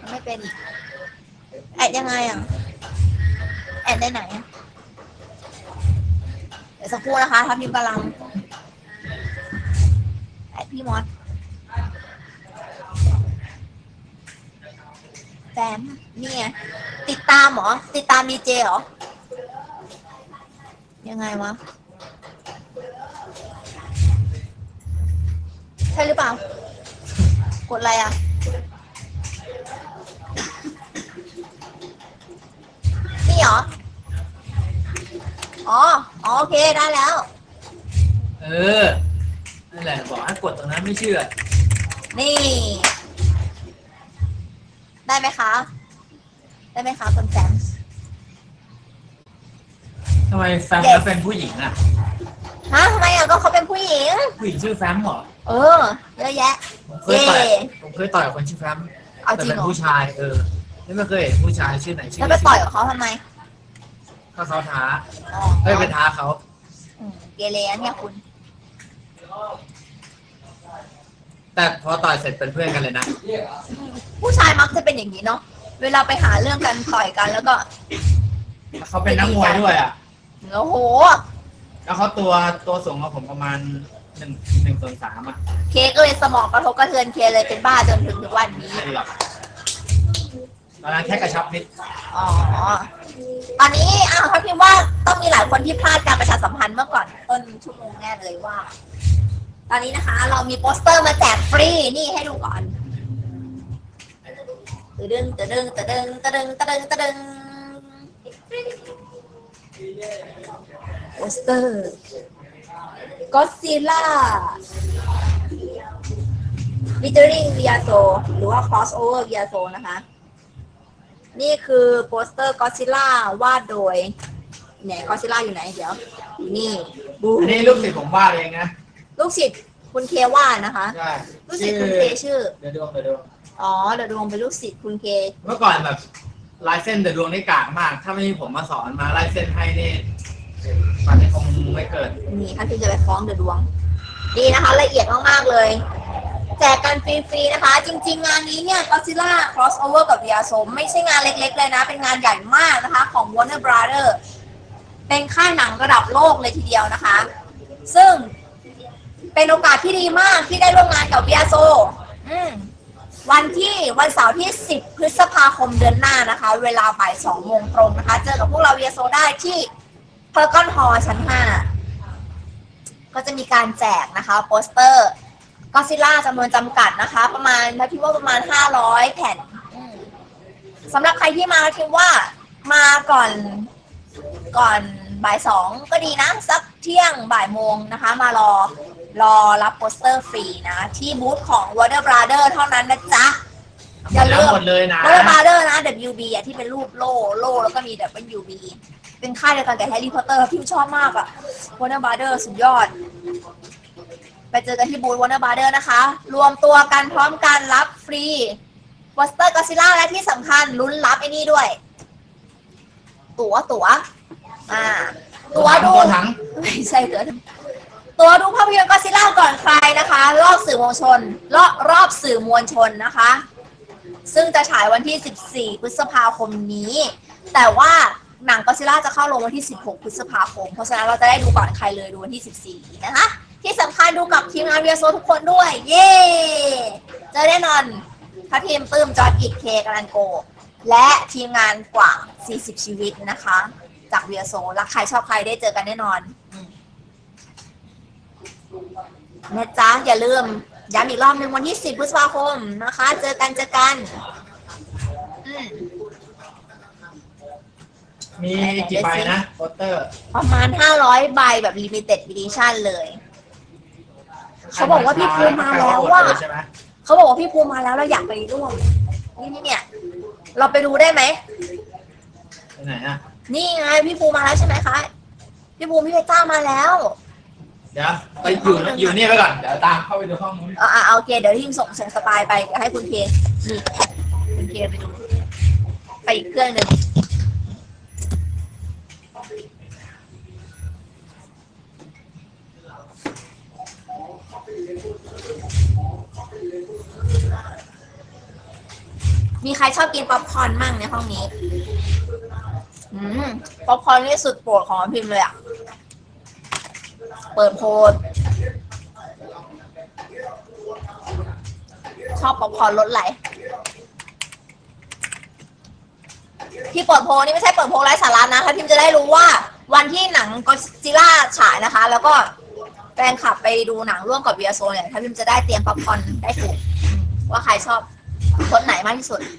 แอดยังไงแอดได้ไหนเดี๋ยวสักครู่นะคะทัพทีมกำลังแอดพี่มอสแฟมนี่ไงติดตามเหรอติดตามดีเจเหรอยังไงวะใช่หรือเปล่ากดอะไรนี่เหรอโอเคได้แล้วนั่นแหละบอกให้กดตรงนั้นไม่เชื่อนี่ได้ไหมคะคุณแฟมทำไมแฟมแล้วเป็นผู้หญิงทำไมก็เขาเป็นผู้หญิงชื่อแฟมเหรอเยอะแยะผมเคยต่อยกับคนชื่อแฟมแต่เป็นผู้ชายไม่เคยเห็นผู้ชายชื่อไหนชื่อแล้วไปต่อยกับเขาทำไมก็เขาท้าไปท้าเขาเกเรเนี่ยคุณแต่พอต่อยเสร็จเป็นเพื่อนกันเลยนะผู้ชายมักจะเป็นอย่างนี้เนาะเวลาไปหาเรื่องกันต่อยกันแล้วก็เขาเป็นนักมวยด้วยโอ้โหแล้วเขาตัวสูงกว่าผมประมาณ1/3 เคก็เลยสมองกระทบกระเทือนเคเลยเป็นบ้าจนถึงวันนี้ตอนนั้นแค่กระชับนิดตอนนี้ถ้าพิมพ์ว่าต้องมีหลายคนที่พลาดการประชาสัมพันธ์เมื่อก่อนต้นชั่วโมงแน่เลยว่าตอนนี้นะคะเรามีโปสเตอร์มาแจกฟรีนี่ให้ดูก่อนตะดึงโปสเตอร์ก็อดซิลล่าfeaturing วิอาโซหรือว่า crossover วิอาโซนะคะนี่คือโปสเตอร์ก็อดซิลล่าวาดโดยเนี่ยก็อดซิลล่าอยู่ไหนเดี๋ยวนี่อันนี้ลูกศิษย์ผมวาดเองนะลูกศิษย์คุณเควาดนะคะใช่ลูกศิษย์คุณเคชื่อเดอะดวงเดอะดวงเป็นลูกศิษย์คุณเคเมื่อก่อนแบบลายเส้นเดอะดวงได้กากมากถ้าไม่มีผมมาสอนมาลายเส้นให้นี่ปันนี้คงไม่เกิดนี่ค่ะที่จะไปฟ้องเดอะดวงดีนะคะละเอียดมากๆเลยแจกกันฟรีๆนะคะ จริงๆงานนี้เนี่ย Godzilla Crossover กับ Viaso ไม่ใช่งานเล็กๆเลยนะเป็นงานใหญ่มากนะคะของ Warner Brothers เป็นค่ายหนังระดับโลกเลยทีเดียวนะคะ ซึ่งเป็นโอกาสที่ดีมากที่ได้ร่วมงานกับ Viaso วันเสาร์ที่ 10 พฤษภาคมเดือนหน้านะคะเวลาบ่าย 2 โมงตรงนะคะเจอกับพวกเรา Viaso ได้ที่ Paragon Hall ชั้น 5ก็จะมีการแจกนะคะโปสเตอร์ก็ซิล่าจำนวนจำกัดนะคะประมาณพี่ว่าประมาณ500แผ่นสำหรับใครที่มาคิดว่ามาก่อนบ่าย 2ก็ดีนะสักเที่ยงบ่ายโมงนะคะมารอรับโปสเตอร์ฟรีนะที่บูธของ Warner Brothers เท่านั้นนะจ๊ะอย่าลืมหมดเลยนะ Warner Brothers นะ WB อ่ะที่เป็นรูปโล่แล้วก็มี WB เป็นค่ายเดียวกันกับแฮร์รี่พอตเตอร์พี่ชอบมากอ่ะ Warner Brothers สุดยอดไปเจอกันที่บูธ Warner Brothers นะคะรวมตัวกันพร้อมกันรับฟรีโปสเตอร์ Godzilla และที่สำคัญลุ้นรับไอ้นี่ด้วยตั๋วดูไม่ใช่ตั๋วดูภาพยนตร์ Godzilla ก่อนใครนะคะรอบสื่อมวลชนรอบสื่อมวลชนนะคะซึ่งจะฉายวันที่ 14 พฤษภาคมนี้แต่ว่าหนัง Godzilla จะเข้าลงวันที่ 16 พฤษภาคมเพราะฉะนั้นเราจะได้ดูก่อนใครเลยดูวันที่ 14 นะคะที่สำคัญดูกับทีมงาน Viaso ทุกคนด้วยเย้เจอแน่นอนพระทีมปื้มจอร์จอิดเคกรันโกและทีมงานกว่า40ชีวิตนะคะจาก Viaso รักใครชอบใครได้เจอกันแน่นอนนะจ๊ะอย่าลืมย้ำอีกรอบหนึ่งวันที่10 พฤษภาคมนะคะเจอกันมีกี่ใบนะโปสเตอร์ประมาณ500ใบแบบ limited edition เลยเขาบอกว่าพี่ภูมิมาแล้วว่าเขาบอกว่าพี่ภูมิมาแล้วเราอยากไปร่วมนี่เนี่ยเราไปดูได้ไหมไปไหนอ่ะนี่ไงพี่ภูมิมาแล้วใช่ไหมคะพี่ภูมิพี่เพชรจ้ามาแล้วเดี๋ยวไปอยู่นี่ไปก่อนเดี๋ยวตามเข้าไปดูห้องนู้นโอเคเดี๋ยวทีมส่งสปายไปให้คุณเคนี่คุณเคไปดูไปอีกเครื่องหนึ่งมีใครชอบกินป๊อปคอร์นมั่งในห้องนี้ป๊อปคอร์นนี่สุดโปรดของพิมพ์เลยอ่ะเปิดโพสชอบป๊อปคอร์นรสไหลที่เปิดโพนี่ไม่ใช่เปิดโพไร้สาระนะถ้าพิมจะได้รู้ว่าวันที่หนังก็อดซิลล่าฉายนะคะแล้วก็แฟนคลับไปดูหนังร่วมกับViasoเนี่ยถ้าพิมจะได้เตรียมป๊อปคอร์นได้ถูกว่าใครชอบรสไหนมากที่สุด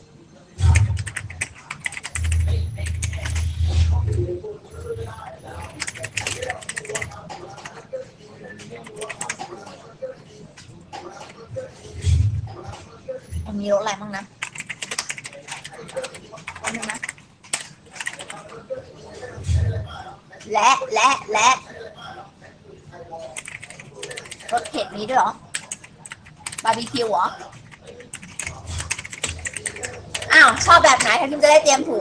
มีรสอะไรบ้างนะและรสเผ็ดนี้ด้วยเหรอบาร์บีคิวเหรออ้าวชอบแบบไหนพิมจะได้เตรียมถูก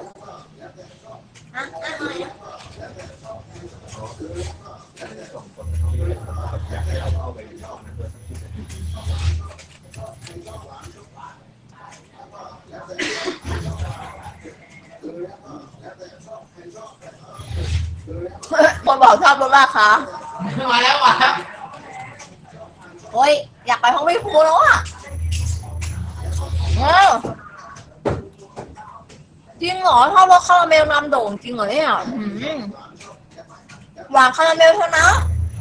คนบอกชอบรสราคามาแล้วว่ะโอ้ยอยากไปห้องพี่ภูแล้วอ่ะจริงเหรอชอบรสคาราเมลนำโด่งจริงเหรอเนี่ยหวานคาราเมลเท่านะ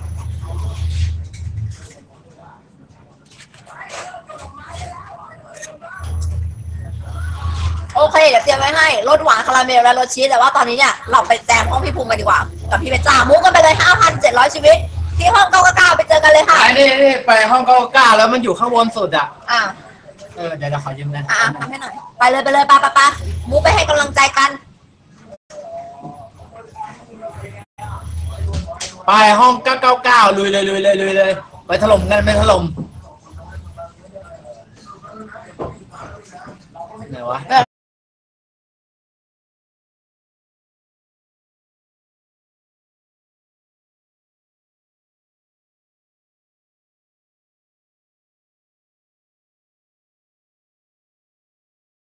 โอเคเดี๋ยวเตรียมไว้ให้รสหวานคาราเมลและรสชีสแต่ว่าตอนนี้เนี่ยเราไปแจมห้องพี่ภูมิกันดีกว่ากับพี่เพชรจ้ามุกกันไปเลย 5,700 ชีวิตที่ห้อง999ไปเจอกันเลยค่ะนี่ไปห้อง999แล้วมันอยู่ข้างบนสุดอ่ะเดี๋ยวขอยืมนะทำให้หน่อยไปเลยไปมุกไปให้กำลังใจกันไปห้อง999ลุยเลยไปถล่มกันไปถล่มไหนวะ